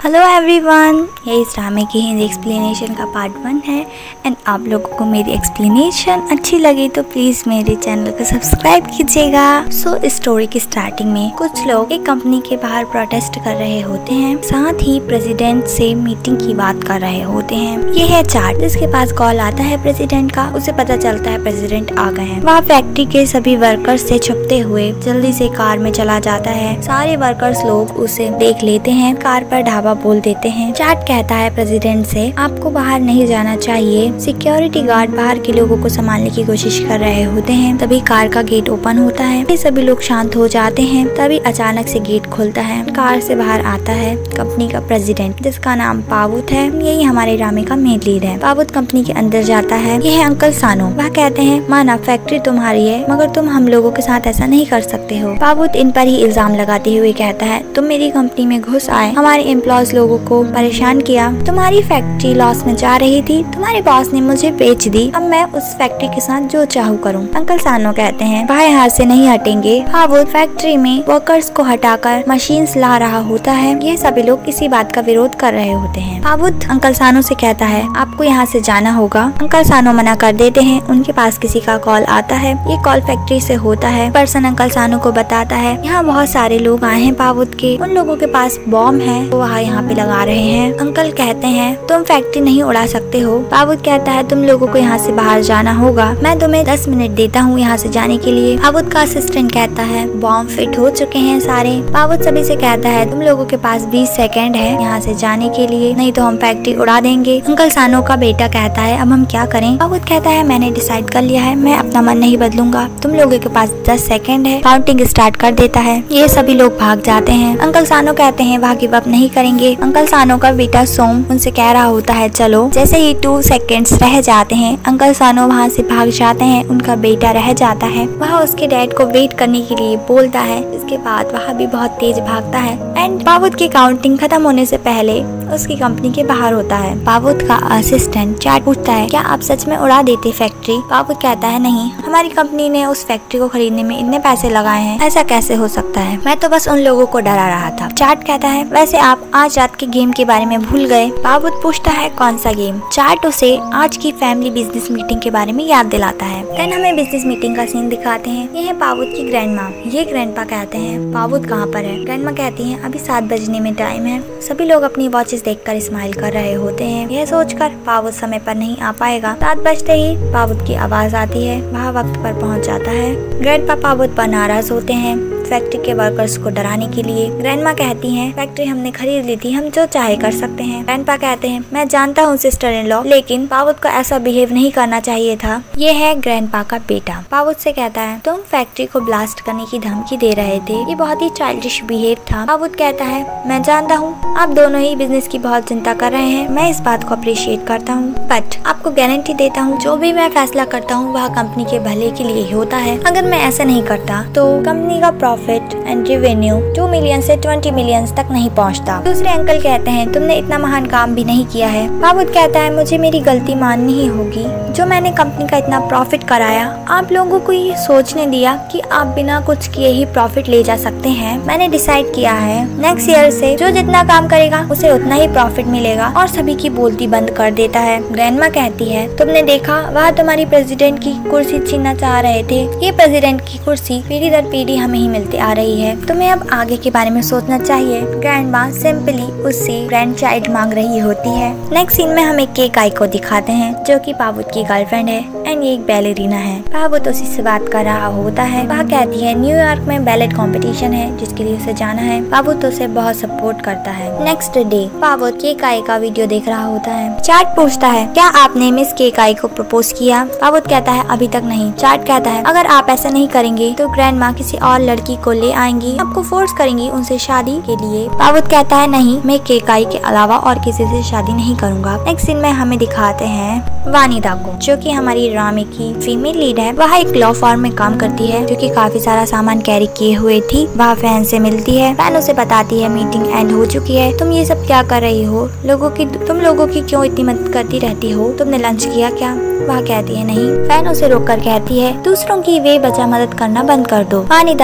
Hello everyone, ये इस ड्रामे की हिंदी एक्सप्लेनेशन का पार्ट 1 है। एंड आप लोगों को मेरी एक्सप्लेनेशन अच्छी लगी तो प्लीज़ मेरे चैनल को सब्सक्राइब कीजिएगा। सो इस स्टोरी की स्टार्टिंग में कुछ लोग एक कंपनी के बाहर प्रोटेस्ट कर रहे होते हैं, साथ ही प्रेसिडेंट से मीटिंग की बात कर रहे होते हैं। ये है चार्ट, जिसके पास कॉल आता है प्रेसिडेंट का। उसे पता चलता है प्रेसिडेंट आ गए हैं। वहाँ फैक्ट्री के सभी वर्कर्स से छुपते हुए जल्दी से कार में चला जाता है। सारे वर्कर्स लोग उसे देख लेते हैं, कार पर ढाबा बोल देते हैं। चार्ट कहता है प्रेसिडेंट से, आपको बाहर नहीं जाना चाहिए। सिक्योरिटी गार्ड बाहर के लोगों को संभालने की कोशिश कर रहे होते हैं। तभी कार का गेट ओपन होता है, सभी लोग शांत हो जाते हैं। तभी अचानक से गेट खुलता है, कार से बाहर आता है कंपनी का प्रेसिडेंट, जिसका नाम पावुत है। यही हमारे ड्रामे का मेन लीड है। पावुत कंपनी के अंदर जाता है। ये है अंकल सानो। वह कहते हैं, माना फैक्ट्री तुम्हारी है, मगर तुम हम लोगों के साथ ऐसा नहीं कर सकते हो। पावुत इन पर ही इल्जाम लगाते हुए कहता है, तुम मेरी कंपनी में घुस आए, हमारे एम्प्लॉयज लोगों को परेशान किया। तुम्हारी फैक्ट्री लॉस में जा रही थी, तुम्हारे बॉस ने मुझे बेच दी। अब मैं उस फैक्ट्री के साथ जो चाहूँ करूँ। अंकल सानो कहते हैं, भाई हाथ से नहीं हटेंगे। पावुत फैक्ट्री में वर्कर्स को हटाकर मशीन्स ला रहा होता है। यह सभी लोग इसी बात का विरोध कर रहे होते हैं। पावुत अंकल सानो से कहता है, आपको यहाँ से जाना होगा। अंकल सानो मना कर देते हैं। उनके पास किसी का कॉल आता है। ये कॉल फैक्ट्री से होता है। पर्सन अंकल सानो को बताता है, यहाँ बहुत सारे लोग आए हैं पावुत के, उन लोगों के पास बॉम्ब है, वो यहाँ पे लगा रहे हैं। अंकल कहते हैं, तुम फैक्ट्री नहीं उड़ा सकते हो। पावुत कहता है, तुम लोगों को यहाँ से बाहर जाना होगा। मैं तुम्हें 10 मिनट देता हूँ यहाँ से जाने के लिए। पावुत का असिस्टेंट कहता है, बॉम्ब फिट हो चुके हैं सारे। पावुत सभी से कहता है, तुम लोगों के पास 20 सेकंड है यहाँ से जाने के लिए, नहीं तो हम फैक्ट्री उड़ा देंगे। अंकल सानो का बेटा कहता है, अब हम क्या करें। पावुत कहता है, मैंने डिसाइड कर लिया है, मैं अपना मन नहीं बदलूंगा। तुम लोगों के पास 10 सेकंड है। काउंटिंग स्टार्ट कर देता है। ये सभी लोग भाग जाते हैं। अंकल सानो कहते हैं, वह गिव अप नहीं करेंगे। अंकल सानो का बेटा सोम उनसे कह रहा होता है, चलो। जैसे ही 2 सेकंड्स रह जाते हैं, अंकल सानो वहाँ से भाग जाते हैं। उनका बेटा रह जाता है। वह उसके डैड को वेट करने के लिए बोलता है। इसके बाद वह भी बहुत तेज भागता है एंड पावुत की काउंटिंग खत्म होने से पहले उसकी कंपनी के बाहर होता है। पावुत का असिस्टेंट चार्ट पूछता है, क्या आप सच में उड़ा देते फैक्ट्री। पावुत कहता है, नहीं, हमारी कंपनी ने उस फैक्ट्री को खरीदने में इतने पैसे लगाए हैं, ऐसा कैसे हो सकता है। मैं तो बस उन लोगों को डरा रहा था। चार्ट कहता है, वैसे आप आज रात के गेम के बारे में भूल गए। पावुत पूछता है, कौन सा गेम। चार्ट उसे आज की फैमिली बिजनेस मीटिंग के बारे में याद दिलाता है। देन हमें बिजनेस मीटिंग का सीन दिखाते हैं। ये है पावुत की ग्रैंडमा। ये ग्रैंडपा कहते हैं, पावुत कहाँ पर है। ग्रैंडमा कहती है, अभी 7 बजने में टाइम है। सभी लोग अपनी वॉचेस देखकर स्माइल कर रहे होते हैं। यह सोचकर पावुत समय पर नहीं आ पाएगा। 7 बजते ही पावुत की आवाज आती है। वह वक्त पर पहुँच जाता है। ग्रैंडपा पावुत पर नाराज होते हैं फैक्ट्री के वर्कर्स को डराने के लिए। ग्रैंडमा कहती हैं, फैक्ट्री हमने खरीद ली थी, हम जो चाहे कर सकते हैं। ग्रैंडपा कहते हैं, मैं जानता हूँ सिस्टर इन लॉ, लेकिन पावुत को ऐसा बिहेव नहीं करना चाहिए था। ये है ग्रैंडपा का बेटा। पावुत से कहता है, तुम फैक्ट्री को ब्लास्ट करने की धमकी दे रहे थे, ये बहुत ही चाइल्डिश बिहेव था। पावुत कहता है, मैं जानता हूँ आप दोनों ही बिजनेस की बहुत चिंता कर रहे हैं, मैं इस बात को अप्रिशिएट करता हूँ, बट आपको गारंटी देता हूँ जो भी मैं फैसला करता हूँ वह कंपनी के भले के लिए होता है। अगर मैं ऐसा नहीं करता तो कंपनी का प्रॉफिट एंड रेवेन्यू 2 मिलियन से 20 मिलियन तक नहीं पहुंचता। दूसरे अंकल कहते हैं, तुमने इतना महान काम भी नहीं किया है। पावुत कहता है, मुझे मेरी गलती माननी ही होगी, जो मैंने कंपनी का इतना प्रॉफिट कराया। आप लोगों को ये सोचने दिया कि आप बिना कुछ किए ही प्रॉफिट ले जा सकते हैं। मैंने डिसाइड किया है नेक्स्ट ईयर से जो जितना काम करेगा उसे उतना ही प्रॉफिट मिलेगा, और सभी की बोलती बंद कर देता है। ग्रैंडमा कहती है, तुमने देखा वह तुम्हारी प्रेसिडेंट की कुर्सी छीनना चाह रहे थे। ये प्रेसिडेंट की कुर्सी पीढ़ी दर पीढ़ी हमें ही मिलती आ रही है, तुम्हें अब आगे के बारे में सोचना चाहिए। ग्रैंडमा सिंपली उससे ग्रैंड चाइल्ड मांग रही होती है। नेक्स्ट सीन में हम एक केक आई को दिखाते हैं, जो कि पावुत की गर्लफ्रेंड है एंड ये एक बैलेरिना है। पावुत उसी से बात कर रहा होता है। वह कहती है, न्यूयॉर्क में बैलेट कंपटीशन है जिसके लिए उसे जाना है। पावुत उसे बहुत सपोर्ट करता है। नेक्स्ट डे पावुत केक आई का वीडियो देख रहा होता है। चार्ट पूछता है, क्या आपने मिस केक आई को प्रपोज किया। पावुत कहता है, अभी तक नहीं। चार्ट कहता है, अगर आप ऐसा नहीं करेंगे तो ग्रैंडमा किसी और लड़की को ले आएंगी, आपको फोर्स करेंगी उनसे शादी के लिए। पावुत कहता है, नहीं, मैं केकाई के अलावा और किसी से शादी नहीं करूंगा। नेक्स्ट सीन में हमें दिखाते हैं वानिदा को, जो कि हमारी ड्रामे की फीमेल लीड है। वह एक लॉ फर्म में काम करती है, जो कि काफी सारा सामान कैरी किए हुए थी। वह फैन से मिलती है। फैन उसे बताती है, मीटिंग एंड हो चुकी है, तुम ये सब क्या कर रही हो, तुम लोगों की क्यों इतनी मदद करती रहती हो, तुमने लंच किया क्या। वह कहती है, नहीं। फैन उसे रोक कर कहती है, दूसरों की वे बचा मदद करना बंद कर दो। वानिदा अंदर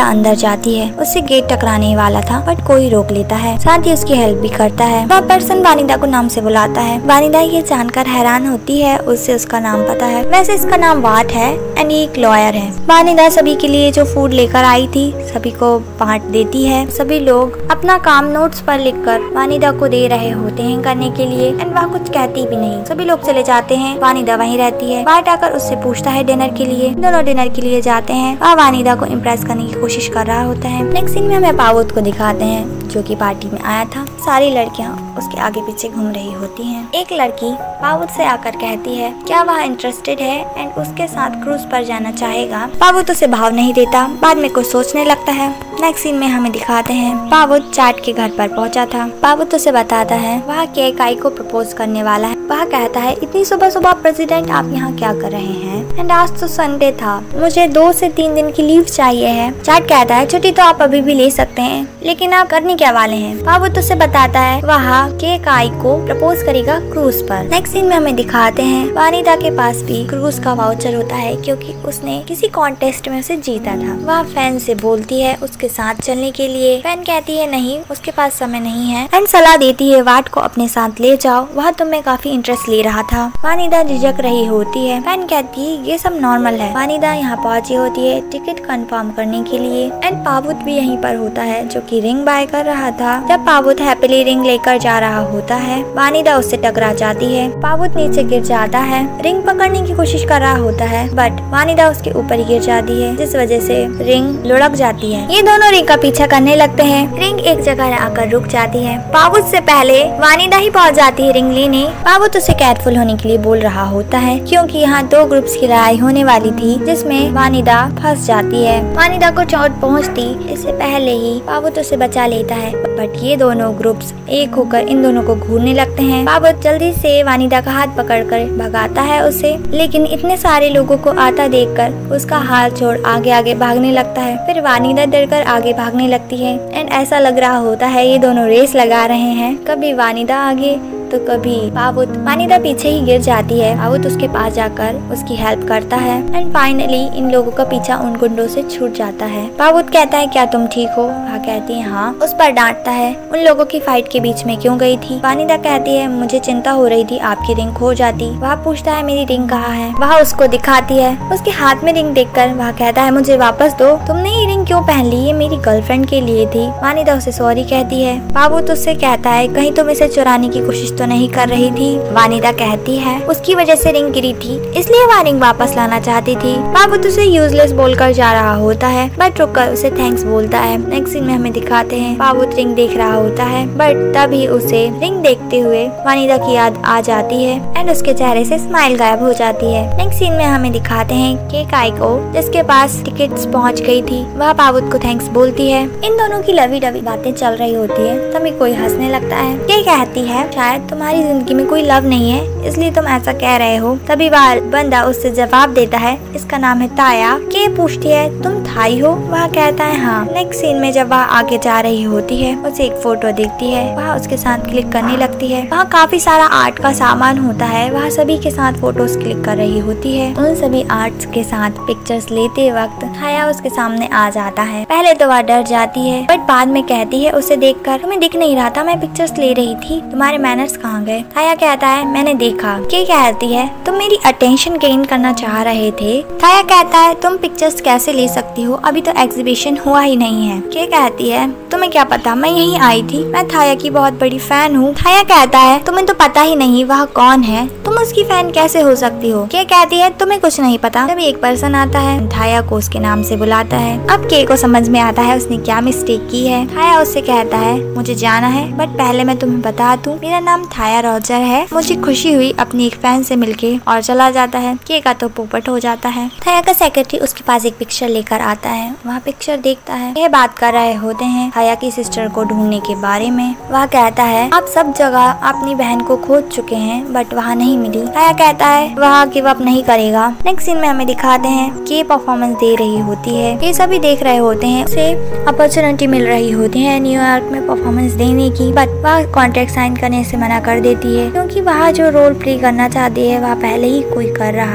जाती है। उससे गेट टकराने वाला था बट कोई रोक लेता है, साथ ही उसकी हेल्प भी करता है। वह पर्सन वानिदा को नाम से बुलाता है। वानिदा ये जानकर हैरान होती है, उससे उसका नाम पता है। वैसे इसका नाम वाट है एंड ये एक लॉयर है। वानिदा सभी के लिए जो फूड लेकर आई थी सभी को बांट देती है। सभी लोग अपना काम नोट्स पर लिखकर वानिदा को दे रहे होते हैं करने के लिए एंड वह कुछ कहती भी नहीं। सभी लोग चले जाते हैं, वानिदा वहीं रहती है। वाट आकर उससे पूछता है डिनर के लिए। दोनों डिनर के लिए जाते हैं। वह वानिदा को इम्प्रेस करने की कोशिश कर रहा होता है। नेक्स्ट सीन में हमें पावुत को दिखाते हैं जो कि पार्टी में आया था। सारी लड़कियां उसके आगे पीछे घूम रही होती हैं। एक लड़की पावुत से आकर कहती है क्या वह इंटरेस्टेड है एंड उसके साथ क्रूज पर जाना चाहेगा। पावुत उसे भाव नहीं देता, बाद में कुछ सोचने लगता है। नेक्स्ट सीन में हमें दिखाते हैं पावुत चैट के घर पर पहुंचा था। पावुत उसे बताता है वह केकाई को प्रपोज करने वाला है। वह कहता है इतनी सुबह सुबह प्रेसिडेंट आप यहाँ क्या कर रहे हैं एंड आज तो संडे था, मुझे 2 से 3 दिन की लीव चाहिए है। चैट कहता है छुट्टी तो आप अभी भी ले सकते हैं लेकिन आप करने क्या वाले हैं। पावुत उसे बताता है वह केकाई को प्रपोज करेगा क्रूज पर। नेक्स्ट सीन में हमें दिखाते हैं वानिदा के पास भी क्रूज का वाउचर होता है क्योंकि उसने किसी कॉन्टेस्ट में उसे जीता था। वह फैन से बोलती है उसके साथ चलने के लिए। फैन कहती है नहीं उसके पास समय नहीं है एंड सलाह देती है वाट को अपने साथ ले जाओ, वह तुम्हें काफी इंटरेस्ट ले रहा था। वानिदा झिझक रही होती है। फैन कहती है ये सब नॉर्मल है। वानिदा यहाँ पहुंची होती है टिकट कंफर्म करने के लिए एंड पावुत भी यहीं पर होता है जो कि रिंग बाय कर रहा था। जब पावुत हैप्पीली रिंग लेकर जा रहा होता है वानिदा उससे टकरा जाती है। पावुत नीचे गिर जाता है। रिंग पकड़ने की कोशिश कर रहा होता है बट वानिदा उसके ऊपर गिर जाती है जिस वजह से रिंग लुढ़क जाती है। ये दोनों रिंग का पीछा करने लगते हैं। रिंग एक जगह आकर रुक जाती है। पावुत से पहले वानिदा ही पहुंच जाती है रिंग लेने। पावुत उसे केयरफुल होने के लिए बोल रहा होता है क्योंकि यहाँ 2 ग्रुप्स की लड़ाई होने वाली थी जिसमें वानिदा फंस जाती है। वानिदा को चोट पहुंचती इससे पहले ही पावुत उसे बचा लेता है बट ये दोनों ग्रुप्स एक होकर इन दोनों को घूरने लगते हैं। पावुत जल्दी से वानिदा का हाथ पकड़कर भगाता है उसे, लेकिन इतने सारे लोगों को आता देखकर उसका हाथ छोड़ आगे आगे भागने लगता है। फिर वानिदा डरकर आगे भागने लगती है एंड ऐसा लग रहा होता है ये दोनों रेस लगा रहे हैं, कभी वानिदा आगे तो कभी पावुत। वानिदा पीछे ही गिर जाती है। पावुत उसके पास जाकर उसकी हेल्प करता है एंड फाइनली इन लोगों का पीछा उन गुंडों से छूट जाता है। पावुत कहता है क्या तुम ठीक हो। वह कहती है हाँ। उस पर डांटता है उन लोगों की फाइट के बीच में क्यों गई थी। वानिदा कहती है मुझे चिंता हो रही थी आपकी रिंग खो जाती। वह पूछता है मेरी रिंग कहाँ है। वह उसको दिखाती है। उसके हाथ में रिंग देखकर वह कहता है मुझे वापस दो, तुमने ये रिंग क्यों पहन ली, ये मेरी गर्लफ्रेंड के लिए थी। वानिदा उसे सॉरी कहती है। पावुत उससे कहता है कहीं तुम इसे चुराने की कोशिश तो नहीं कर रही थी। वानिदा कहती है उसकी वजह से रिंग गिरी थी इसलिए वह रिंग वापस लाना चाहती थी। पावुत उसे यूजलेस बोलकर जा रहा होता है बट रुककर उसे थैंक्स बोलता है। नेक्स्ट सीन में हमें दिखाते हैं पावुत रिंग देख रहा होता है बट तभी उसे रिंग देखते हुए वानिदा की याद आ जाती है एंड उसके चेहरे से स्माइल गायब हो जाती है। नेक्स्ट सीन में हमें दिखाते हैं केकाई को जिसके पास टिकट्स पहुंच गई थी। वह पावुत को थैंक्स बोलती है। इन दोनों की लवी डवी बातें चल रही होती है तभी कोई हंसने लगता है। के कहती है शायद तुम्हारी जिंदगी में कोई लव नहीं है इसलिए तुम ऐसा कह रहे हो। तभी वह बंदा उससे जवाब देता है इसका नाम है ताया। के पूछती है तुम थाई हो। वह कहता है हाँ। नेक्स्ट सीन में जब वह आगे जा रही होती है उसे एक फोटो दिखती है। वह उसके साथ क्लिक करने लगती है। वहाँ काफी सारा आर्ट का सामान होता है। वह सभी के साथ फोटोज क्लिक कर रही होती है। उन सभी आर्ट्स के साथ पिक्चर्स लेते वक्त थाया उसके सामने आ जाता है। पहले तो वह डर जाती है बट बाद में कहती है उसे देखकर तुम्हें दिख नहीं रहा था, मैं पिक्चर्स ले रही थी, तुम्हारे मैनर्स कहाँ गए। थाया कहता है मैंने देखा। के कहती है तुम मेरी अटेंशन गेन करना चाह रहे थे। थाया कहता है तुम पिक्चर्स कैसे ले सकती हो, अभी तो एग्जीबिशन हुआ ही नहीं है। के कहती है तुम्हें क्या पता, मैं यहीं आई थी, मैं थाया की बहुत बड़ी फैन हूँ। थाया कहता है तुम्हें तो पता ही नहीं वह कौन है, तुम उसकी फैन कैसे हो सकती हो। के कहती है तुम्हें कुछ नहीं पता। तभी एक पर्सन आता है, थाया को उसके नाम से बुलाता है। अब के को समझ में आता है उसने क्या मिस्टेक की है। थाया उससे कहता है मुझे जाना है बट पहले मैं तुम्हें बता दूं मेरा नाम थाया रॉजर है, मुझे खुशी हुई अपनी एक फैन से मिलके, और चला जाता है। के का तो पोपट हो जाता है। थाया का सेक्रेटरी उसके पास एक पिक्चर लेकर आता है। वह पिक्चर देखता है। यह बात कर रहे होते हैं थाया की सिस्टर को ढूंढने के बारे में। वह कहता है आप सब जगह अपनी बहन को खोज चुके हैं बट वहाँ नहीं मिली। थाया कहता है वह गिव अप नहीं करेगा। नेक्स्ट सीन में हमें दिखाते हैं के परफॉर्मेंस दे रही होती है। ये सभी देख रहे होते हैं, उसे अपॉर्चुनिटी मिल रही होती है न्यूयॉर्क में परफॉर्मेंस देने की बट वह कॉन्ट्रैक्ट साइन करने से मना कर देती है क्योंकि वह जो रोल प्ले करना चाहती है वह पहले ही कोई कर रहा है।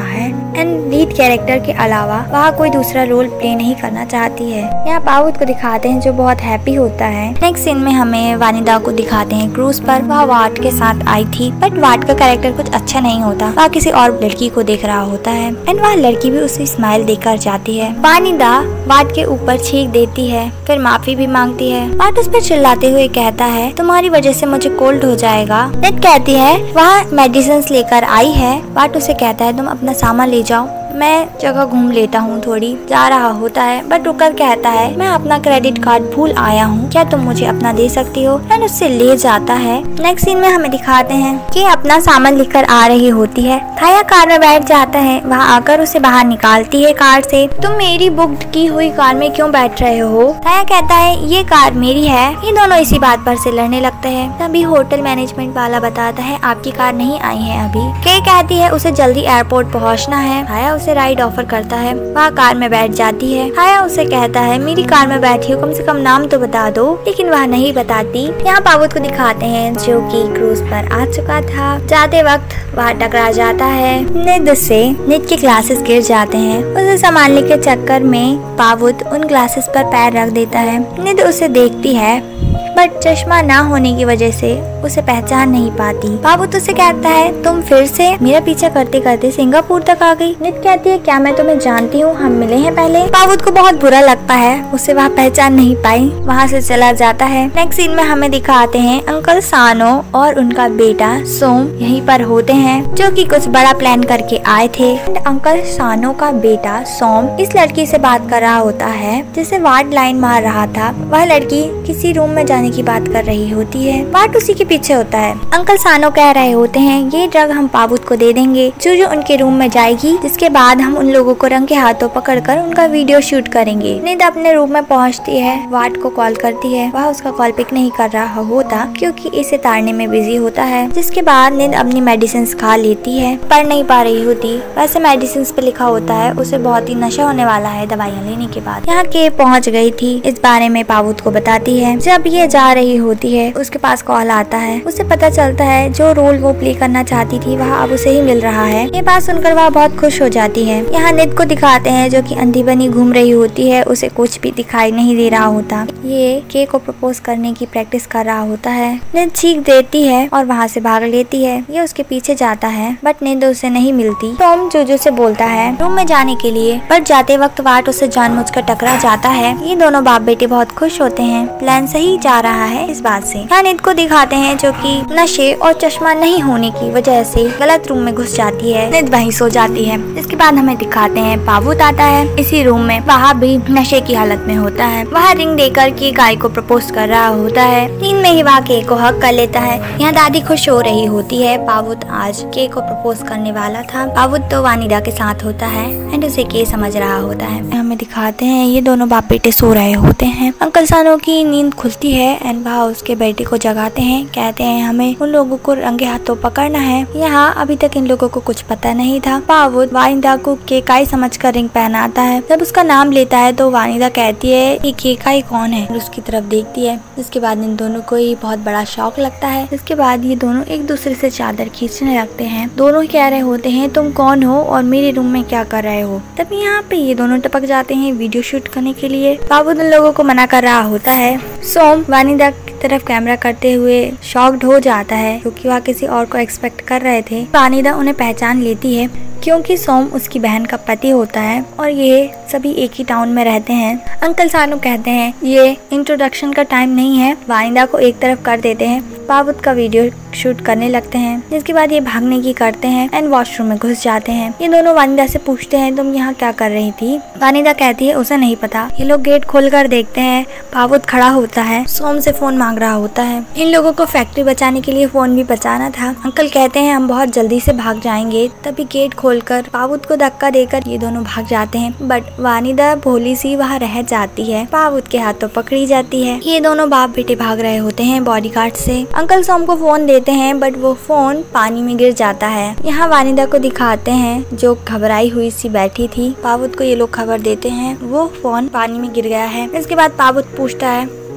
एंड लीड कैरेक्टर के अलावा वह कोई दूसरा रोल प्ले नहीं करना चाहती है। यहाँ पावुत को दिखाते हैं जो बहुत हैप्पी होता है। नेक्स्ट सीन में हमें वानिदा को दिखाते हैं क्रूज पर। वह वाट के साथ आई थी बट वाट का कैरेक्टर कुछ अच्छा नहीं होता। वह किसी और लड़की को देख रहा होता है एंड वह लड़की भी उसे स्माइल देकर जाती है। वानिदा वाट के ऊपर छींक देती है, फिर माफी भी मांगती है। वाट उस पर चिल्लाते हुए कहता है तुम्हारी वजह से मुझे कोल्ड हो जाएगा। नेट कहती है वह मेडिसिन लेकर आई है। वाट उसे कहता है तुम अपना सामान ले जाओ, मैं जगह घूम लेता हूँ, थोड़ी जा रहा होता है बट रुककर कहता है मैं अपना क्रेडिट कार्ड भूल आया हूँ, क्या तुम मुझे अपना दे सकती हो। एंड उससे ले जाता है। नेक्स्ट सीन में हमें दिखाते हैं कि अपना सामान लेकर आ रही होती है। थाया कार में बैठ जाता है। वह आकर उसे बाहर निकालती है कार से। तुम मेरी बुक की हुई कार में क्यों बैठ रहे हो। थाया कहता है ये कार मेरी है। ये दोनों इसी बात पर से लड़ने लगते हैं। तभी होटल मैनेजमेंट वाला बताता है आपकी कार नहीं आई है अभी। के कहती है उसे जल्दी एयरपोर्ट पहुँचना है। थाया उसे राइड ऑफर करता है। वह कार में बैठ जाती है। थाया उसे कहता है मेरी कार में बैठी हो, कम से कम नाम तो बता दो, लेकिन वह नहीं बताती। यहाँ पावुत को दिखाते हैं जो कि क्रूज पर आ चुका था। जाते वक्त वह टकरा जाता है निद से। निद के ग्लासेस गिर जाते हैं। उसे संभालने के चक्कर में पावुत उन ग्लासेस पर पैर रख देता है। निद उसे देखती है बट चश्मा ना होने की वजह से उसे पहचान नहीं पाती। पावुत उसे कहता है तुम फिर से मेरा पीछा करते करते सिंगापुर तक आ गई। नित कहती है क्या मैं तुम्हें जानती हूँ, हम मिले हैं पहले। पावुत को बहुत बुरा लगता है, उसे वह पहचान नहीं पाई, वहाँ से चला जाता है। नेक्स्ट सीन में हमें दिखाते हैं अंकल सानो और उनका बेटा सोम यहीं पर होते हैं जो कि कुछ बड़ा प्लान करके आए थे। अंकल सानो का बेटा सोम इस लड़की से बात कर रहा होता है जिसे वाट लाइन मार रहा था। वह लड़की किसी रूम में जाने की बात कर रही होती है। वाट उसी के पीछे होता है। अंकल सानो कह रहे होते हैं ये ड्रग हम पावुत को दे देंगे जो उनके रूम में जाएगी, जिसके बाद हम उन लोगों को रंगे हाथों पकड़कर उनका वीडियो शूट करेंगे। निद अपने रूम में पहुंचती है। वाट को कॉल करती है। वह उसका कॉल पिक नहीं कर रहा होता क्योंकि इसे तारने में बिजी होता है। जिसके बाद निद अपनी मेडिसिन खा लेती है, पढ़ नहीं पा रही होती। वैसे मेडिसिन पे लिखा होता है उसे बहुत ही नशा होने वाला है दवाइयाँ लेने के बाद। यहाँ के पहुँच गई थी, इस बारे में पावुत को बताती है। जब ये जा रही होती है उसके पास कॉल आता है। उसे पता चलता है जो रोल वो प्ले करना चाहती थी वह अब उसे ही मिल रहा है। ये बात सुनकर वह बहुत खुश हो जाती है। यहाँ निद को दिखाते हैं जो कि अंधी बनी घूम रही होती है। उसे कुछ भी दिखाई नहीं दे रहा होता। ये के को प्रपोज करने की प्रैक्टिस कर रहा होता है। निद चीख देती है और वहाँ से भाग लेती है। ये उसके पीछे जाता है बट निद उसे नहीं मिलती। टॉम जोजो से बोलता है रूम में जाने के लिए, पर जाते वक्त वाट उसे जानबूझकर टकरा जाता है। ये दोनों बाप बेटे बहुत खुश होते हैं। प्लान सही जा रहा है इस बात से। यहाँ निद को दिखाते हैं जो कि नशे और चश्मा नहीं होने की वजह से गलत रूम में घुस जाती है। निद वहीं सो जाती है। इसके बाद हमें दिखाते हैं पावुत आता है इसी रूम में। वह भी नशे की हालत में होता है। वह रिंग देकर के गाय को प्रपोज कर रहा होता है। नींद में ही वह के को हक कर लेता है। यहाँ दादी खुश हो रही होती है। पावुत आज के को प्रपोज करने वाला था। पावुत तो वानिदा के साथ होता है एंड उसे के समझ रहा होता है। हमें दिखाते हैं ये दोनों बाप बेटे सो रहे होते हैं। अंकल सानो की नींद खुलती है एंड वह उसके बेटे को जगाते हैं। कहते हैं हमें उन लोगों को रंगे हाथों पकड़ना है। यहाँ अभी तक इन लोगों को कुछ पता नहीं था। पावुत वानिदा को केकाई समझकर रिंग पहनाता है। जब उसका नाम लेता है तो वानिदा कहती है कि केकाई कौन है और उसकी तरफ देखती है। जिसके बाद इन दोनों को ही बहुत बड़ा शौक लगता है। इसके बाद ये दोनों एक दूसरे से चादर खींचने लगते हैं। दोनों कह रहे होते हैं तुम कौन हो और मेरे रूम में क्या कर रहे हो। तभी यहाँ पे ये दोनों टपक जाते हैं वीडियो शूट करने के लिए। पावुत उन लोगों को मना कर रहा होता है। सोम वानिदा की तरफ कैमरा करते हुए शॉक्ड हो जाता है क्योंकि वह किसी और को एक्सपेक्ट कर रहे थे। वानिदा उन्हें पहचान लेती है क्योंकि सोम उसकी बहन का पति होता है और ये सभी एक ही टाउन में रहते हैं। अंकल सानू कहते हैं ये इंट्रोडक्शन का टाइम नहीं है। वानिदा को एक तरफ कर देते हैं। पावुत का वीडियो शूट करने लगते हैं। जिसके बाद ये भागने की करते हैं एंड वॉशरूम में घुस जाते हैं। ये दोनों वानिदा से पूछते हैं तुम यहाँ क्या कर रही थी। वानिदा कहती है उसे नहीं पता। ये लोग गेट खोलकर देखते हैं। पावुत खड़ा होता है। सोम से फोन मांग रहा होता है। इन लोगों को फैक्ट्री बचाने के लिए फोन भी बचाना था। अंकल कहते हैं हम बहुत जल्दी से भाग जाएंगे। तभी गेट खोलकर पावुत को धक्का देकर ये दोनों भाग जाते हैं बट वानिदा भोली सी वहाँ रह जाती है। पावुत के हाथों पकड़ी जाती है। ये दोनों बाप बेटे भाग रहे होते हैं बॉडीगार्ड से। अंकल सोम को फोन देते हैं बट वो फोन पानी में गिर जाता है। यहाँ वानिदा को दिखाते हैं जो घबराई हुई सी बैठी थी। पावुत को ये लोग खबर देते हैं वो फोन पानी में गिर गया है। इसके बाद पावुत पूछता है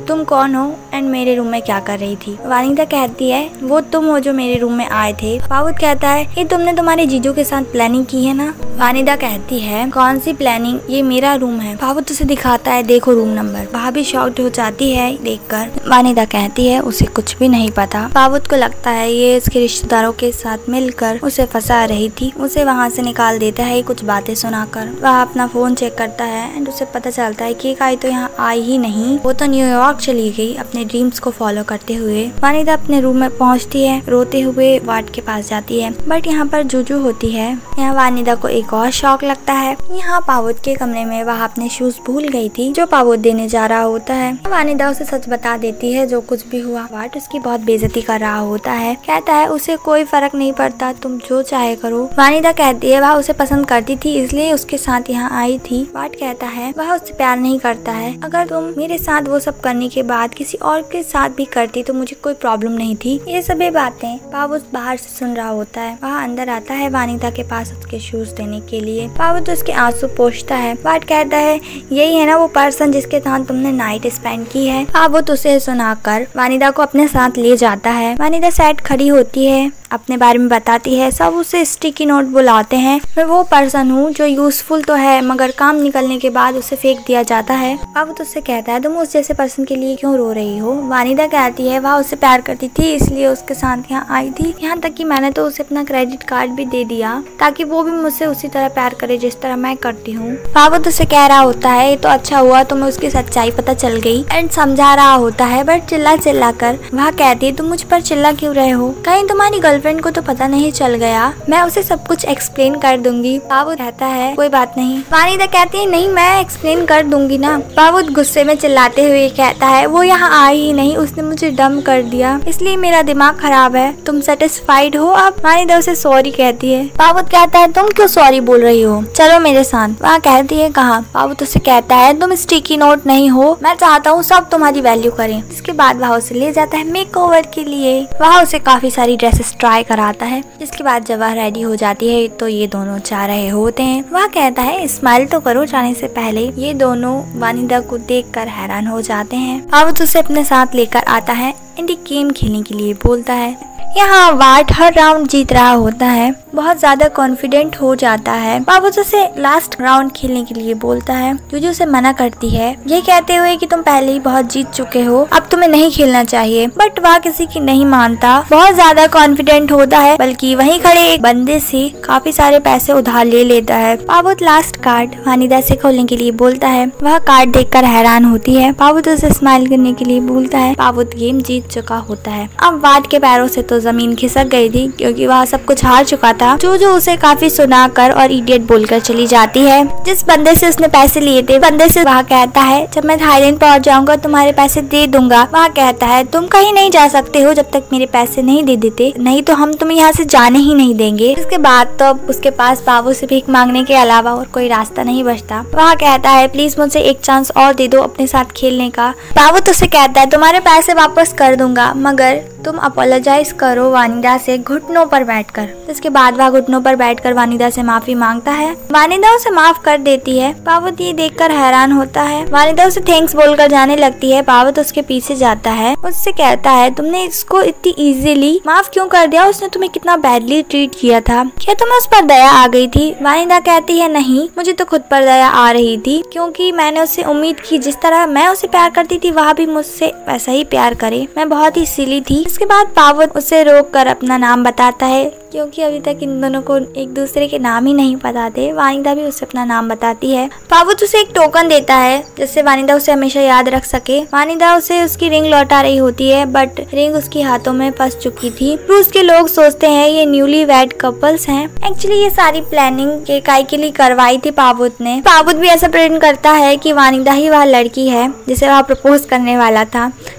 तुम कौन हो एंड मेरे रूम में क्या कर रही थी। वानिदा कहती है वो तुम हो जो मेरे रूम में आए थे। पावुत कहता है ये तुमने तुम्हारे जीजू के साथ प्लानिंग की है ना। वानिदा कहती है कौन सी प्लानिंग, ये मेरा रूम है। पावुत उसे दिखाता है देखो रूम नंबर। भाभी शॉक्ड हो जाती है देखकर। वानिदा कहती है उसे कुछ भी नहीं पता। पावुत को लगता है ये उसके रिश्तेदारों के साथ मिलकर उसे फंसा रही थी। उसे वहाँ से निकाल देता है कुछ बातें सुनाकर। वह अपना फोन चेक करता है एंड उसे पता चलता है कि काई तो यहाँ आई ही नहीं, वो तो न्यूयॉर्क चली गई अपने ड्रीम्स को फॉलो करते हुए। वानिदा अपने रूम में पहुँचती है, रोते हुए वार्ड के पास जाती है बट यहाँ पर जुजू होती है। यहाँ वानिदा को एक और शौक लगता है। यहाँ पावुत के कमरे में वह अपने शूज भूल गई थी जो पावुत देने जा रहा होता है। वानिदा उसे सच बता देती है जो कुछ भी हुआ। वार्ड उसकी बहुत बेइज्जती कर रहा होता है, कहता है उसे कोई फर्क नहीं पड़ता, तुम जो चाहे करो। वानिदा कहती है वह उसे पसंद करती थी इसलिए उसके साथ यहाँ आई थी। वार्ड कहता है वह उससे प्यार नहीं करता है, अगर तुम मेरे साथ वो सब करने के बाद किसी और के साथ भी करती तो मुझे कोई प्रॉब्लम नहीं थी। ये सभी बातें पावुत बाहर से सुन रहा होता है। वह अंदर आता है वानिदा के पास उसके शूज देने के लिए। पावुत उसके आंसू पोंछता है। वार्ड कहता है यही है ना वो पर्सन जिसके साथ तुमने नाइट स्पेंड की है। पावुत उसे सुनाकर वानिदा को अपने साथ ले जाता है। वानिदा सैड खड़ी होती है, अपने बारे में बताती है। सब उसे स्टिकी नोट बुलाते हैं। मैं वो पर्सन हूँ जो यूजफुल तो है मगर काम निकलने के बाद उसे फेंक दिया जाता है। पावुत उससे कहता है तुम उस जैसे पर्सन के लिए क्यों रो रही हो। वानिदा कहती है वह उससे प्यार करती थी इसलिए उसके साथ यहाँ आई थी। यहाँ तक कि मैंने तो उसे अपना क्रेडिट कार्ड भी दे दिया ताकि वो भी मुझसे उसी तरह प्यार करे जिस तरह मैं करती हूँ। पावुत उससे कह रहा होता है ये तो अच्छा हुआ तुम्हें उसकी सच्चाई पता चल गई एंड समझा रहा होता है बट चिल्ला कर वह कहती है तुम मुझ पर चिल्ला क्यों रहे हो, कहीं तुम्हारी गर्लफ्रेंड को तो पता नहीं चल गया, मैं उसे सब कुछ एक्सप्लेन कर दूंगी। पावुत कहता है कोई बात नहीं। वानिदा कहती है नहीं मैं एक्सप्लेन कर दूंगी ना। पावुत गुस्से में चिल्लाते हुए कहता है वो यहाँ आई ही नहीं, उसने मुझे डंप कर दिया इसलिए मेरा दिमाग खराब है, तुम सेटिस्फाइड हो अब। वानिदा उसे सॉरी कहती है। पावुत कहता है तुम क्यों सॉरी बोल रही हो, चलो मेरे साथ। वहाँ कहती है कहाँ। पावुत उसे कहता है तुम स्टिकी नोट नहीं हो, मैं चाहता हूँ सब तुम्हारी वैल्यू करें। इसके बाद वह उसे ले जाता है मेकओवर के लिए। वह उसे काफी सारी ड्रेसेस ट्राई कराता है। जिसके बाद जब वह रेडी हो जाती है तो ये दोनों जा रहे होते हैं। वह कहता है स्माइल तो करो जाने से पहले। ये दोनों वानिदा को देखकर हैरान हो जाते हैं। पावुत उसे अपने साथ लेकर आता है एंड गेम खेलने के लिए बोलता है। यहाँ वार्ड हर राउंड जीत रहा होता है, बहुत ज्यादा कॉन्फिडेंट हो जाता है। पावुत उसे लास्ट राउंड खेलने के लिए बोलता है। जुजू उसे मना करती है ये कहते हुए कि तुम पहले ही बहुत जीत चुके हो, अब तुम्हें नहीं खेलना चाहिए बट वह किसी की नहीं मानता, बहुत ज्यादा कॉन्फिडेंट होता है बल्कि वहीं खड़े एक बंदे से काफी सारे पैसे उधार ले लेता है। पावुत लास्ट कार्ड वानिदा से खोलने के लिए बोलता है। वह कार्ड देखकर हैरान होती है। पावुत उसे स्माइल करने के लिए बोलता है। पावुत गेम जीत चुका होता है। अब वार्ड के पैरों से तो जमीन खिसक गई थी क्योंकि वह सब कुछ हार चुका था। जो उसे काफी सुनाकर और इडियट बोलकर चली जाती है। जिस बंदे से उसने पैसे लिए थे बंदे से वह कहता है जब मैं थाईलैंड पहुंच जाऊंगा तुम्हारे पैसे दे दूंगा। वह कहता है तुम कहीं नहीं जा सकते हो जब तक मेरे पैसे नहीं दे देते, नहीं तो हम तुम्हें यहाँ से जाने ही नहीं देंगे। इसके बाद तो उसके पास पावुत से भीख मांगने के अलावा और कोई रास्ता नहीं बचता। वह कहता है प्लीज मुझे एक चांस और दे दो अपने साथ खेलने का। पावुत उसे कहता है तुम्हारे पैसे वापस कर दूंगा मगर तुम अपोलोजाइज करो वानिदा से घुटनों पर बैठकर। इसके बाद वह घुटनों पर बैठकर वानिदा से माफी मांगता है। वानिदा उसे माफ कर देती है। पावुत ये देखकर हैरान होता है। वानिदा उसे थैंक्स बोलकर जाने लगती है। पावुत उसके पीछे जाता है, उससे कहता है तुमने इसको इतनी इजीली माफ क्यों कर दिया, उसने तुम्हें कितना बैडली ट्रीट किया था, क्या तुम्हें उस पर दया आ गई थी। वानिदा कहती है नहीं, मुझे तो खुद पर दया आ रही थी क्योंकि मैंने उससे उम्मीद की जिस तरह मैं उसे प्यार करती थी वह भी मुझसे वैसा ही प्यार करे, मैं बहुत ही सिली थी। इसके बाद पावुत उसे रोक कर अपना नाम बताता है क्योंकि अभी तक इन दोनों को एक दूसरे के नाम ही नहीं पता थे। वानिदा भी उसे अपना नाम बताती है। पावुत उसे एक टोकन देता है जिससे वानिदा उसे हमेशा याद रख सके। वानिदा उसे उसकी रिंग लौटा रही होती है बट रिंग उसके हाथों में फंस चुकी थी। रूस के लोग सोचते हैं ये न्यूली वेड कपल्स हैं। एक्चुअली ये सारी प्लानिंग के लिए करवाई थी पावुत ने। पावुत भी ऐसा प्रेजेंट करता है कि वानिदा ही वह लड़की है जिसे वह प्रपोज करने वाला था।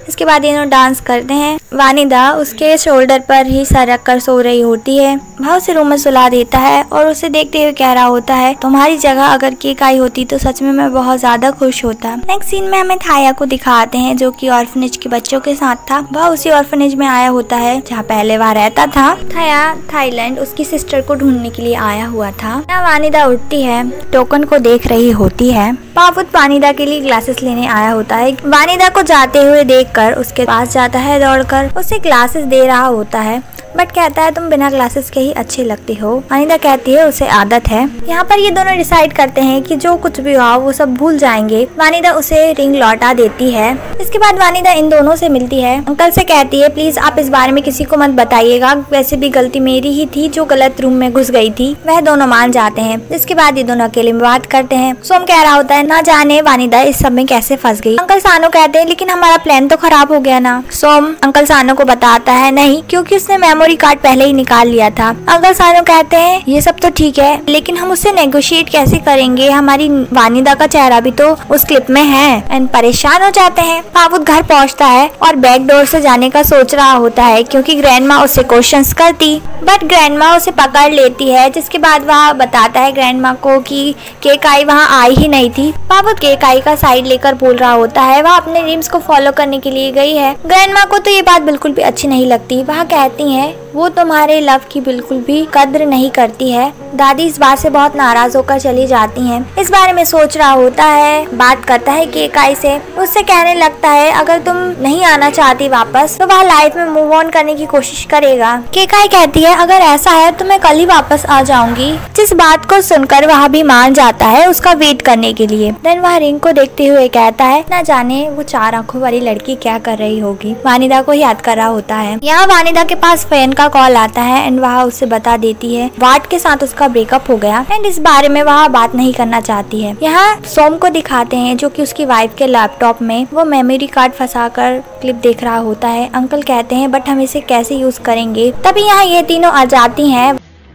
इसके बाद ये दोनों डांस करते हैं। वानिदा उसके शोल्डर पर ही सर रख कर सो रही होती है। वह उसे रूम में सुला देता है और उसे देखते हुए कह रहा होता है, तुम्हारी जगह अगर केकाई होती तो सच में मैं बहुत ज्यादा खुश होता। नेक्स्ट सीन में हमें थाया को दिखाते हैं जो कि ऑर्फनेज के बच्चों के साथ था। वह उसी ऑर्फनेज में आया होता है जहाँ पहले वह रहता था। थाया थाईलैंड उसकी सिस्टर को ढूंढने के लिए आया हुआ था। वानिदा उठती है, टोकन को देख रही होती है। पावुत वानिदा के लिए ग्लासेस लेने आया होता है। वानिदा को जाते हुए देखकर उसके पास जाता है दौड़कर, उसे ग्लासेस दे रहा होता है बट कहता है तुम बिना ग्लासेस के ही अच्छी लगती हो। वानिदा कहती है उसे आदत है। यहाँ पर ये दोनों डिसाइड करते हैं कि जो कुछ भी हुआ वो सब भूल जाएंगे। वानिदा उसे रिंग लौटा देती है। इसके बाद वानिदा इन दोनों से मिलती है। अंकल से कहती है प्लीज आप इस बारे में किसी को मत बताइएगा, वैसे भी गलती मेरी ही थी जो गलत रूम में घुस गई थी। वह दोनों मान जाते हैं। इसके बाद ये दोनों अकेले में बात करते हैं। सोम कह रहा होता है ना जाने वानिदा इस सब में कैसे फंस गई। अंकल सानो कहते हैं लेकिन हमारा प्लान तो खराब हो गया ना। सोम अंकल सानो को बताता है नहीं, क्योंकि उसने मेमोरी कार्ड पहले ही निकाल लिया था। अंकल सानो कहते हैं ये सब तो ठीक है लेकिन हम उससे नेगोशिएट कैसे करेंगे, हमारी वानिदा का चेहरा भी तो उस क्लिप में है। एंड परेशान हो जाते हैं। पावुत घर पहुंचता है और बैक डोर से जाने का सोच रहा होता है क्योंकि ग्रैंडमा उससे क्वेश्चंस करती, बट ग्रैंडमा उसे पकड़ लेती है। जिसके बाद वह बताता है ग्रैंडमा को कि केकाई वहाँ आई ही नहीं थी। पावुत केकाई का साइड लेकर बोल रहा होता है वह अपने ड्रीम्स को फॉलो करने के लिए गई है। ग्रैंडमा को तो ये बात बिल्कुल भी अच्छी नहीं लगती। वह कहती है वो तुम्हारे लव की बिल्कुल भी कद्र नहीं करती है। दादी इस बात से बहुत नाराज होकर चली जाती हैं। इस बारे में सोच रहा होता है, बात करता है केकाई से। उससे कहने लगता है अगर तुम नहीं आना चाहती वापस तो वह लाइफ में मूव ऑन करने की कोशिश करेगा। केकाई कहती है अगर ऐसा है तो मैं कल ही वापस आ जाऊंगी। जिस बात को सुनकर वह भी मान जाता है उसका वेट करने के लिए। देन वह रिंग को देखते हुए कहता है ना जाने वो 4 आंखों वाली लड़की क्या कर रही होगी। वानिदा को याद कर रहा होता है। यहाँ वानिदा के पास फैन का कॉल आता है एंड वह उसे बता देती है वाट के साथ उसका ब्रेकअप हो गया एंड इस बारे में वह बात नहीं करना चाहती है। यहाँ सोम को दिखाते हैं जो कि उसकी वाइफ के लैपटॉप में वो मेमोरी कार्ड फंसाकर क्लिप देख रहा होता है। अंकल कहते हैं बट हम इसे कैसे यूज करेंगे। तभी यहाँ ये तीनों आ जाती हैं,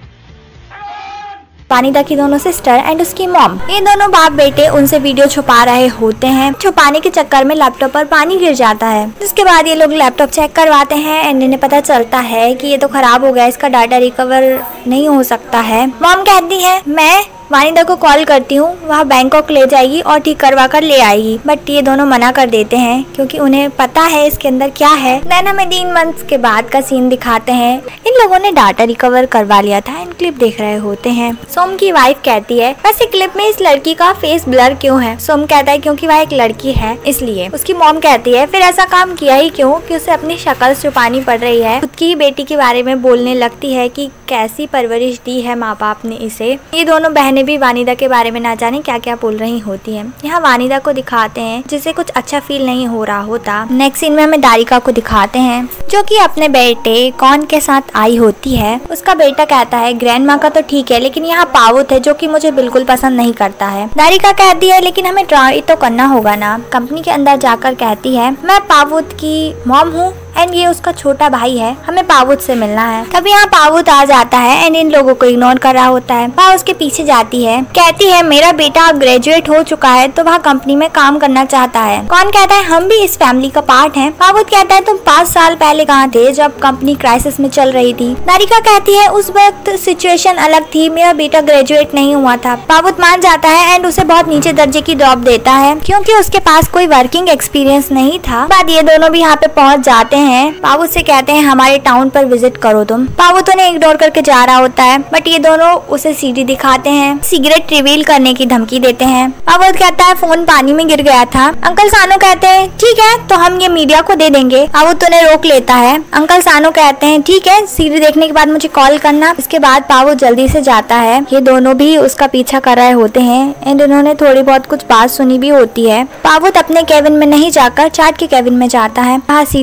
वानिदा की दोनों सिस्टर एंड उसकी मॉम। ये दोनों बाप बेटे उनसे वीडियो छुपा रहे होते हैं। छुपाने के चक्कर में लैपटॉप पर पानी गिर जाता है। जिसके बाद ये लोग लैपटॉप चेक करवाते हैं एंड इन्हें पता चलता है कि ये तो खराब हो गया, इसका डाटा रिकवर नहीं हो सकता है। मॉम कहती है मैं वानिदा को कॉल करती हूँ, वह बैंकॉक ले जाएगी और ठीक करवा कर ले आएगी। बट ये दोनों मना कर देते हैं क्योंकि उन्हें पता है इसके अंदर क्या है। देन हमें 3 मंथ्स के बाद का सीन दिखाते हैं। इन लोगों ने डाटा रिकवर करवा लिया था एंड क्लिप देख रहे होते हैं। सोम की वाइफ कहती है वैसे क्लिप में इस लड़की का फेस ब्लर क्यों है। सोम कहता है क्योंकि वह एक लड़की है इसलिए। उसकी मॉम कहती है फिर ऐसा काम किया ही क्यों कि उसे अपनी शक्ल छुपानी पड़ रही है। खुद की ही बेटी के बारे में बोलने लगती है कि कैसी परवरिश दी है माँ बाप ने इसे। ये दोनों बहनें भी वानिदा के बारे में ना जाने क्या क्या बोल रही होती हैं। यहाँ वानिदा को दिखाते हैं जिसे कुछ अच्छा फील नहीं हो रहा होता। नेक्स्ट सीन में हमें दारिका को दिखाते हैं जो कि अपने बेटे कौन के साथ आई होती है। उसका बेटा कहता है ग्रैंडमा का तो ठीक है लेकिन यहाँ पावुत है जो कि मुझे बिल्कुल पसंद नहीं करता है। दारिका कहती है लेकिन हमें ट्राई तो करना होगा ना। कंपनी के अंदर जाकर कहती है मैं पावुत की मॉम हूँ एंड ये उसका छोटा भाई है, हमें पावुत से मिलना है। तभी यहाँ पावुत आ जाता है एंड इन लोगों को इग्नोर कर रहा होता है। वह उसके पीछे जाती है, कहती है मेरा बेटा ग्रेजुएट हो चुका है तो वह कंपनी में काम करना चाहता है। कौन कहता है हम भी इस फैमिली का पार्ट हैं। पावुत कहता है तुम 5 साल पहले कहाँ थे जब कंपनी क्राइसिस में चल रही थी। दारिका कहती है उस वक्त सिचुएशन अलग थी, मेरा बेटा ग्रेजुएट नहीं हुआ था। पावुत मान जाता है एंड उसे बहुत नीचे दर्जे की जॉब देता है क्योंकि उसके पास कोई वर्किंग एक्सपीरियंस नहीं था। बाद ये दोनों भी यहाँ पे पहुँच जाते हैं। पावुत से कहते हैं हमारे टाउन पर विजिट करो तुम। पावुत उन्हें इग्नोर करके जा रहा होता है बट ये दोनों उसे सीडी दिखाते हैं, सिगरेट रिवील करने की धमकी देते हैं। पावुत कहता है फोन पानी में गिर गया था। अंकल सानो कहते हैं ठीक है तो हम ये मीडिया को दे देंगे। पावुत उन्हें रोक लेता है। अंकल सानो कहते हैं ठीक है सीडी देखने के बाद मुझे कॉल करना। इसके बाद पावुत जल्दी से जाता है। ये दोनों भी उसका पीछा कर रहे होते हैं एंड उन्होंने थोड़ी बहुत कुछ बात सुनी भी होती है। पावुत अपने केबिन में नहीं जाकर चाट के केबिन में जाता है। वहाँ सीडी लगा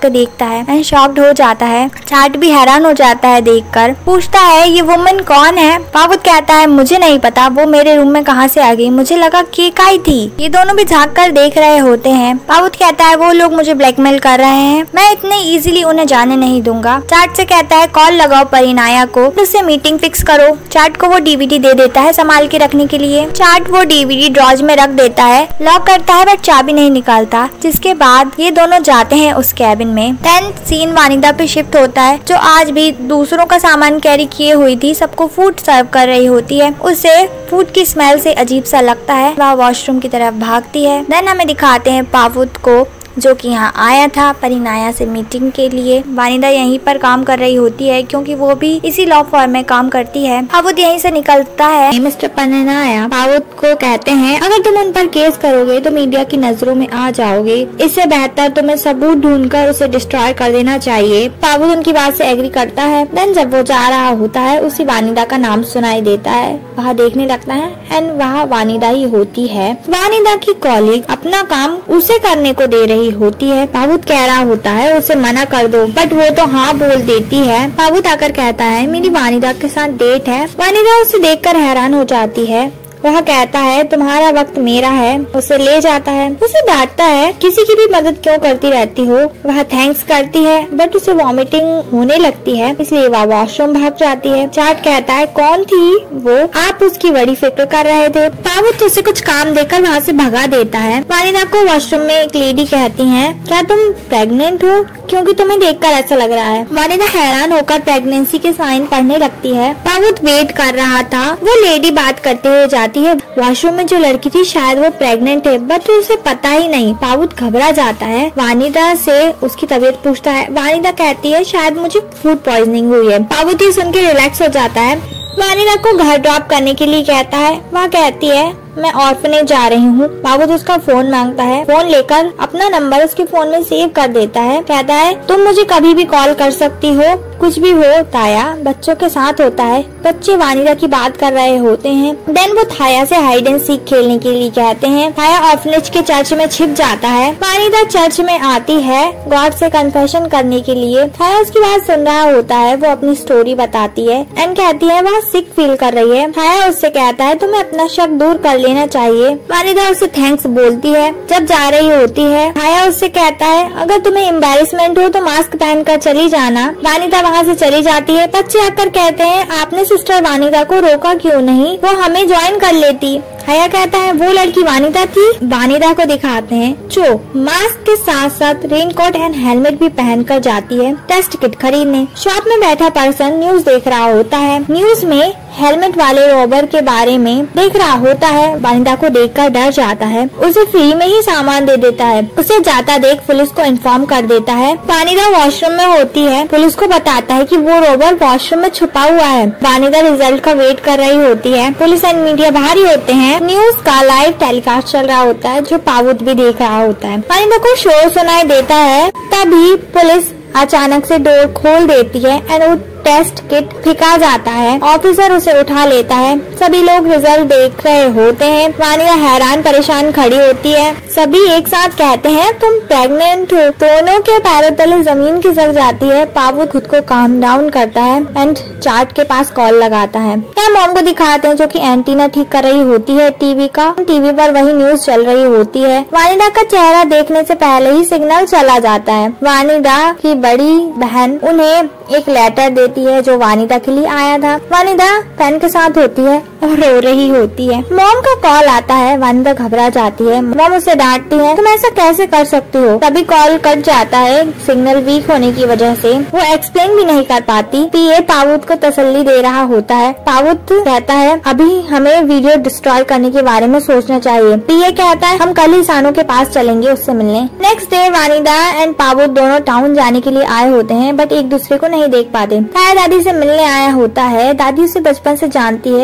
को देखता है एंड शॉक्ड हो जाता है। चाट भी हैरान हो जाता है देखकर, पूछता है ये वुमन कौन है। पावुत कहता है मुझे नहीं पता, वो मेरे रूम में कहाँ से आ गई, मुझे लगा केक आई थी। ये दोनों भी झाँक कर देख रहे होते हैं। पावुत कहता है वो लोग मुझे ब्लैकमेल कर रहे हैं, मैं इतने इजीली उन्हें जाने नहीं दूंगा। चाट से कहता है कॉल लगाओ परिनाया को, उससे मीटिंग फिक्स करो। चाट को वो डीवीडी दे देता है संभाल के रखने के लिए। चाट वो डीवीडी ड्रॉज में रख देता है, लॉक करता है बट चाबी नहीं निकालता। जिसके बाद ये दोनों जाते हैं उस कैबिन में। 10th सीन वानिदा पे शिफ्ट होता है, जो आज भी दूसरों का सामान कैरी किए हुई थी, सबको फूड सर्व कर रही होती है। उसे फूड की स्मेल से अजीब सा लगता है, वह वॉशरूम की तरफ भागती है। देन हमें दिखाते हैं पावुत को जो कि यहाँ आया था परिनाया से मीटिंग के लिए। वानिदा यहीं पर काम कर रही होती है क्योंकि वो भी इसी लॉ फर्म में काम करती है। पावुत यहीं से निकलता है। मिस्टर परिनाया पावुत को कहते हैं अगर तुम उन पर केस करोगे तो मीडिया की नजरों में आ जाओगे, इससे बेहतर तुम्हें सबूत ढूंढकर उसे डिस्ट्रॉय कर देना चाहिए। पावुत उनकी बात से एग्री करता है। देन जब वो जा रहा होता है उसी वानिदा का नाम सुनाई देता है, वह देखने लगता है एंड वह वानिदा ही होती है। वानिदा की कॉलीग अपना काम उसे करने को दे रही होती है। पावुत कह रहा होता है उसे मना कर दो, बट वो तो हाँ बोल देती है। पावुत आकर कहता है मेरी वानिदा के साथ डेट है। वानिदा उसे देखकर हैरान हो जाती है। वह कहता है तुम्हारा वक्त मेरा है, उसे ले जाता है। उसे डांटता है किसी की भी मदद क्यों करती रहती हो। वह थैंक्स करती है बट उसे वॉमिटिंग होने लगती है, इसलिए वह वॉशरूम भाग जाती है। चाट कहता है कौन थी वो, आप उसकी बड़ी फिक्र कर रहे थे। पावुत उसे कुछ काम देकर वहाँ से भगा देता है। वानिदा को वॉशरूम में एक लेडी कहती है क्या तुम प्रेग्नेंट हो, क्योंकि तुम्हें देखकर ऐसा लग रहा है। वानिदा हैरान होकर प्रेगनेंसी के साइन पढ़ने लगती है। पावुत वेट कर रहा था, वो लेडी बात करते हुए जाती है। वॉशरूम में जो लड़की थी शायद वो प्रेग्नेंट है बट उसे पता ही नहीं। पावुत घबरा जाता है, वानिदा से उसकी तबीयत पूछता है। वानिदा कहती है शायद मुझे फूड पॉइजनिंग हुई है। पावुत ये सुन के रिलैक्स हो जाता है। वानिदा को घर ड्रॉप करने के लिए कहता है। वह कहती है मैं ऑर्फनेज जा रही हूँ। पावुत उसका फोन मांगता है, फोन लेकर अपना नंबर उसके फोन में सेव कर देता है। कहता है तुम मुझे कभी भी कॉल कर सकती हो, कुछ भी हो। ताया बच्चों के साथ होता है, बच्चे वानिदा की बात कर रहे होते हैं। देन वो थाया से हाइड एंड सीक खेलने के लिए कहते हैं। थाया ऑर्फनेज के चर्च में छिप जाता है। वानिदा चर्च में आती है गॉड से कन्फेशन करने के लिए। थाया उसकी बात सुन रहा होता है, वो अपनी स्टोरी बताती है एंड कहती है वह सिक फील कर रही है। थाया उससे कहता है तुम्हें अपना शक दूर कर लेना चाहिए। वानिदा उसे थैंक्स बोलती है। जब जा रही होती है थाया उससे कहता है अगर तुम्हें एम्बैरेसमेंट हो तो मास्क पहनकर चली जाना। वानिदा वहाँ से चली जाती है। बच्चे आकर कहते हैं आपने सिस्टर वानिदा को रोका क्यों नहीं, वो हमें ज्वाइन कर लेती। थाया कहता है वो लड़की वानिदा थी। वानिदा को दिखाते हैं जो मास्क के साथ साथ रेनकोट एंड हेलमेट भी पहनकर जाती है टेस्ट किट खरीदने। शॉप में बैठा पर्सन न्यूज देख रहा होता है। न्यूज में हेलमेट वाले रॉबर के बारे में देख रहा होता है। वानिदा को देखकर डर जाता है, उसे फ्री में ही सामान दे देता है। उसे जाता देख पुलिस को इन्फॉर्म कर देता है। वानिदा वॉशरूम में होती है, पुलिस को बताता है कि वो रॉबर वॉशरूम में छुपा हुआ है। वानिदा रिजल्ट का वेट कर रही होती है। पुलिस एंड मीडिया बाहर ही होते हैं। न्यूज का लाइव टेलीकास्ट चल रहा होता है जो पावुत भी देख रहा होता है। वानिदा को शोर सुनाई देता है, तभी पुलिस अचानक से डोर खोल देती है एंड वो टेस्ट किट फेंका जाता है। ऑफिसर उसे उठा लेता है। सभी लोग रिजल्ट देख रहे होते हैं। वानिदा हैरान परेशान खड़ी होती है। सभी एक साथ कहते हैं तुम प्रेग्नेंट हो। दोनों के पैरों तले जमीन खिसक जाती है। पावुत खुद को काम डाउन करता है एंड चाट के पास कॉल लगाता है। क्या मॉम को दिखाते हैं जो कि एंटीना ठीक कर रही होती है टीवी का। टीवी पर वही न्यूज चल रही होती है। वानिदा का चेहरा देखने से पहले ही सिग्नल चला जाता है। वानिदा की बड़ी बहन उन्हें एक लेटर देती है जो वानिदा के लिए आया था। वानिदा पेन के साथ होती है और रो रही होती है। मॉम का कॉल आता है। वानिदा घबरा जाती है। मॉम उसे डांटती है तुम ऐसा कैसे कर सकती हो। तभी कॉल कट जाता है सिग्नल वीक होने की वजह से। वो एक्सप्लेन भी नहीं कर पाती। पीए पावुत को तसल्ली दे रहा होता है। पावुत कहता है अभी हमें वीडियो डिस्ट्रॉय करने के बारे में सोचना चाहिए। पीए कहता है हम कल ही सानू के पास चलेंगे उससे मिलने। Next day Wanida and Pavut दोनों टाउन जाने के लिए आए होते हैं बट एक दूसरे को नहीं देख पाते। ताया दादी से मिलने आया होता है। दादी उसे बचपन से जानती है क्योंकि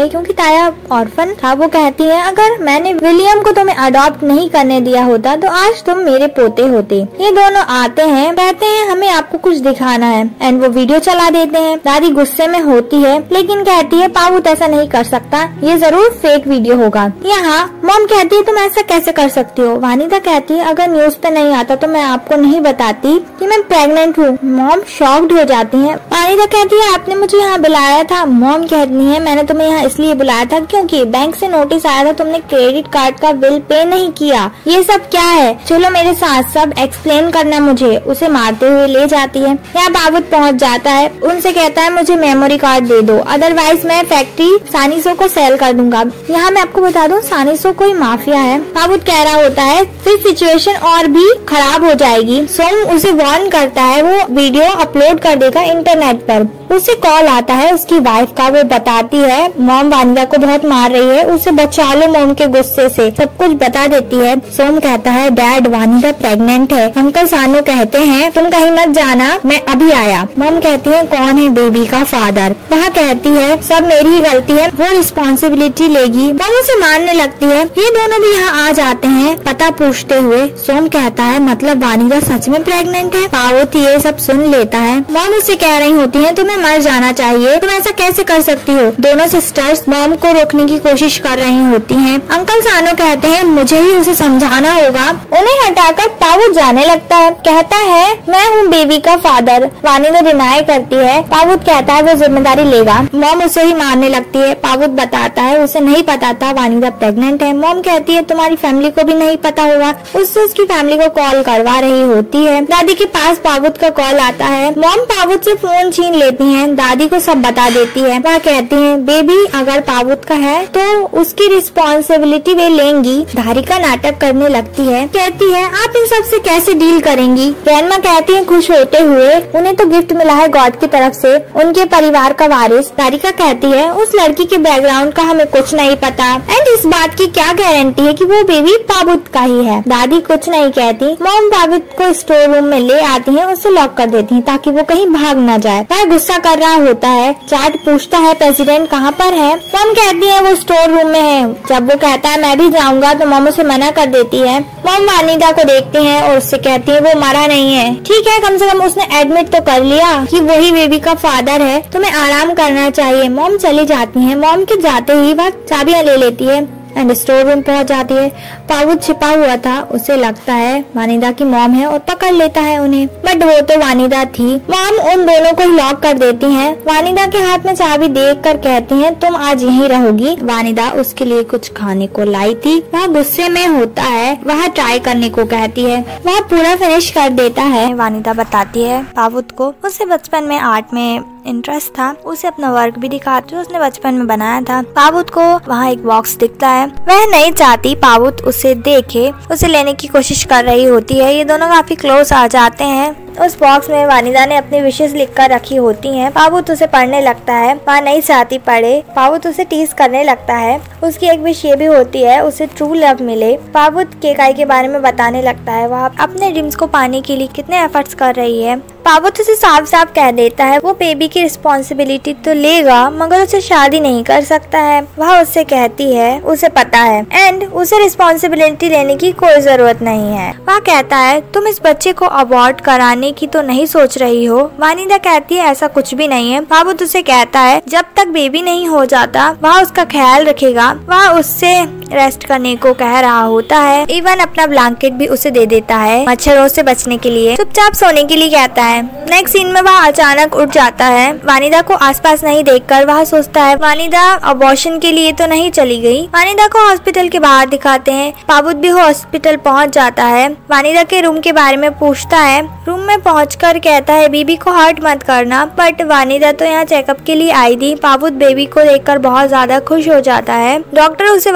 ताया ऑर्फन था। वो कहती है अगर मैंने विलियम को तुम्हें अडॉप्ट नहीं करने दिया होता तो आज तुम मेरे पोते होते। ये दोनों आते हैं, कहते हैं हमें आपको कुछ दिखाना है एंड वो वीडियो चला देते हैं। दादी गुस्से में होती है लेकिन कहती है पावुत ऐसा नहीं कर सकता, ये जरूर फेक वीडियो होगा। यहाँ मॉम कहती है तुम ऐसा कैसे कर सकती हो। वानिदा कहती है अगर न्यूज पे नहीं आता तो मैं आपको नहीं बताती कि मैं प्रेग्नेंट हूँ। मॉम शॉक्ड हो जाती है। वानिदा कहती है आपने मुझे यहाँ बुलाया था। मॉम कहती है मैंने तुम्हें यहाँ इसलिए बुलाया था क्योंकि बैंक से नोटिस आया था, तुमने क्रेडिट कार्ड का बिल पे नहीं किया। ये सब क्या है, चलो मेरे साथ सब एक्सप्लेन करना मुझे। उसे मारते हुए ले जाती है। यहाँ पावुत पहुँच जाता है, उनसे कहता है मुझे मेमोरी कार्ड दे दो, अदरवाइज मैं फैक्ट्री सानिसो को सेल कर दूंगा। यहाँ मैं आपको बता दूं सानिसो कोई माफिया है। पावुत कह रहा होता है फिर सिचुएशन और भी खराब हो जाएगी। सोम उसे वार्न करता है वो वीडियो अपलोड कर देगा इंटरनेट पर। उसे कॉल आता है उसकी वाइफ का, वो बताती है मॉम वानिदा को बहुत मार रही है, उसे बचा लो मॉम के गुस्से से, सब कुछ बता देती है। सोम कहता है डैड वानिदा प्रेग्नेंट है। अंकल सानो कहते हैं तुम कहीं मत जाना, मैं अभी आया। मॉम कहती है कौन है बेबी का फादर। वह कहती है सब मेरी ही गलती है, वो रिस्पॉन्सिबिलिटी लेगी। मॉम उसे मारने लगती है। ये दोनों भी यहाँ आ जाते हैं पता पूछते हुए। सोम कहता है मतलब वानिदा सच में प्रेग्नेंट है। पावुत ये सब सुन लेता है। मॉम उसे कह रही होती है तुम्हें मर जाना चाहिए, तुम ऐसा कैसे कर सकती हो। दोनों सिस्टर्स मॉम को रोकने की कोशिश कर रही होती हैं। अंकल सानो कहते हैं मुझे ही उसे समझाना होगा। उन्हें हटाकर पावुत जाने लगता है, कहता है मैं हूँ बेबी का फादर। वानिदा डिनाई करती है। पावुत कहता है वो जिम्मेदारी लेगा। मॉम उसे ही मारने लगती है। पावुत बताता है उसे नहीं पता था वानिदा प्रेग्नेंट है। मॉम कहती है तुम्हारी फैमिली को भी नहीं पता होगा। उससे उसकी फैमिली को कॉल करवा रही होती है। दादी के पास पावुत का कॉल आता है। मॉम पावुत से फोन छीन लेती है, दादी को सब बता देती है। वह कहती है बेबी अगर पावुत का है तो उसकी रिस्पॉन्सिबिलिटी वे लेंगी। धारिका नाटक करने लगती है, कहती है आप इन सब से कैसे डील करेंगी। ग्रैंडमा कहती है खुश होते हुए उन्हें तो गिफ्ट मिला है गॉड की तरफ से, उनके परिवार का वारिस। धारिका कहती है उस लड़की के बैकग्राउंड का हमें कुछ नहीं पता एंड इस बात की क्या गारंटी है कि वो बेबी पावुत का ही है। दादी कुछ नहीं कहती। मॉम पावुत को स्टोर रूम में ले आती है, उसे लॉक कर देती है ताकि वो कहीं भाग न जाए। वह गुस्सा कर रहा होता है। चार्ट पूछता है प्रेसिडेंट कहाँ पर है। मॉम कहती है वो स्टोर रूम में है। जब वो कहता है मैं भी जाऊंगा तो मॉम उसे मना कर देती है। मॉम वानिदा को देखती है और उससे कहती है वो मरा नहीं है, ठीक है कम से कम उसने एडमिट तो कर लिया कि वही बेबी का फादर है, तुम्हें आराम करना चाहिए। मॉम चली जाती है। मॉम के जाते ही वह चाबियां ले लेती है एंड स्टोर रूम पहुंच जाती है। पावुत छिपा हुआ था, उसे लगता है वानिदा की मॉम है और पकड़ लेता है उन्हें, बट वो तो वानिदा थी। मॉम उन दोनों को लॉक कर देती हैं। वानिदा के हाथ में चाबी देखकर कहती हैं तुम आज यहीं रहोगी। वानिदा उसके लिए कुछ खाने को लाई थी। वह गुस्से में होता है, वह ट्राई करने को कहती है, वह पूरा फिनिश कर देता है। वानिदा बताती है पावुत को उसे बचपन में आर्ट में इंटरेस्ट था, उसे अपना वर्क भी दिखाती जो उसने बचपन में बनाया था। पावुत को वहाँ एक बॉक्स दिखता है, वह नहीं चाहती पावुत उसे देखे, उसे लेने की कोशिश कर रही होती है। ये दोनों काफी क्लोज आ जाते हैं। उस बॉक्स में वानिदा ने अपनी विशेष लिखकर रखी होती हैं। पावुत उसे पढ़ने लगता है, वह नहीं चाहती पढ़े। पावुत उसे टीज करने लगता है। उसकी एक विश ये भी होती है उसे ट्रू लव मिले। पावुत केकाई के बारे में बताने लगता है, वह अपने ड्रीम्स को पाने के लिए कितने एफर्ट्स कर रही है। पावुत उसे साफ साफ कह देता है वो बेबी की रिस्पॉन्सिबिलिटी तो लेगा मगर उसे शादी नहीं कर सकता है। वह उससे कहती है उसे पता है एंड उसे रिस्पॉन्सिबिलिटी लेने की कोई जरूरत नहीं है। वह कहता है तुम इस बच्चे को अबॉर्ट कराने की तो नहीं सोच रही हो। वानिदा कहती है ऐसा कुछ भी नहीं है। पावुत उसे कहता है जब तक बेबी नहीं हो जाता वह उसका ख्याल रखेगा। वह उससे रेस्ट करने को कह रहा होता है, इवन अपना ब्लैंकेट भी उसे दे देता है मच्छरों से बचने के लिए। चुपचाप सोने के लिए कहता है। नेक्स्ट सीन में वह अचानक उठ जाता है। वानिदा को आसपास नहीं देखकर वह सोचता है वानिदा अबॉर्शन के लिए तो नहीं चली गई। वानिदा को हॉस्पिटल के बाहर दिखाते हैं। पावुत भी हॉस्पिटल पहुंच जाता है। वानिदा के रूम के बारे में पूछता है। रूम में पहुंचकर कहता है बेबी को हर्ट मत करना, बट वानिदा तो यहाँ चेकअप के लिए आई थी। पावुत बेबी को देखकर बहुत ज्यादा खुश हो जाता है। डॉक्टर उसे वानिदा का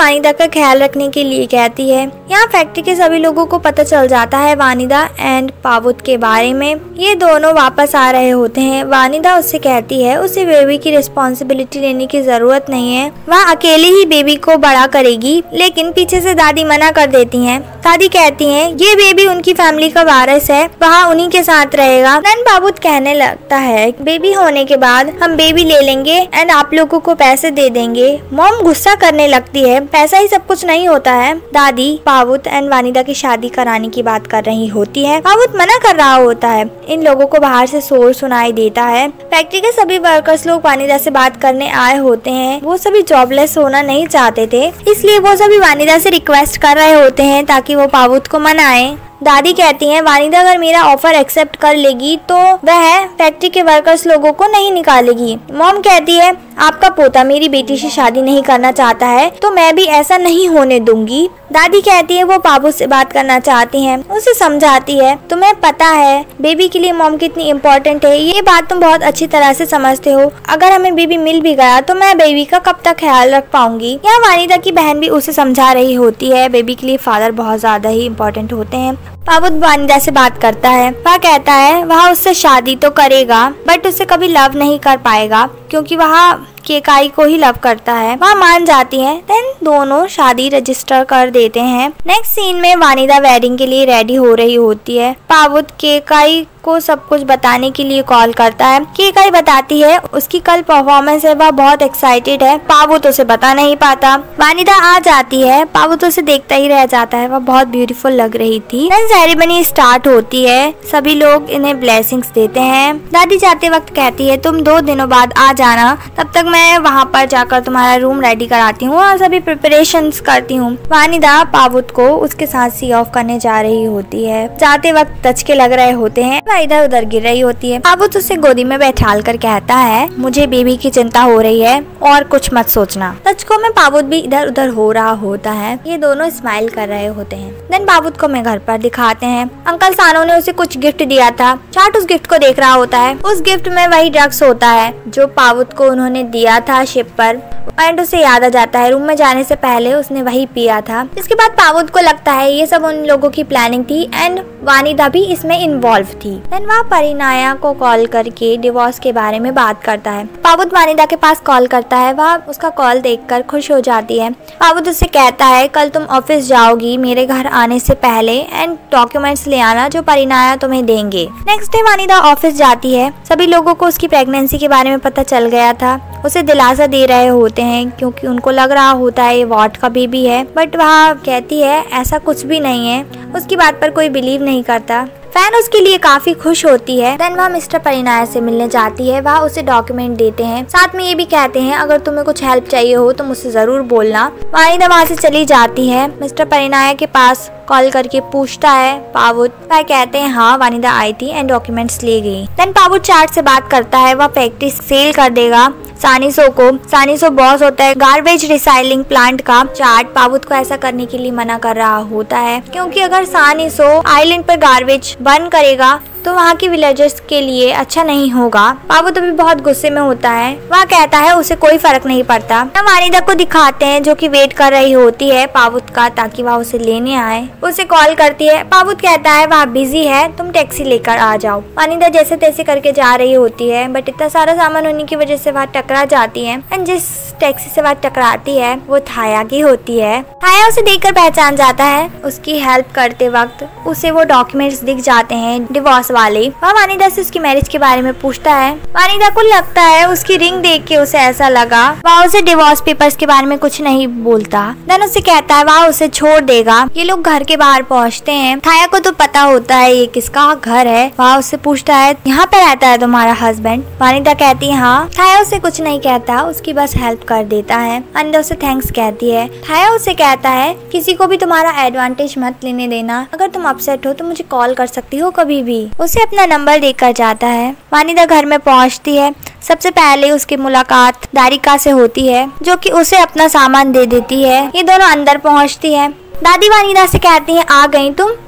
का ख्याल रखने के लिए कहती है। यहाँ फैक्ट्री के सभी लोगों को पता चल जाता है वानिदा एंड पावुत के बारे में। ये दोनों वापस आ रहे होते हैं। वानिदा उससे कहती है उसे बेबी की रिस्पॉन्सिबिलिटी लेने की जरूरत नहीं है, वह अकेले ही बेबी को बड़ा करेगी। लेकिन पीछे से दादी मना कर देती हैं। दादी कहती हैं ये बेबी उनकी फैमिली का वारिस है, वह उन्हीं के साथ रहेगा। देन पावुत कहने लगता है बेबी होने के बाद हम बेबी ले लेंगे एंड आप लोगों को पैसे दे देंगे। मॉम गुस्सा करने लगती है, पैसा ही सब कुछ नहीं होता है। दादी पावुत एंड वानिदा की शादी कराने की बात कर रही होती है। पावुत मना कर रहा होता है। इन लोगों को बाहर से शोर सुनाई देता है। फैक्ट्री के सभी वर्कर्स लोग वानिदा से बात करने आए होते हैं। वो सभी जॉबलेस होना नहीं चाहते थे, इसलिए वो सभी वानिदा से रिक्वेस्ट कर रहे होते हैं ताकि वो पावुत को मनाए। दादी कहती हैं वानिदा अगर मेरा ऑफर एक्सेप्ट कर लेगी तो वह फैक्ट्री के वर्कर्स लोगों को नहीं निकालेगी। मॉम कहती है आपका पोता मेरी बेटी से शादी नहीं करना चाहता है तो मैं भी ऐसा नहीं होने दूंगी। दादी कहती है वो पावुत से बात करना चाहती हैं। उसे समझाती है तुम्हें पता है बेबी के लिए मॉम कितनी इम्पोर्टेंट है, ये बात तुम बहुत अच्छी तरह से समझते हो। अगर हमें बेबी मिल भी गया तो मैं बेबी का कब तक ख्याल रख पाऊंगी। यहाँ वानिदा की बहन भी उसे समझा रही होती है बेबी के लिए फादर बहुत ज्यादा ही इम्पोर्टेंट होते हैं। पावुत वानिदा से बात करता है। वह कहता है वह उससे शादी तो करेगा बट उसे कभी लव नहीं कर पाएगा क्योंकि वह केकाई को ही लव करता है। वह मान जाती है। देन दोनों शादी रजिस्टर कर देते हैं। नेक्स्ट सीन में वानिदा वेडिंग के लिए रेडी हो रही होती है। पावुत केकाई को सब कुछ बताने के लिए कॉल करता है। केकाई बताती है उसकी कल परफॉर्मेंस है, वह बहुत एक्साइटेड है। पावुत उसे बता नहीं पाता। वानिदा आ जाती है। पावुत उसे देखता ही रह जाता है, वह बहुत ब्यूटीफुल लग रही थी। देन सेरेमनी स्टार्ट होती है। सभी लोग इन्हें ब्लेसिंग्स देते हैं। दादी जाते वक्त कहती है तुम 2 दिनों बाद आ जाना, तब तक मैं वहाँ पर जाकर तुम्हारा रूम रेडी कराती हूँ और सभी प्रिपरेशंस करती हूँ। वानिदा पावुत को उसके साथ सी ऑफ करने जा रही होती है। जाते वक्त दचके लग रहे होते हैं। वह इधर उधर गिर रही होती है। पावुत उसे गोदी में बैठाल कर कहता है मुझे बेबी की चिंता हो रही है और कुछ मत सोचना। दचकों में पावुत भी इधर उधर हो रहा होता है। ये दोनों स्माइल कर रहे होते हैं। देन पावुत को मैं घर पर दिखाते हैं। अंकल सानो ने उसे कुछ गिफ्ट दिया था। चाट उस गिफ्ट को देख रहा होता है। उस गिफ्ट में वही ड्रग्स होता है जो पावुत को उन्होंने दिया था शिप पर। एंड उसे याद आ जाता है रूम में जाने से पहले उसने वही पिया था। इसके बाद पावुत को लगता है ये सब उन लोगों की प्लानिंग थी एंड वानिदा भी इसमें इन्वॉल्व थी। देन वह परिनाया को कॉल करके डिवोर्स के बारे में बात करता है। पावुत वानिदा के पास कॉल करता है। वह उसका कॉल देखकर खुश हो जाती है। पावुत उससे कहता है कल तुम ऑफिस जाओगी मेरे घर आने से पहले एंड डॉक्यूमेंट्स ले आना जो परिनाया तुम्हें देंगे। नेक्स्ट डे वानिदा ऑफिस जाती है। सभी लोगों को उसकी प्रेगनेंसी के बारे में पता चल गया था। उसे दिलासा दे रहे होते हैं क्योंकि उनको लग रहा होता है ये वार्ड का बेबी है, बट वह कहती है ऐसा कुछ भी नहीं है। उसकी बात पर कोई बिलीव नहीं करता। फैन उसके लिए काफी खुश होती है। देन वह मिस्टर परिनाया से मिलने जाती है। वह उसे डॉक्यूमेंट देते हैं। साथ में ये भी कहते हैं अगर तुम्हें कुछ हेल्प चाहिए हो तो मुझसे जरूर बोलना। वानिदा वहाँ से चली जाती है। मिस्टर परिनाया के पास कॉल करके पूछता है पावुत। वह कहते हैं हाँ वानिदा आई थी एंड डॉक्यूमेंट्स ले गई। देन पावुत चार्ट से बात करता है। वह फैक्ट्री सेल कर देगा सानिसो को। सानिसो बॉस होता है गार्बेज रिसाइकलिंग प्लांट का। चार्ट पावुत को ऐसा करने के लिए मना कर रहा होता है क्योंकि अगर सानिसो आइलैंड पर गार्बेज बर्न करेगा तो वहाँ के विलेजर्स के लिए अच्छा नहीं होगा। पावुत अभी बहुत गुस्से में होता है। वह कहता है उसे कोई फर्क नहीं पड़ता। वानिदा को दिखाते हैं जो कि वेट कर रही होती है पावुत का ताकि वह उसे लेने आए। उसे कॉल करती है। पावुत कहता है वह बिजी है, तुम टैक्सी लेकर आ जाओ। वानिदा जैसे तैसे करके जा रही होती है बट इतना सारा सामान होने की वजह से वह टकरा जाती है एंड जिस टैक्सी से वह टकराती है वो थाया की होती है। थाया उसे देखकर पहचान जाता है। उसकी हेल्प करते वक्त उसे वो डॉक्यूमेंट्स दिख जाते हैं डिवोर्स वाले। वह वानिदा से उसकी मैरिज के बारे में पूछता है। वानिदा को लगता है उसकी रिंग देख के उसे ऐसा लगा। वह उसे डिवोर्स पेपर्स के बारे में कुछ नहीं बोलता। देन उसे कहता है वह उसे छोड़ देगा। ये लोग घर के बाहर पहुँचते हैं। थाया को तो पता होता है ये किसका घर है। वह उससे पूछता है यहाँ पे रहता है तुम्हारा हस्बैंड। वानिदा कहती है हाँ। थाया उसे कुछ नहीं कहता, उसकी बस हेल्प कर देता है। वानिदा उसे थैंक्स कहती है। थाया उसे कहता है किसी को भी तुम्हारा एडवांटेज मत लेने देना। अगर तुम अपसेट हो तो मुझे कॉल कर सकती हो कभी भी। उसे अपना नंबर देकर जाता है। वानिदा घर में पहुंचती है। सबसे पहले उसकी मुलाकात दारिका से होती है जो कि उसे अपना सामान दे देती है। ये दोनों अंदर पहुंचती है। दादी वानिदा से कहती हैं आ गई तुम।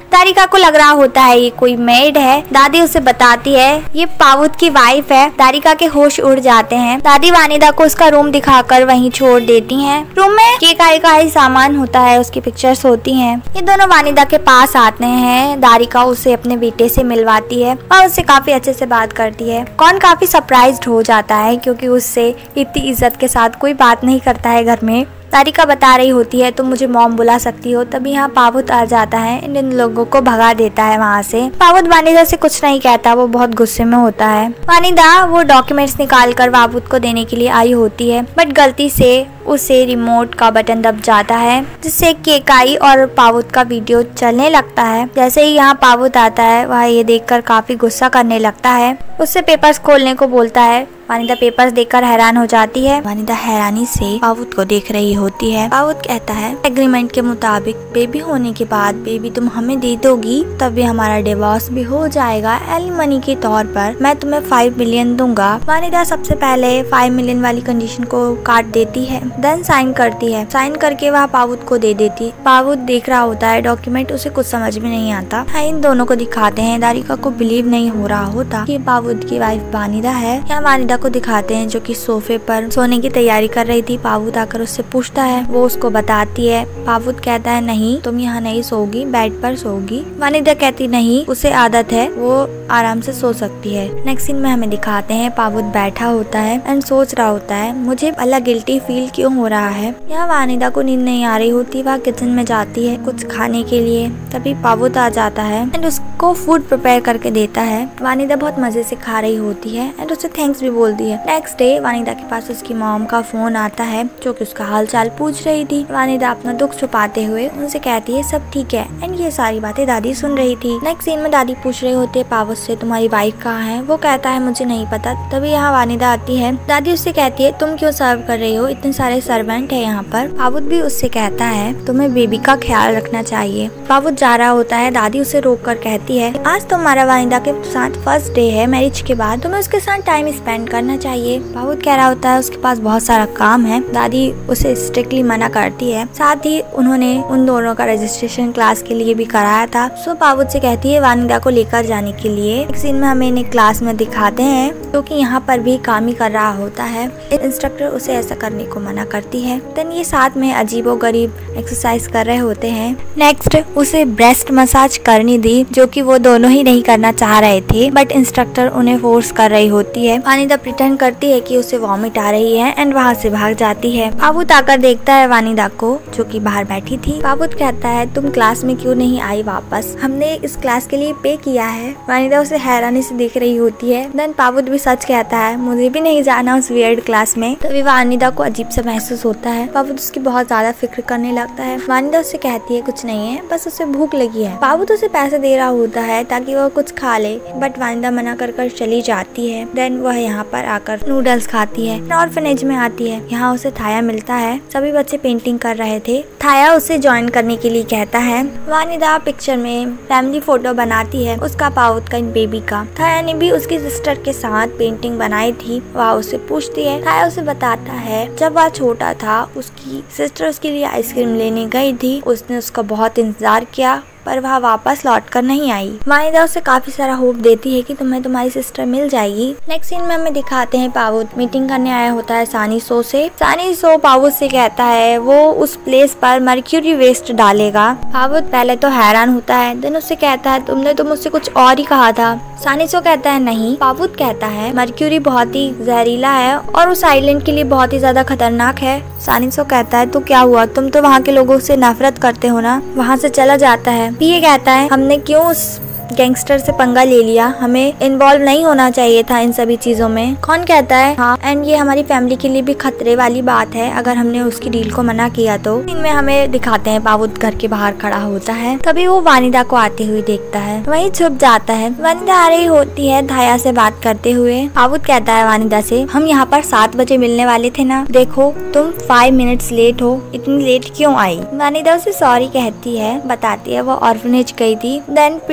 दारिका को लग रहा होता है ये कोई मेड है। दादी उसे बताती है ये पावुत की वाइफ है। दारिका के होश उड़ जाते हैं। दादी वानिदा को उसका रूम दिखाकर वहीं छोड़ देती हैं। रूम में केकाई का ही सामान होता है, उसकी पिक्चर्स होती हैं। ये दोनों वानिदा के पास आते हैं। दारिका उसे अपने बेटे से मिलवाती है और उससे काफी अच्छे से बात करती है। कौन काफी सरप्राइज्ड हो जाता है क्योंकि उससे इतनी इज्जत के साथ कोई बात नहीं करता है घर में। दारिका बता रही होती है तुम मुझे मॉम बुला सकती हो। तभी यहाँ पावुत आ जाता है, इन लोगों को भगा देता है वहाँ से। पावुत वानिदा से कुछ नहीं कहता, वो बहुत गुस्से में होता है। वानिदा वो डॉक्यूमेंट्स निकाल कर पावुत को देने के लिए आई होती है, बट गलती से उसे रिमोट का बटन दब जाता है जिससे केकाई और पावुत का वीडियो चलने लगता है। जैसे ही यहाँ पावुत आता है वह ये देखकर काफी गुस्सा करने लगता है, उससे पेपर्स खोलने को बोलता है। वानिदा पेपर्स देखकर हैरान हो जाती है। वानिदा हैरानी से पावुत को देख रही होती है। पावुत कहता है एग्रीमेंट के मुताबिक बेबी होने के बाद बेबी तुम हमें दे दोगी, तभी हमारा डिवोर्स भी हो जाएगा। एलिमनी के तौर पर मैं तुम्हें 5 मिलियन दूंगा। वानिदा सबसे पहले 5 मिलियन वाली कंडीशन को काट देती है, देन साइन करती है। साइन करके वह पावुत को दे देती। पावुत देख रहा होता है डॉक्यूमेंट, उसे कुछ समझ में नहीं आता। इन दोनों को दिखाते हैं। दारिका को बिलीव नहीं हो रहा होता कि पावुत की वाइफ वानिदा है। यहाँ वानिदा को दिखाते हैं जो कि सोफे पर सोने की तैयारी कर रही थी। पावुत आकर उससे पूछता है, वो उसको बताती है। पावुत कहता है नहीं तुम यहाँ नहीं सोगी, बेड पर सोगी। वानिदा कहती नहीं उसे आदत है, वो आराम से सो सकती है। नेक्स्ट सीन में हमें दिखाते हैं पावुत बैठा होता है एंड सोच रहा होता है मुझे अलग गिल्टी फील क्यों हो रहा है। यहाँ वानिदा को नींद नहीं आ रही होती, वह किचन में जाती है कुछ खाने के लिए। तभी पावुत आ जाता है एंड उसको फूड प्रिपेयर करके देता है। वानिदा बहुत मजे से खा रही होती है एंड उसे थैंक्स भी बोलती है। नेक्स्ट डे वानिदा के पास उसकी मॉम का फोन आता है जो कि उसका हाल चाल पूछ रही थी। वानिदा अपना दुख छुपाते हुए उनसे कहती है सब ठीक है एंड ये सारी बातें दादी सुन रही थी। नेक्स्ट सीन में दादी पूछ रही होती है पावुत से तुम्हारी वाइफ कहाँ है। वो कहता है मुझे नहीं पता। तभी यहाँ वानिदा आती है। दादी उससे कहती है तुम क्यों सर्व कर रही हो, इतने सारे सर्वेंट है यहाँ पर। पावुत भी उससे कहता है तुम्हें बेबी का ख्याल रखना चाहिए। पावुत जा रहा होता है। दादी उसे रोक कर कहती है आज तुम्हारा वानिदा के साथ फर्स्ट डे है मैरिज के बाद, तुम्हें उसके साथ टाइम स्पेंड करना चाहिए। पावुत कह रहा होता है उसके पास बहुत सारा काम है। दादी उसे स्ट्रिक्टली मना करती है। साथ ही उन्होंने उन दोनों का रजिस्ट्रेशन क्लास के लिए भी कराया था। सो पावुत से कहती है वानिदा को लेकर जाने के लिए। एक सीन में हमें इन्हें क्लास में दिखाते हैं क्योंकि यहाँ पर भी काम ही कर रहा होता है। इंस्ट्रक्टर उसे ऐसा करने को मना करती है। देन ये साथ में अजीबोगरीब एक्सरसाइज कर रहे होते हैं। नेक्स्ट उसे ब्रेस्ट मसाज करनी दी जो कि वो दोनों ही नहीं करना चाह रहे थे, बट इंस्ट्रक्टर उन्हें फोर्स कर रही होती है। वानिदा प्रिटेंड करती है कि उसे वॉमिट आ रही है एंड वहाँ से भाग जाती है। पावुत आकर देखता है वानिदा को जो कि बाहर बैठी थी। पावुत कहता है तुम क्लास में क्यों नहीं आई वापस, हमने इस क्लास के लिए पे किया है। वानिदा उसे हैरानी से देख रही होती है। देन पावुत भी सच कहता है मुझे भी नहीं जाना उस वियर्ड क्लास में। तभी वानिदा को अजीब सा महसूस होता है। पावुत उसकी बहुत ज्यादा फिक्र करने लगता है। वानिदा उससे कहती है कुछ नहीं है, बस उसे भूख लगी है। पावुत उसे पैसे दे रहा होता है ताकि वह कुछ खा ले, बट वानिदा मना कर चली जाती है। देन वह यहाँ पर आकर नूडल्स खाती है। ऑर्फनेज में आती है। यहाँ उसे थाया मिलता है। सभी बच्चे पेंटिंग कर रहे थे। थाया उसे ज्वाइन करने के लिए कहता है। वानिदा पिक्चर में फैमिली फोटो बनाती है उसका पावुत का बेबी का। थाया ने भी उसकी सिस्टर के साथ पेंटिंग बनाई थी। वह उसे पूछती है। थाया उसे बताता है जब वह छोटा था उसकी सिस्टर उसके लिए आइसक्रीम लेने गई थी, उसने उसका बहुत इंतजार किया पर वह वापस लौट कर नहीं आई। वानिदा उसे काफी सारा होप देती है कि तुम्हें तुम्हारी सिस्टर मिल जाएगी। नेक्स्ट सीन में हमें दिखाते हैं पावुत मीटिंग करने आया होता है सानिसो से। सानिसो पावुत से कहता है वो उस प्लेस पर मर्क्यूरी वेस्ट डालेगा। पावुत पहले तो हैरान होता है, देन उससे कहता है तुमने तो मुझसे कुछ और ही कहा था। सानिसो कहता है नहीं। पावुत कहता है मर्क्यूरी बहुत ही जहरीला है और उस आइलैंड के लिए बहुत ही ज्यादा खतरनाक है। सानिसो कहता है तो क्या हुआ, तुम तो वहाँ के लोगों से नफरत करते हो ना। वहाँ से चला जाता है। ये कहता है हमने क्यों उस गैंगस्टर से पंगा ले लिया, हमें इन्वॉल्व नहीं होना चाहिए था इन सभी चीजों में। कौन कहता है हाँ, एंड ये हमारी फैमिली के लिए भी खतरे वाली बात है अगर हमने उसकी डील को मना किया तो। इनमें हमें दिखाते हैं पावुत घर के बाहर खड़ा होता है। तभी वो वानिदा को आते हुए देखता है, वहीं छुप जाता है। वानिदा आ रही होती है धाया से बात करते हुए। पावुत कहता है वानिदा से हम यहाँ पर 7 बजे मिलने वाले थे ना, देखो तुम 5 मिनट्स लेट हो, इतनी लेट क्यों आई। वानिदा उसे सॉरी कहती है, बताती है वो ऑर्फनेज गई थी। देन प्रीस्ट से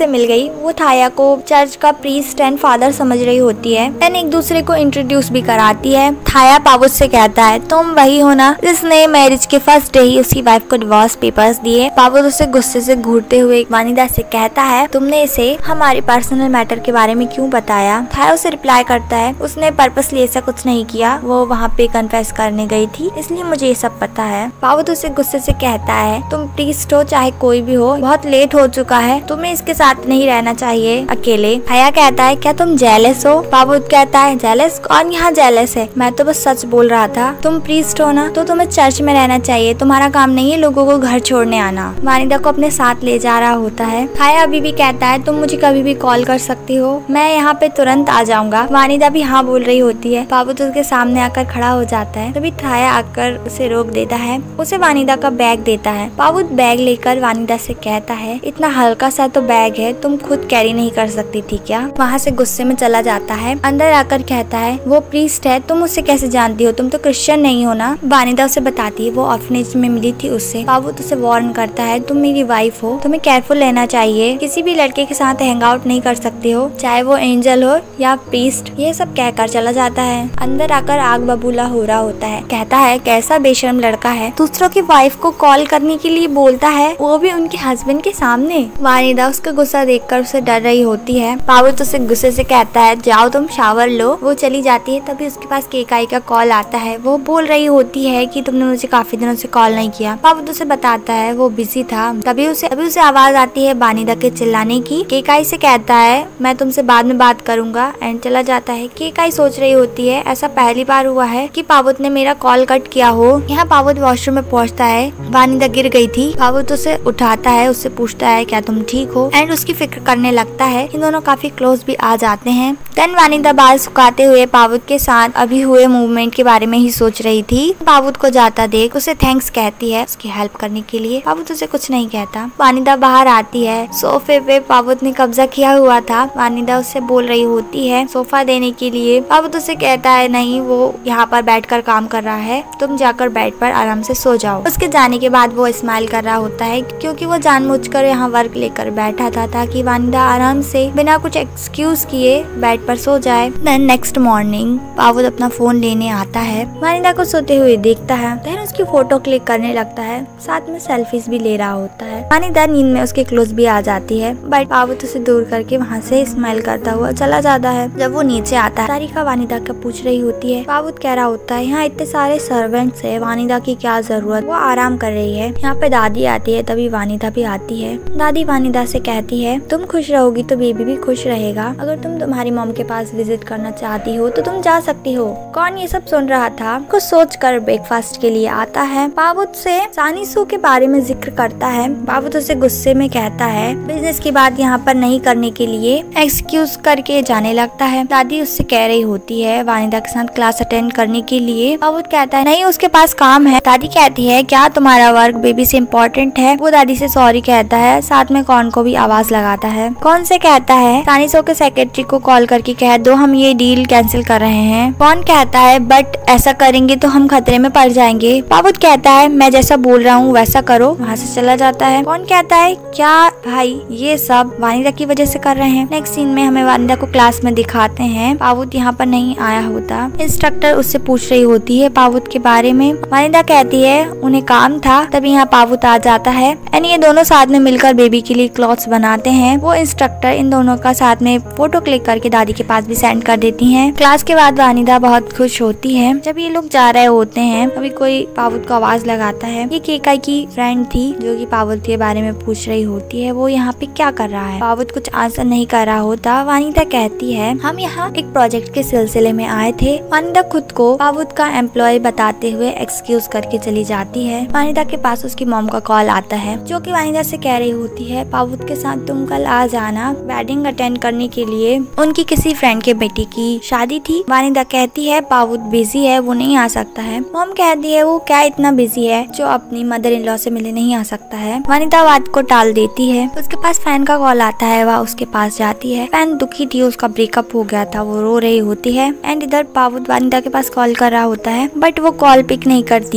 से मिल गई। वो थाया को चर्च का प्रीस्ट एंड फादर समझ रही होती है एंड एक दूसरे को इंट्रोड्यूस भी कराती है। थाया पावुत से कहता है तुम वही हो ना जिसने मैरिज के फर्स्ट डे ही उसकी वाइफ को डिवोर्स पेपर्स दिए। पावुत उसे गुस्से से घूरते हुए वानिदा से कहता है तुमने इसे हमारे पर्सनल मैटर के बारे में क्यों बताया। थाया उसे रिप्लाई करता है उसने पर्पसली ऐसा कुछ नहीं किया, वो वहाँ पे कन्फेस करने गई थी इसलिए मुझे ये सब पता है। पावुत उसे गुस्से से कहता है तुम प्रीस्ट हो चाहे कोई भी हो, बहुत लेट हो चुका है, तुम्हें इसके साथ नहीं रहना चाहिए अकेले। थाया कहता है क्या तुम जेलस हो। पावुत कहता है जेलस, कौन यहाँ जेलस है, मैं तो बस सच बोल रहा था। तुम प्रीस्ट हो ना तो तुम्हें चर्च में रहना चाहिए, तुम्हारा काम नहीं है लोगों को घर छोड़ने आना। वानिदा को अपने साथ ले जा रहा होता है। थाया अभी भी कहता है तुम मुझे कभी भी कॉल कर सकती हो, मैं यहाँ पे तुरंत आ जाऊंगा। वानिदा भी हाँ बोल रही होती है। पावुत उसके सामने आकर खड़ा हो जाता है, तभी थाया आकर उसे रोक देता है, उसे वानिदा का बैग देता है। पावुत बैग लेकर वानिदा से कहता है इतना हल्का सा तो बैग है, तुम खुद कैरी नहीं कर सकती थी क्या। वहाँ से गुस्से में चला जाता है। अंदर आकर कहता है वो प्रीस्ट है, तुम उससे कैसे जानती हो, तुम तो क्रिश्चियन नहीं हो ना। वानिदा उसे बताती है वो ऑर्फनेज में मिली थी उससे। पावुत उसे वार्न करता है तुम मेरी वाइफ हो, तुम्हें केयरफुल रहना चाहिए, किसी भी लड़के के साथ हैंग आउट नहीं कर सकते हो, चाहे वो एंजल हो या प्रीस्ट। ये सब कहकर चला जाता है। अंदर आकर आग बबूला हो रहा होता है। कहता है कैसा बेशर्म लड़का है, दूसरों की वाइफ को कॉल करने के लिए बोलता है, वो भी उनके हस्बैंड के सामने। वानिदा उसका गुस्सा देखकर उसे डर रही होती है। पावुत उसे गुस्से से कहता है जाओ तुम शावर लो। वो चली जाती है, तभी उसके पास केकाई का कॉल आता है। वो बोल रही होती है कि तुमने मुझे काफी दिनों से कॉल नहीं किया। पावुत उसे बताता है वो बिजी था। तभी उसे आवाज आती है वानिदा के चिल्लाने की। केकाई से कहता है मैं तुमसे बाद में बात करूंगा एंड चला जाता है। केकाई सोच रही होती है ऐसा पहली बार हुआ है कि पावुत ने मेरा कॉल कट किया हो। यहाँ पावुत वॉशरूम में पहुँचता है, वानिदा गिर गई थी। पावुत उसे उठाता है, उससे पूछता है क्या तुम ठीक हो एंड उसकी फिक्र करने लगता है। इन दोनों काफी क्लोज भी आ जाते हैं। देन वानिदा बाल सुखाते हुए पावुत के साथ अभी हुए मूवमेंट के बारे में ही सोच रही थी। पावुत को जाता देख उसे थैंक्स कहती है उसकी हेल्प करने के लिए। पावुत उसे कुछ नहीं कहता। वानिदा बाहर आती है। सोफे पे पावुत ने कब्जा किया हुआ था। वानिदा उससे बोल रही होती है सोफा देने के लिए। पावुत उसे कहता है नहीं, वो यहाँ पर बैठकर काम कर रहा है, तुम जाकर बेड पर आराम से सो जाओ। उसके जाने के बाद वो स्माइल कर रहा होता है क्योंकि वो जानबूझकर यहाँ वर्क लेकर बैठा था ताकि वानिदा आराम से बिना कुछ एक्सक्यूज किए बेड पर सो जाए। देन नेक्स्ट मॉर्निंग पावुत अपना फोन लेने आता है। वानिदा को सोते हुए देखता है। देन उसकी फोटो क्लिक करने लगता है, साथ में सेल्फीज भी ले रहा होता है। वानिदा नींद में उसके क्लोज भी आ जाती है, बट पावुत उसे दूर करके वहाँ से स्माइल करता हुआ चला जाता है। जब वो नीचे आता है, तारिका वानिदा का पूछ रही होती है। पावुत कह रहा होता है यहाँ इतने सारे सर्वेंट्स है, वानिदा की क्या जरूरत, वो आराम कर रही है। यहाँ पे दादी आती है, तभी वानिदा भी आती है। दादी वानिदा से कहती है तुम खुश रहोगी तो बेबी भी खुश रहेगा, अगर तुम तुम्हारी मॉम के पास विजिट करना चाहती हो तो तुम जा सकती हो। कौन ये सब सुन रहा था, कुछ सोच कर ब्रेकफास्ट के लिए आता है। पावुत से सानिसू के बारे में जिक्र करता है। पावुत उसे गुस्से में कहता है बिजनेस की बात यहाँ पर नहीं करने के लिए एक्सक्यूज करके जाने लगता है। दादी उससे कह रही होती है वानिदा के साथ क्लास अटेंड करने के लिए। पावुत कहता है नहीं, उसके पास काम है। दादी कहती है क्या तुम्हारा वर्क बेबी से इम्पोर्टेंट है। वो दादी से सॉरी कहता है, साथ में कौन को भी आवाज लगाता है। कौन से कहता है सानिसो के सेक्रेटरी को कॉल करके कह दो हम ये डील कैंसिल कर रहे हैं। कौन कहता है बट ऐसा करेंगे तो हम खतरे में पड़ जाएंगे। पावुत कहता है मैं जैसा बोल रहा हूँ वैसा करो, वहाँ से चला जाता है। कौन कहता है क्या भाई ये सब वानिदा की वजह से कर रहे हैं। नेक्स्ट सीन में हमें वानिदा को क्लास में दिखाते हैं। पावुत यहाँ पर नहीं आया होता। इंस्ट्रक्टर उससे पूछ रही होती है पावुत के बारे में। वानिदा कहती है उन्हें काम था। तभी यहाँ पावुत आ जाता है एंड ये दोनों साथ में मिलकर बेबी के लिए क्लॉथ्स बनाते हैं। वो इंस्ट्रक्टर इन दोनों का साथ में फोटो क्लिक करके दादी के पास भी सेंड कर देती हैं। क्लास के बाद वानिदा बहुत खुश होती है। जब ये लोग जा रहे होते हैं अभी कोई पावुत को आवाज लगाता है। ये केकाई की फ्रेंड थी जो कि पावुत के बारे में पूछ रही होती है वो यहाँ पे क्या कर रहा है। पावुत कुछ आंसर नहीं कर रहा होता। वानिदा कहती है हम यहाँ एक प्रोजेक्ट के सिलसिले में आए थे। वानिदा खुद को पावुत का एम्प्लॉय बताते हुए एक्सक्यूज करके चली जाती है। वानिदा के पास उसकी मॉम का कॉल आता है जो कि वानिदा से कह रही होती है पावुत के साथ तुम कल आ जाना वेडिंग अटेंड करने के लिए। उनकी किसी फ्रेंड के बेटी की शादी थी। वानिदा कहती है पावुत बिजी है, वो नहीं आ सकता है। मॉम कहती है वो क्या इतना बिजी है जो अपनी मदर इन लॉ से मिलने नहीं आ सकता है। वानिदा बात को टाल देती है। उसके पास फैन का कॉल आता है, वह उसके पास जाती है। फैन दुखी थी, उसका ब्रेकअप हो गया था, वो रो रही होती है एंड इधर पावुत वानिदा के पास कॉल कर रहा होता है बट वो कॉल पिक नहीं करती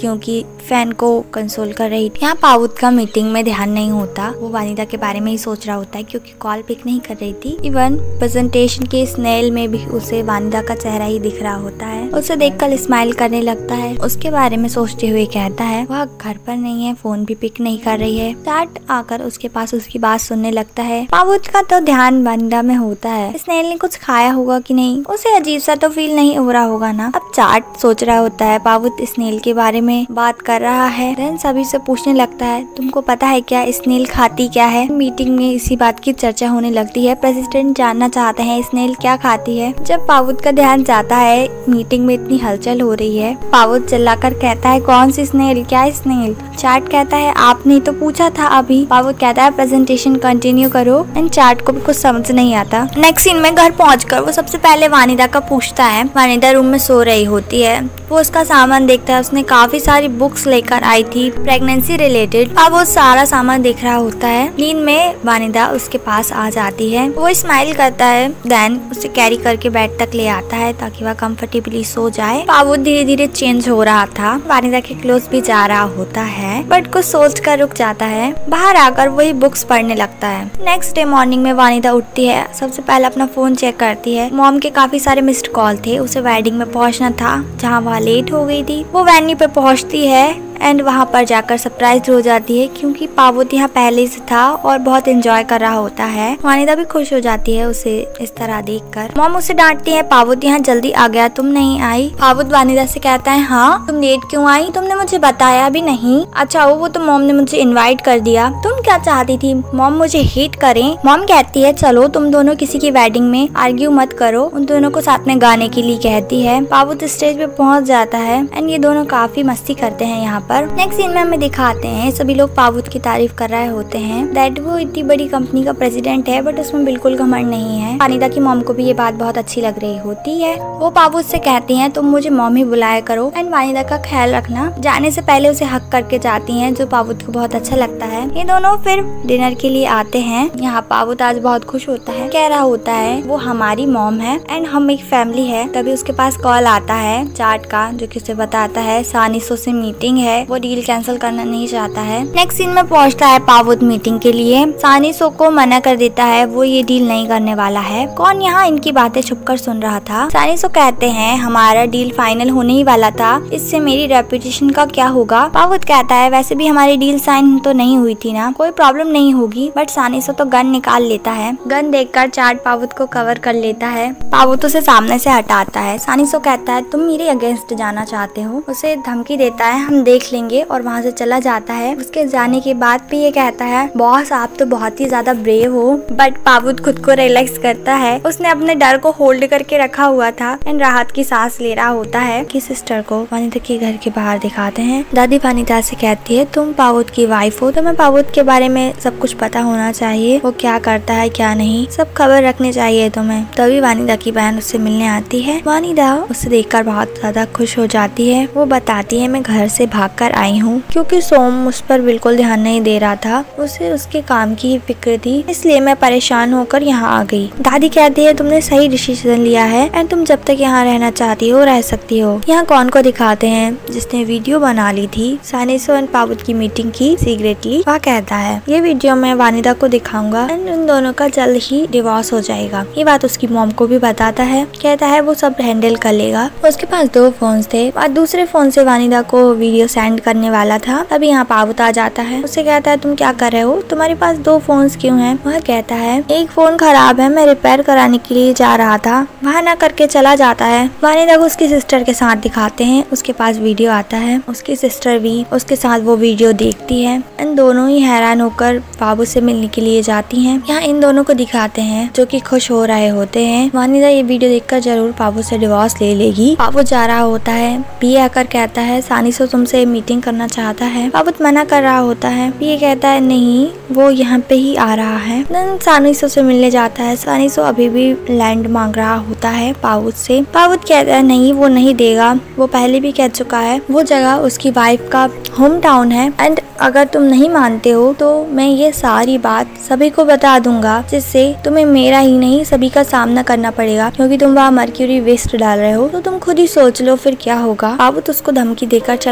क्योंकि फैन को कंसोल कर रही थी। यहाँ पावुत का मीटिंग में ध्यान नहीं होता, वो वानिदा के बारे में ही सोच रहा होता है क्योंकि कॉल पिक नहीं कर रही थी। इवन प्रेजेंटेशन के स्नेल में भी उसे वानिदा का चेहरा ही दिख रहा होता है। उसे देखकर स्माइल करने लगता है, उसके बारे में सोचते हुए कहता है वह घर पर नहीं है, फोन भी पिक नहीं कर रही है। चार्ट आकर उसके पास उसकी बात सुनने लगता है। पावुत का तो ध्यान वानिदा में होता है, स्नेल ने कुछ खाया होगा कि नहीं, उसे अजीब सा तो फील नहीं हो रहा होगा ना। अब चार्ट सोच रहा होता है पावुत स्नेल के बारे में बात कर रहा है। देन सभी से पूछने लगता है तुमको पता है क्या स्नेल खाती क्या है। मीटिंग में इसी बात की चर्चा होने लगती है। प्रेसिडेंट जानना चाहते हैं स्नेल क्या खाती है। जब पावुत का ध्यान जाता है मीटिंग में इतनी हलचल हो रही है, पावुत चिल्लाकर कहता है कौन सी स्नेल, क्या स्नेल। चार्ट कहता है आपने तो पूछा था अभी। पावुत कहता है प्रेजेंटेशन कंटिन्यू करो। एंड चार्ट को भी कुछ समझ नहीं आता। नेक्स्ट सीन में घर पहुंचकर वो सबसे पहले वानिदा का पूछता है। वानिदा रूम में सो रही होती है, वो उसका सामान देखता है। उसने काफी सारी बुक्स लेकर आई थी प्रेगनेंसी रिलेटेड। अब वो सारा सामान देख रहा होता है। नींद में वानिदा उसके पास आ जाती है, वो स्माइल करता है। देन उसे कैरी करके बेड तक ले आता है ताकि वह कंफर्टेबली सो जाए। पावुत धीरे धीरे चेंज हो रहा था, वानिदा के क्लोज भी जा रहा होता है, बट कुछ सोच कर रुक जाता है। बाहर आकर वही बुक्स पढ़ने लगता है। नेक्स्ट डे मॉर्निंग में वानिदा उठती है, सबसे पहले अपना फोन चेक करती है। मॉम के काफी सारे मिस्ड कॉल थे, उसे वेडिंग में पहुंचना था जहां वह लेट हो गई थी। वो वेन्यू पे पहुंचती है एंड वहाँ पर जाकर सरप्राइज हो जाती है क्योंकि पावुत यहाँ पहले से था और बहुत एंजॉय कर रहा होता है। वानिदा भी खुश हो जाती है उसे इस तरह देखकर। मॉम उसे डांटती है पावुत यहाँ जल्दी आ गया, तुम नहीं आई। पावुत वानिदा से कहता है हाँ तुम लेट क्यों आई, तुमने मुझे बताया भी नहीं। अच्छा वो तो मॉम ने मुझे इन्वाइट कर दिया, तुम क्या चाहती थी मॉम मुझे हिट करें। मॉम कहती है चलो तुम दोनों किसी की वेडिंग में आर्ग्यू मत करो, उन दोनों को साथ में गाने के लिए कहती है। पावुत स्टेज पे पहुँच जाता है एंड ये दोनों काफी मस्ती करते हैं यहाँ पर। नेक्स्ट सीन में हमें दिखाते हैं सभी लोग पावुत की तारीफ कर रहे होते हैं दैट वो इतनी बड़ी कंपनी का प्रेसिडेंट है बट उसमें बिल्कुल घमंड नहीं है। वानिदा की मॉम को भी ये बात बहुत अच्छी लग रही होती है। वो पावुत से कहती हैं तुम मुझे मॉम ही बुलाया करो एंड वानिदा का ख्याल रखना। जाने से पहले उसे हक करके जाती हैं जो पावुत को बहुत अच्छा लगता है। ये दोनों फिर डिनर के लिए आते हैं। यहाँ पावुत आज बहुत खुश होता है, कह रहा होता है वो हमारी मॉम है एंड हम एक फैमिली है। तभी उसके पास कॉल आता है चार्ट का जो कि उसे बताता है सानिसो से मीटिंग है, वो डील कैंसिल करना नहीं चाहता है। नेक्स्ट सीन में पहुंचता है पावुत मीटिंग के लिए। सानिसो को मना कर देता है, वो ये डील नहीं करने वाला है। कौन यहाँ इनकी बातें छुपकर सुन रहा था। सानिसो कहते हैं हमारा डील फाइनल होने ही वाला था, इससे मेरी रेपुटेशन का क्या होगा। पावुत कहता है वैसे भी हमारी डील साइन तो नहीं हुई थी ना, कोई प्रॉब्लम नहीं होगी। बट सानिसो तो गन निकाल लेता है। गन देखकर चार्ट पावुत को कवर कर लेता है। पावुत उसे सामने से हटाता है। सानिसो कहता है तुम मेरे अगेंस्ट जाना चाहते हो, उसे धमकी देता है हम देख लेंगे और वहाँ से चला जाता है। उसके जाने के बाद भी ये कहता है बॉस आप तो बहुत ही ज्यादा ब्रेव हो। बट पावुत खुद को रिलैक्स करता है, उसने अपने डर को होल्ड करके रखा हुआ था एंड राहत की सांस ले रहा होता है। कि सिस्टर को वानिदा के घर के बाहर दिखाते हैं। दादी वानिदा से कहती है तुम पावुत की वाइफ हो, तुम्हें पावुत के बारे में सब कुछ पता होना चाहिए, वो क्या करता है क्या नहीं, सब खबर रखनी चाहिए तुम्हें। तभी वानिदा की बहन उससे मिलने आती है। वानिदा उसे देखकर बहुत ज्यादा खुश हो जाती है। वो बताती है मैं घर से भागकर आई हूँ क्योंकि सोम उस पर बिल्कुल ध्यान नहीं दे रहा था, उसे उसके काम की ही फिक्र थी, इसलिए मैं परेशान होकर यहाँ आ गई। दादी कहती है तुमने सही डिसीजन लिया है एंड तुम जब तक यहाँ रहना चाहती हो रह सकती हो। यहाँ कौन को दिखाते हैं जिसने वीडियो बना ली थी सानिसो एंड पावुत की मीटिंग की सीक्रेटली। वह कहता है ये वीडियो मैं वानिदा को दिखाऊंगा एंड उन दोनों का जल्द ही डिवोर्स हो जाएगा। ये बात उसकी मॉम को भी बताता है, कहता है वो सब हैंडल कर लेगा। उसके पास 2 फोन थे और दूसरे फोन से वानिदा को वीडियो सेंड करने वाला था। तभी यहाँ पावुत आ जाता है, उससे कहता है तुम क्या कर रहे हो, तुम्हारे पास 2 फोन्स क्यों हैं? वह कहता है एक फोन खराब है, मैं रिपेयर कराने के लिए जा रहा था। वह ना करके चला जाता है। वानिदा को उसकी सिस्टर के साथ दिखाते हैं, उसके पास वीडियो आता है। उसकी सिस्टर भी उसके साथ वो वीडियो देखती है एंड दोनों ही हैरान होकर पावुत से मिलने के लिए जाती हैं। यहाँ इन दोनों को दिखाते हैं जो कि खुश हो रहे होते हैं। वानिदा ये वीडियो देखकर जरूर पावुत से डिवोर्स ले लेगी। पावुत जा रहा होता है, पीए आकर कहता है सानिसो तुमसे मीटिंग करना चाहता है। पावुत मना कर रहा होता है। पीए कहता है नहीं वो यहाँ पे ही आ रहा है। सानिसो से मिलने जाता है। सानिसो अभी भी लैंड मांग रहा होता है पावुत से। पावुत कहता है नहीं वो नहीं देगा, वो पहले भी कह चुका है वो जगह उसकी वाइफ का होम टाउन है एंड अगर तुम नहीं मानते हो तो मैं ये सारी बात सभी को बता दूंगा, जिससे तुम्हें मेरा ही नहीं सभी का सामना करना पड़ेगा क्योंकि तुम वहाँ मर्क्यूरी वेस्ट डाल रहे हो। तो तुम खुद ही सोच लो फिर क्या होगा। पावुत उसको धमकी देकर चला जाता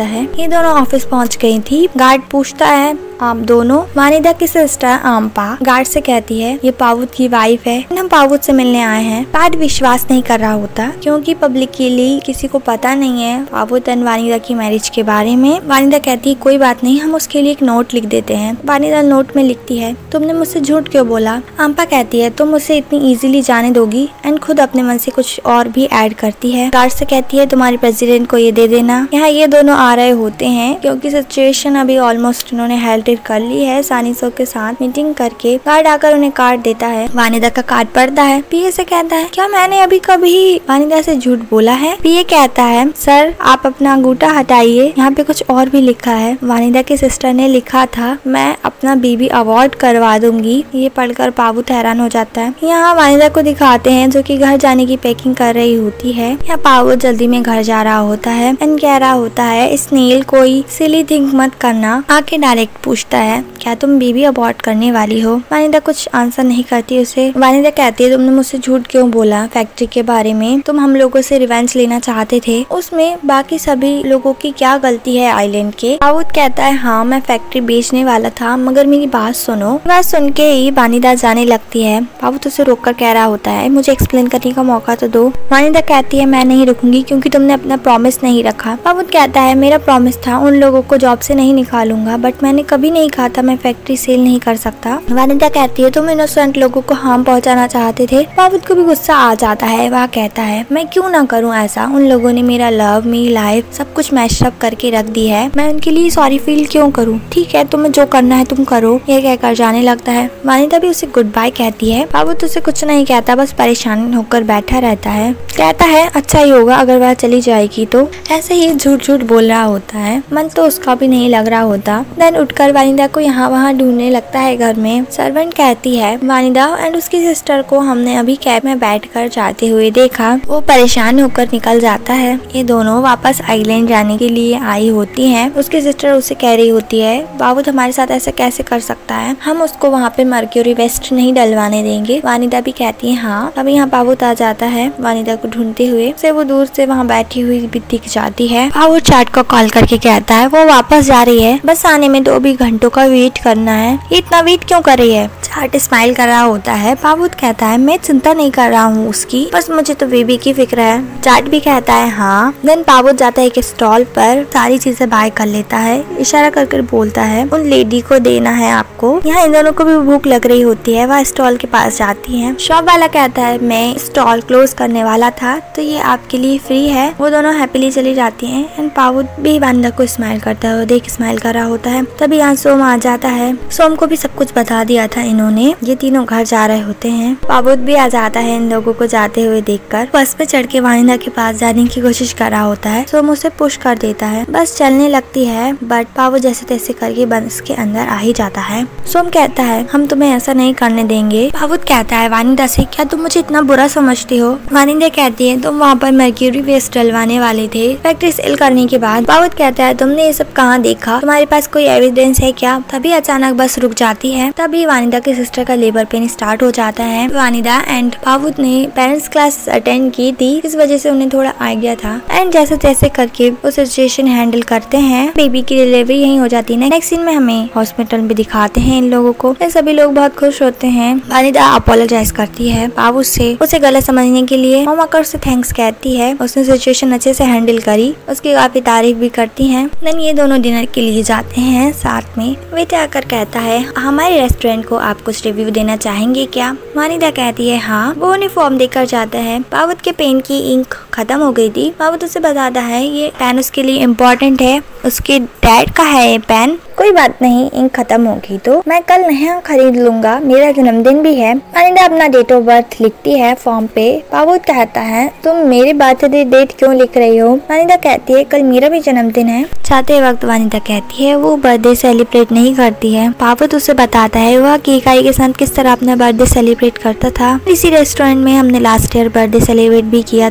है। ये दोनों ऑफिस पहुंच गई थी। गार्ड पूछता है आप दोनों वानिदा की सिस्टर आम्पा गार्ड से कहती है ये पावुत की वाइफ है, हम पावुत से मिलने आए हैं। गार्ड विश्वास नहीं कर रहा होता क्योंकि पब्लिकली किसी को पता नहीं है पावुत एंड वानिदा की मैरिज के बारे में। वानिदा कहती है कोई बात नहीं, हम उसके लिए एक नोट लिख देते हैं। वानिदा नोट में लिखती है तुमने मुझसे झूठ क्यों बोला। आम्पा कहती है तुम मुझसे इतनी इजीली जाने दोगी एंड खुद अपने मन से कुछ और भी ऐड करती है। गार्ड से कहती है तुम्हारे प्रेसिडेंट को ये दे देना। यहाँ ये दोनों आ रहे होते हैं क्योंकि सिचुएशन अभी ऑलमोस्ट इन्होंने हेल्ड कर ली है। सानिसो के साथ मीटिंग करके गार्ड आकर उन्हें कार्ड देता है। वानिदा का कार्ड पढ़ता है। पीए से कहता है क्या मैंने अभी कभी वानिदा से झूठ बोला है। पीए कहता है सर आप अपना अंगूठा हटाइए, यहाँ पे कुछ और भी लिखा है। वानिदा की सिस्टर ने लिखा था मैं अपना बेबी अवॉर्ड करवा दूंगी। ये पढ़कर पावुत हैरान हो जाता है। यहाँ वानिदा को दिखाते हैं जो कि घर जाने की पैकिंग कर रही होती है। यहाँ पावुत जल्दी में घर जा रहा होता है एंड कह रहा होता है स्नेल कोई सिली थिंक मत करना। आके डायरेक्ट पूछता है क्या तुम बेबी अबॉर्ट करने वाली हो। वानिदा कुछ आंसर नहीं करती उसे। वानिदा कहती है तुमने मुझसे झूठ क्यों बोला फैक्ट्री के बारे में, तुम हम लोगों से रिवेंज लेना चाहते थे, उसमें बाकी सभी लोगों की क्या गलती है आइलैंड के। पावुत कहता है हाँ मैं फैक्ट्री बेचने वाला था मगर मेरी बात सुनो। बात सुन के ही वानिदा जाने लगती है। पावुत उसे रोककर कह रहा होता है मुझे एक्सप्लेन करने का मौका तो दो। वानिदा कहती है मैं नहीं रुकूंगी क्योंकि तुमने अपना प्रॉमिस नहीं रखा। पावुत कहता है मेरा प्रॉमिस था उन लोगों को जॉब से नहीं निकालूंगा बट मैंने कभी नहीं कहा था मैं फैक्ट्री सेल नहीं कर सकता। वानिदा कहती है तुम इनोसेंट लोगों को हार्म पहुंचाना चाहते थे। पावुत को भी गुस्सा आ जाता है। वह कहता है मैं क्यों ना करूं ऐसा, उन लोगों ने मेरा लव मेरी लाइफ सब कुछ मैशअप करके रख दी है, मैं उनके लिए सॉरी फील क्यों करूं। ठीक है तुम्हें जो करना है तुम करो, यह कहकर जाने लगता है। वानिदा भी उसे गुड बाय कहती है। पावुत उसे कुछ नहीं कहता बस परेशान होकर बैठा रहता है। कहता है अच्छा ही होगा अगर वह चली जाएगी तो। ऐसे ही झूठ झूठ बोल रहा होता है। मन तो उसका भी नहीं लग रहा होता। देन उठकर वानिदा को यहाँ वहाँ ढूंढने लगता है। घर में सर्वेंट कहती है वानिदा एंड उसकी सिस्टर को हमने अभी कैब में बैठकर जाते हुए देखा। वो परेशान होकर निकल जाता है। ये दोनों वापस आइलैंड जाने के लिए आई होती हैं। उसकी सिस्टर उसे कह रही होती है पावुत हमारे साथ ऐसा कैसे कर सकता है, हम उसको वहाँ पे मर्क्यूरी वेस्ट नहीं डलवाने देंगे। वानिदा भी कहती है हाँ। अभी यहाँ पावुत आ जाता है वानिदा को ढूंढते हुए। से वो दूर से वहाँ बैठी हुई भी दिख जाती है। पावुत चार्ट को कॉल करके कहता है वो वापस जा रही है, बस आने में 2 घंटों का वेट करना है। इतना वेट क्यों कर रही है। चार्ट स्माइल कर रहा होता है। पावुत कहता है मैं चिंता नहीं कर रहा हूँ उसकी, बस मुझे तो बेबी की फिक्र है। चार्ट भी कहता है हाँ। देन पावुत जाता है एक स्टॉल पर, सारी चीजें बाय कर लेता है। इशारा करके बोलता है उन लेडी को देना है आपको। यहाँ इन दोनों को भी भूख लग रही होती है। वह स्टॉल के पास जाती है। शॉप वाला कहता है मैं स्टॉल क्लोज करने वाला था तो ये आपके लिए फ्री है। वो दोनों हैप्पीली चली जाती है एंड पावुत भी वानिदा को स्माइल करता है। देख स्माइल कर रहा होता है। तभी यहाँ सोम आ जाता है। सोम को भी सब कुछ बता दिया था इन्होंने। ये तीनों घर जा रहे होते हैं। पावुत भी आ जाता है इन लोगों को जाते हुए देखकर। बस पे चढ़ के वानिदा के पास जाने की कोशिश कर रहा होता है। सोम उसे पुश कर देता है। बस चलने लगती है बट पावुत जैसे तैसे करके बस के अंदर आ ही जाता है। सोम कहता है हम तुम्हें ऐसा नहीं करने देंगे। पावुत कहता है वानिदा से क्या तुम मुझे इतना बुरा समझती हो। वानिदा कहती है तुम वहाँ पर मर्क्यूरी वेस्ट डलवाने वाले थे फैक्ट्री सेल करने के बाद। पावुत कहता है तुमने ये सब कहाँ देखा, तुम्हारे पास कोई एविडेंस है क्या। तभी अचानक बस रुक जाती है। तभी वानिदा की सिस्टर का लेबर पेन स्टार्ट हो जाता है। वानिदा एंड पावुत ने पेरेंट्स क्लास अटेंड की थी, इस वजह से उन्हें थोड़ा आइडिया था एंड जैसे तैसे करके वो सिचुएशन हैंडल करते हैं। बेबी की डिलीवरी यहीं हो जाती है। नेक्स्ट सीन में हमें हॉस्पिटल में दिखाते हैं इन लोगों को। सभी लोग बहुत खुश होते हैं। वानिदा अपोलोजाइज करती है पावुत से उसे गलत समझने के लिए। मॉम आकर उसे थैंक्स कहती है, उसने सिचुएशन अच्छे से हैंडल करी। उसकी काफी तारीफ भी करती है। देन ये दोनों डिनर के लिए जाते हैं साथ में। वेटर आकर कहता है हमारे रेस्टोरेंट को आप कुछ रिव्यू देना चाहेंगे क्या। वानिदा कहती है हाँ। वो उन्हें फॉर्म देकर जाता है। पावुत के पेन की इंक खत्म हो गई थी। पावुत उसे बताता है ये पेन उसके लिए इम्पोर्टेंट है, उसके डैड का है ये पेन। कोई बात नहीं, इंक खत्म होगी तो मैं कल नया खरीद लूंगा, मेरा जन्मदिन भी है। वानिदा अपना डेट ऑफ बर्थ लिखती है फॉर्म पे। पावुत कहता है तुम मेरे बर्थडे डेट क्यों लिख रही हो। वानिदा कहती है कल मेरा भी जन्मदिन है। जाते वक्त वानिदा कहती है वो बर्थडे सेलिब्रेट नहीं करती है। पावुत उसे बताता है वह केकाई के साथ किस तरह अपना बर्थडे सेलिब्रेट करता था। इसी रेस्टोरेंट में हमने लास्ट ईयर बर्थडे सेलिब्रेट भी किया था।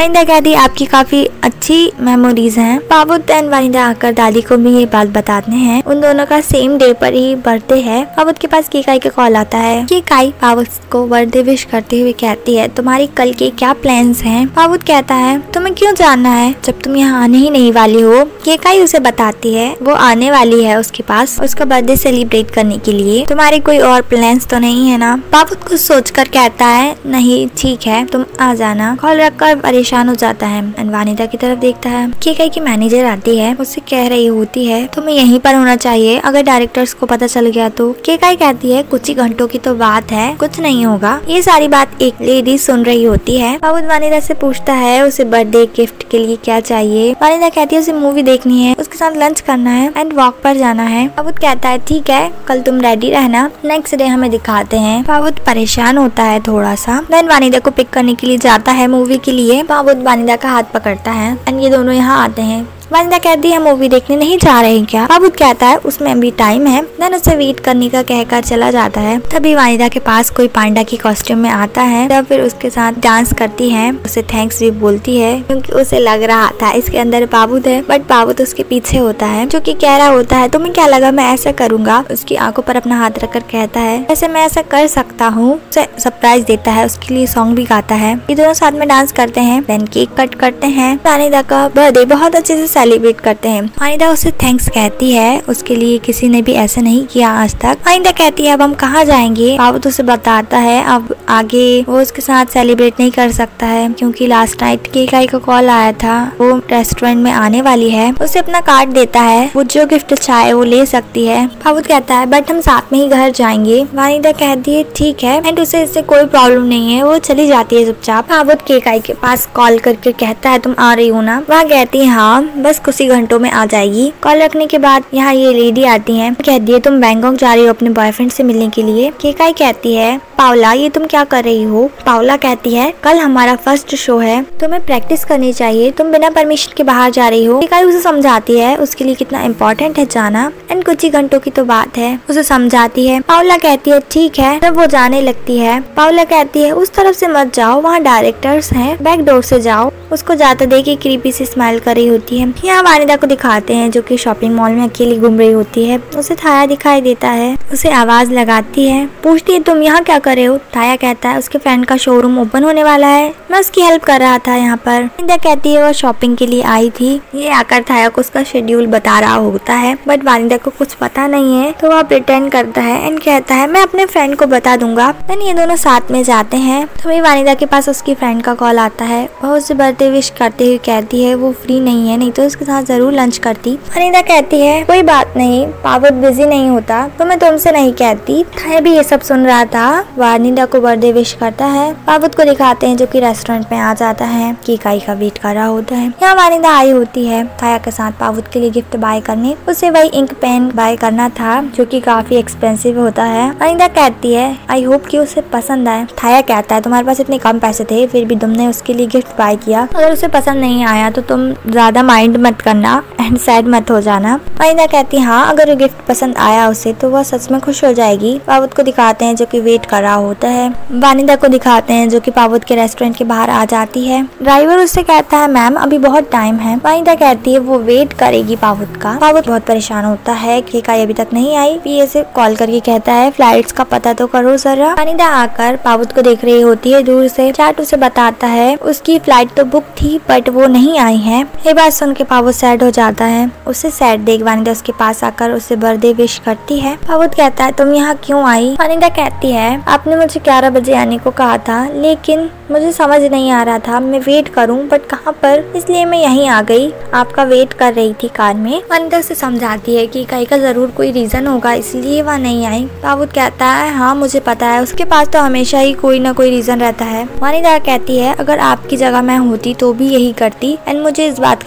वानिदा कहती है आपकी काफी अच्छी मेमोरीज हैं। पावुत एंड वानिदा आकर दादी को भी ये बात बताते हैं। उन दोनों का सेम डे पर ही बर्थडे है। पावुत के पास केकाई का कॉल आता है। केकाई पावुत को बर्थडे विश करते हुए कहती है तुम्हारी कल के क्या प्लान्स हैं? पावुत कहता है तुम्हें क्यों जानना है जब तुम यहाँ आने ही नहीं वाली हो। केकाई उसे बताती है वो आने वाली है उसके पास उसका बर्थडे सेलिब्रेट करने के लिए। तुम्हारे कोई और प्लान्स तो नहीं है ना? पावुत कुछ सोचकर कहता है नहीं ठीक है तुम आ जाना। कॉल रखकर परेशान हो जाता है एंड वानिदा की तरफ देखता है। केकाई की मैनेजर आती है उससे कह रही होती है तुम्हें यहीं पर होना चाहिए अगर डायरेक्टर्स को पता चल गया तो। केकाई कहती है कुछ ही घंटों की तो बात है कुछ नहीं होगा। ये सारी बात एक लेडी सुन रही होती है। पावुत वानिदा से पूछता है उसे बर्थडे गिफ्ट के लिए क्या चाहिए। वानिदा कहती है उसे मूवी देखनी है उसके साथ लंच करना है एंड वॉक पर जाना है। पावुत कहता है ठीक है कल तुम रेडी रहना। नेक्स्ट डे हमें दिखाते हैं पावुत परेशान होता है थोड़ा सा। देन वानिदा को पिक करने के लिए जाता है मूवी के लिए। पावुत वानिदा का हाथ पकड़ता है एंड ये दोनों यहाँ आते हैं। वानिदा कहती है मूवी देखने नहीं जा रहे हैं क्या? पावुत कहता है उसमें अभी टाइम है। देन उसे वेट करने का कहकर चला जाता है। तभी वानिदा के पास कोई पांडा की कॉस्ट्यूम में आता है तब फिर उसके साथ डांस करती है। उसे थैंक्स भी बोलती है क्योंकि उसे लग रहा था इसके अंदर पावुत है बट पावुत उसके पीछे होता है जो कि कह रहा होता है तुम्हें क्या लगा मैं ऐसा करूंगा। उसकी आंखों पर अपना हाथ रखकर कहता है वैसे मैं ऐसा कर सकता हूँ। उसे सरप्राइज देता है उसके लिए सॉन्ग भी गाता है। ये दोनों साथ में डांस करते हैं। देन केक कट करते हैं। वानिदा का बर्थडे बहुत अच्छे से सेलिब्रेट करते हैं। वानिदा उसे थैंक्स कहती है उसके लिए किसी ने भी ऐसा नहीं किया आज तक। वानिदा कहती है अब हम कहाँ जाएंगे? पावुत उसे बताता है अब आगे वो उसके साथ सेलिब्रेट नहीं कर सकता है क्योंकि लास्ट नाइट केकाई का कॉल आया था वो रेस्टोरेंट में आने वाली है। उसे अपना कार्ड देता है वो जो गिफ्ट चाहे वो ले सकती है। पावुत कहता है बट हम साथ में ही घर जाएंगे। वानिदा कहती है ठीक है एंड उसे इससे कोई प्रॉब्लम नहीं है। वो चली जाती है चुपचाप। पावुत केकाई के पास कॉल करके कहता है तुम आ रही हो ना? वह कहती है हाँ बस कुछ घंटों में आ जाएगी। कॉल रखने के बाद यहाँ ये लेडी आती है। कहती है तुम बैंकॉक जा रही हो अपने बॉयफ्रेंड से मिलने के लिए। केकाई कहती है पावला ये तुम क्या कर रही हो? पावला कहती है कल हमारा फर्स्ट शो है तुम्हें प्रैक्टिस करनी चाहिए तुम बिना परमिशन के बाहर जा रही हो। केकाई उसे समझाती है उसके लिए कितना इम्पोर्टेंट है जाना एंड कुछ ही घंटों की तो बात है। उसे समझाती है। पावला कहती है ठीक है। जब वो जाने लगती है पावला कहती है उस तरफ से मत जाओ वहाँ डायरेक्टर्स हैं बैक डोर से जाओ। उसको जाते देख के क्रीपी से स्माइल कर रही होती है। यहाँ वानिदा को दिखाते हैं जो कि शॉपिंग मॉल में अकेली घूम रही होती है। उसे थाया दिखाई देता है। उसे आवाज लगाती है पूछती है तुम यहाँ क्या कर रहे हो? थाया कहता है उसके फ्रेंड का शोरूम ओपन होने वाला है मैं उसकी हेल्प कर रहा था यहाँ पर। वानिदा कहती है वो शॉपिंग के लिए आई थी। ये आकर थाया को उसका शेड्यूल बता रहा होता है बट वानिदा को कुछ पता नहीं है तो वह प्रिटेंड करता है एंड कहता है मैं अपने फ्रेंड को बता दूंगा। देन ये दोनों साथ में जाते हैं। तभी वानिदा के पास उसकी फ्रेंड का कॉल आता है। वह उसे बर्थडे विश करते हुए कहती है वो फ्री नहीं है नहीं तो उसके साथ जरूर लंच करती। वानिदा कहती है कोई बात नहीं पावुत बिजी नहीं होता तो मैं तुमसे नहीं कहती। थाया भी ये सब सुन रहा था। वानिदा को बर्थडे विश करता है। पावुत को दिखाते हैं जो कि रेस्टोरेंट में आ जाता है। केकाई का वेट कर रहा होता है। यहाँ वानिदा आई होती है थाया के साथ पावुत के लिए गिफ्ट बाय करने। उसे वही इंक पेन बाय करना था जो कि काफी एक्सपेंसिव होता है। वानिदा कहती है आई होप कि उसे पसंद आए। थाया कहता है तुम्हारे पास इतने कम पैसे थे फिर भी तुमने उसके लिए गिफ्ट बाय किया। अगर उसे पसंद नहीं आया तो तुम ज्यादा माइंड मत करना एंड सैड मत हो जाना। वानिदा कहती है हाँ अगर गिफ्ट पसंद आया उसे तो वह सच में खुश हो जाएगी। पावुत को दिखाते हैं जो कि वेट कर रहा होता है। वानिदा को दिखाते हैं जो कि पावुत के रेस्टोरेंट के बाहर आ जाती है। ड्राइवर उससे कहता है मैम अभी बहुत टाइम है। वानिदा कहती है वो वेट करेगी पावुत का। पावुत बहुत परेशान होता है कि केकाई अभी तक नहीं आई। पीए से कॉल करके कहता है फ्लाइट्स का पता तो करो जरा। वानिदा आकर पावुत को देख रही होती है दूर से। चैट उसे बताता है उसकी फ्लाइट तो बुक थी बट वो नहीं आई है। ये बात सुन के पावुत सैड हो जाता है। उसे सैड देख वानिदा उसके पास आकर उसे बर्थडे विश करती है। पावुत कहता है तुम यहाँ क्यों आई? वानिदा कहती है आपने मुझे 11 बजे आने को कहा था लेकिन मुझे समझ नहीं आ रहा था मैं वेट करूं बट कहाँ पर इसलिए मैं यहीं आ गई। आपका वेट कर रही थी कार में। वानिदा उसे समझाती है कि केकाई का जरूर कोई रीजन होगा इसलिए वह नहीं आई। पावुत कहता है हाँ मुझे पता है उसके पास तो हमेशा ही कोई ना कोई रीजन रहता है। वानिदा कहती है अगर आपकी जगह मैं होती तो भी यही करती एंड मुझे इस बात का कोई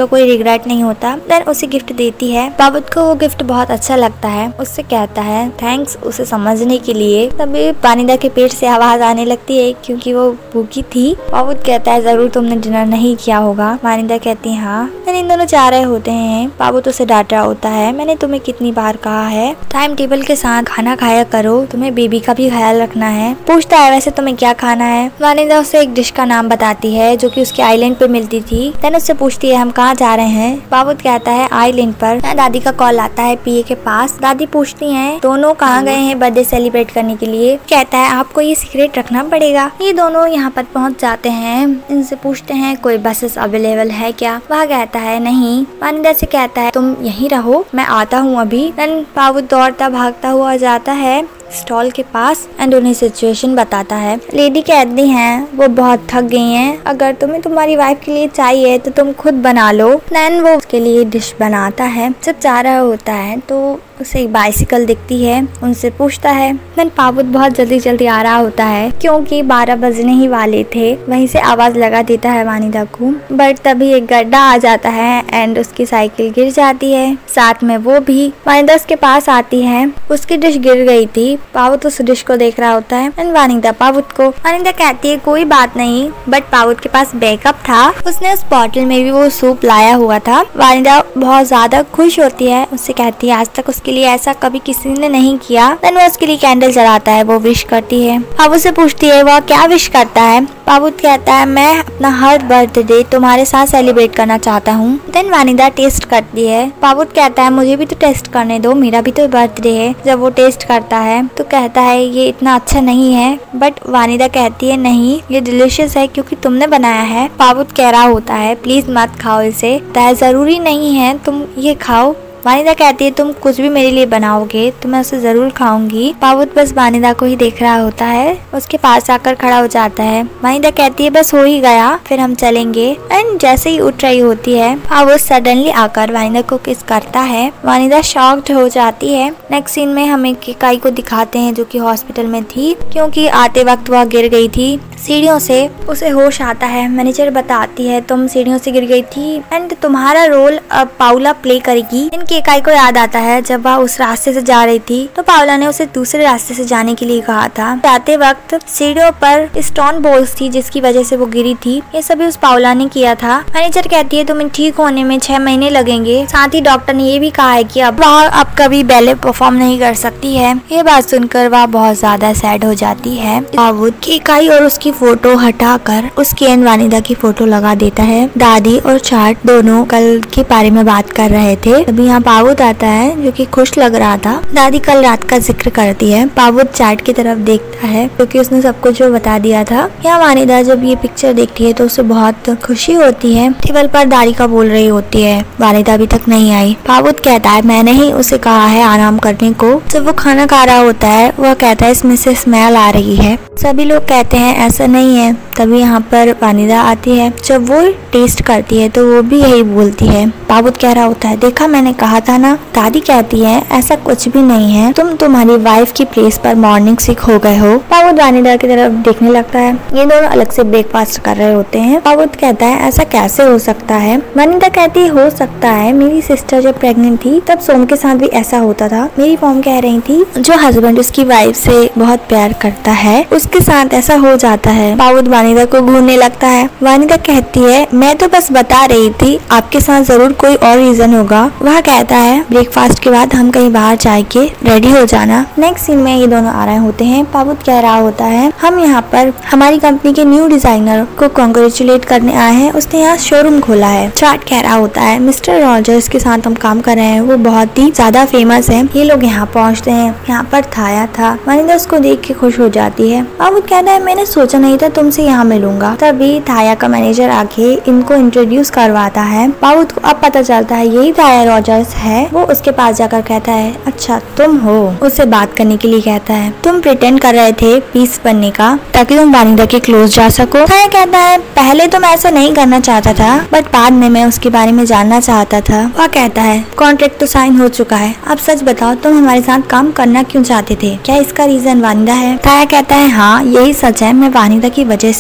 रिग्रेट नहीं होता। देन उसे गिफ्ट देती है। पावुत को वो गिफ्ट बहुत अच्छा लगता है। उससे कहता है थैंक्स उसे समझने के लिए। तभी वानिदा के पेट से आवाज आने लगती है क्योंकि वो भूखी थी। पावुत कहता है जरूर तुमने डिनर नहीं किया होगा। वानिदा कहती है हाँ। देन इन दोनों जा रहे होते हैं। पावुत उसे डांट रहा होता है मैंने तुम्हें कितनी बार कहा है टाइम टेबल के साथ खाना खाया करो, तुम्हें बेबी का भी ख्याल रखना है। पूछता है वैसे तुम्हें क्या खाना है। वानिदा उसे एक डिश का नाम बताती है जो कि उसके आइलैंड पे मिलती थी। देन उससे पूछती है हम कहाँ जा रहे हैं। पावुत कहता है आइलैंड पर। दादी का कॉल आता है पीए के पास। दादी पूछती है दोनों कहाँ गए हैं बर्थडे सेलिब्रेट करने के लिए। कहता है आपको ये सीक्रेट रखना पड़ेगा। ये दोनों यहाँ पर पहुँच जाते हैं। इनसे पूछते हैं कोई बसेस अवेलेबल है क्या। वह कहता है नहीं। वानिदा से कहता है तुम यहीं रहो मैं आता हूँ अभी। देन पावुत दौड़ता भागता हुआ जाता है स्टॉल के पास एंड उन्हें सिचुएशन बताता है। लेडी कहती हैं वो बहुत थक गई हैं, अगर तुम्हें तुम्हारी वाइफ के लिए चाहिए तो तुम खुद बना लो। देन वो उसके लिए डिश बनाता है। जब जा रहा होता है तो उसे एक बाइसिकल दिखती है। उनसे पूछता है। देन पावुत बहुत जल्दी आ रहा होता है क्योंकि 12 बजने ही वाले थे। वहीं से आवाज लगा देता है वानिदा को। बट तभी एक गड्ढा आ जाता है एंड उसकी साइकिल गिर जाती है। साथ में वो भी। वानिदा उसके पास आती है। उसकी डिश गिर गई थी। पावुत उस डिश को देख रहा होता है एंड वानिदा पावुत को। वानिदा कहती है कोई बात नहीं। बट पावुत के पास बैकअप था। उसने उस बॉटल में भी वो सूप लाया हुआ था। वानिदा बहुत ज्यादा खुश होती है। उससे कहती है आज तक उसके लिए ऐसा कभी किसी ने नहीं किया। देन वो उसके लिए कैंडल जलाता है। वो विश करती है। पावुत से पूछती है वह क्या विश करता है। पावुत कहता है मैं अपना हर बर्थडे तुम्हारे साथ सेलिब्रेट करना चाहता हूँ। देन वानिदा टेस्ट करती है। पावुत कहता है मुझे भी तो टेस्ट करने दो, मेरा भी तो बर्थडे है। जब वो टेस्ट करता है तो कहता है ये इतना अच्छा नहीं है। बट वानिदा कहती है नहीं ये डिलीशियस है क्योंकि तुमने बनाया है। पावुत कह रहा होता है प्लीज मत खाओ इसे, जरूरी नहीं है तुम ये खाओ। वानिदा कहती है तुम कुछ भी मेरे लिए बनाओगे तो मैं उसे जरूर खाऊंगी। पावुत बस वानिदा को ही देख रहा होता है। उसके पास आकर खड़ा हो जाता है। वानिदा कहती है बस हो ही गया फिर हम चलेंगे। एंड जैसे ही उठ रही होती है पावुत सडनली आकर वानिदा को किस करता है। वानिदा शॉक्ड हो जाती है। नेक्स्ट सीन में हमें केकाई को दिखाते हैं जो कि हॉस्पिटल में थी क्योंकि आते वक्त वह गिर गई थी सीढ़ियों से। उसे होश आता है। मैनेजर बताती है तुम सीढ़ियों से गिर गई थी एंड तुम्हारा रोल अब पाउला प्ले करेगी। केकाई को याद आता है जब वह उस रास्ते से जा रही थी तो पाउला ने उसे दूसरे रास्ते से जाने के लिए कहा था। जाते वक्त सीढ़ियों पर स्टोन बॉल्स थी जिसकी वजह से वो गिरी थी। ये सभी उस पाउला ने किया था। मैनेजर कहती है तुम्हें ठीक होने में 6 महीने लगेंगे। साथ ही डॉक्टर ने ये भी कहा है कि अब कभी बैले परफॉर्म नहीं कर सकती है। ये बात सुनकर वह बहुत ज्यादा सैड हो जाती है। पावुत केकाई और उसकी फोटो हटाकर उसकी एंड वानिदा की फोटो लगा देता है। दादी और चार्ट दोनों कल के बारे में बात कर रहे थे। तभी यहाँ पावुत आता है जो कि खुश लग रहा था। दादी कल रात का जिक्र करती है। पावुत चार्ट की तरफ देखता है क्योंकि उसने सब कुछ जो बता दिया था। यहाँ वानिदा जब ये पिक्चर देखती है तो उसे बहुत खुशी होती है। टेबल पर दादी का बोल रही होती है वानिदा अभी तक नहीं आई। पावुत कहता है मैंने ही उसे कहा है आराम करने को। जब वो खाना खा रहा होता है वह कहता है इसमें से स्मेल आ रही है। सभी लोग कहते हैं ऐसा नहीं है। तभी यहाँ पर वानिदा आती है। जब वो टेस्ट करती है तो वो भी यही बोलती है। पावुत कह रहा होता है देखा मैंने कहा था ना। दादी कहती है ऐसा कुछ भी नहीं है, तुम तुम्हारी वाइफ की प्लेस पर मॉर्निंग सिक हो गए हो। पावुत वानिदा की तरफ देखने लगता है। ये दोनों अलग से ब्रेकफास्ट कर रहे होते हैं। पावुत कहता है ऐसा कैसे हो सकता है। वानिदा कहती है हो सकता है मेरी सिस्टर जब प्रेग्नेंट थी तब सोम के साथ भी ऐसा होता था। मेरी मॉम कह रही थी जो हस्बैंड उसकी वाइफ से बहुत प्यार करता है उसके साथ ऐसा हो जाता है। पावुत वानिदा को घूरने लगता है। वानिदा कहती है मैं तो बस बता रही थी, आपके साथ जरूर कोई और रीजन होगा। वह कहता है ब्रेकफास्ट के बाद हम कहीं बाहर जाके रेडी हो जाना। नेक्स्ट सीन में ये दोनों आ रहे होते हैं। पावुत कह रहा होता है हम यहाँ पर हमारी कंपनी के न्यू डिजाइनर को कांग्रेचुलेट करने आए हैं, उसने यहाँ शोरूम खोला है। चार्ट कह रहा होता है मिस्टर रॉजर्स के साथ हम काम कर रहे हैं, वो बहुत ही ज्यादा फेमस है। ये लोग यहाँ पहुँचते हैं। यहाँ पर थाया था। वानिदा उसको देख के खुश हो जाती है। पावुत कहता है मैंने सोचा नहीं था तुमसे यहाँ मिलूंगा। तभी थाया का मैनेजर आके इनको इंट्रोड्यूस करवाता है। पावुत को अब पता चलता है यही थाया रॉजर्स है। वो उसके पास जाकर कहता है अच्छा तुम हो। उससे बात करने के लिए कहता है तुम प्रिटेंड कर रहे थे पीस बनने का ताकि तुम वानिदा के क्लोज जा सको। थाया कहता है पहले तो मैं ऐसा नहीं करना चाहता था बट बाद में मैं उसके बारे में जानना चाहता था। वह कहता है कॉन्ट्रैक्ट तो साइन हो चुका है, अब सच बताओ तुम हमारे साथ काम करना क्यों चाहते थे, क्या इसका रीजन वानिदा है। थाया कहता है हाँ यही सच है, मैं वानिदा की वजह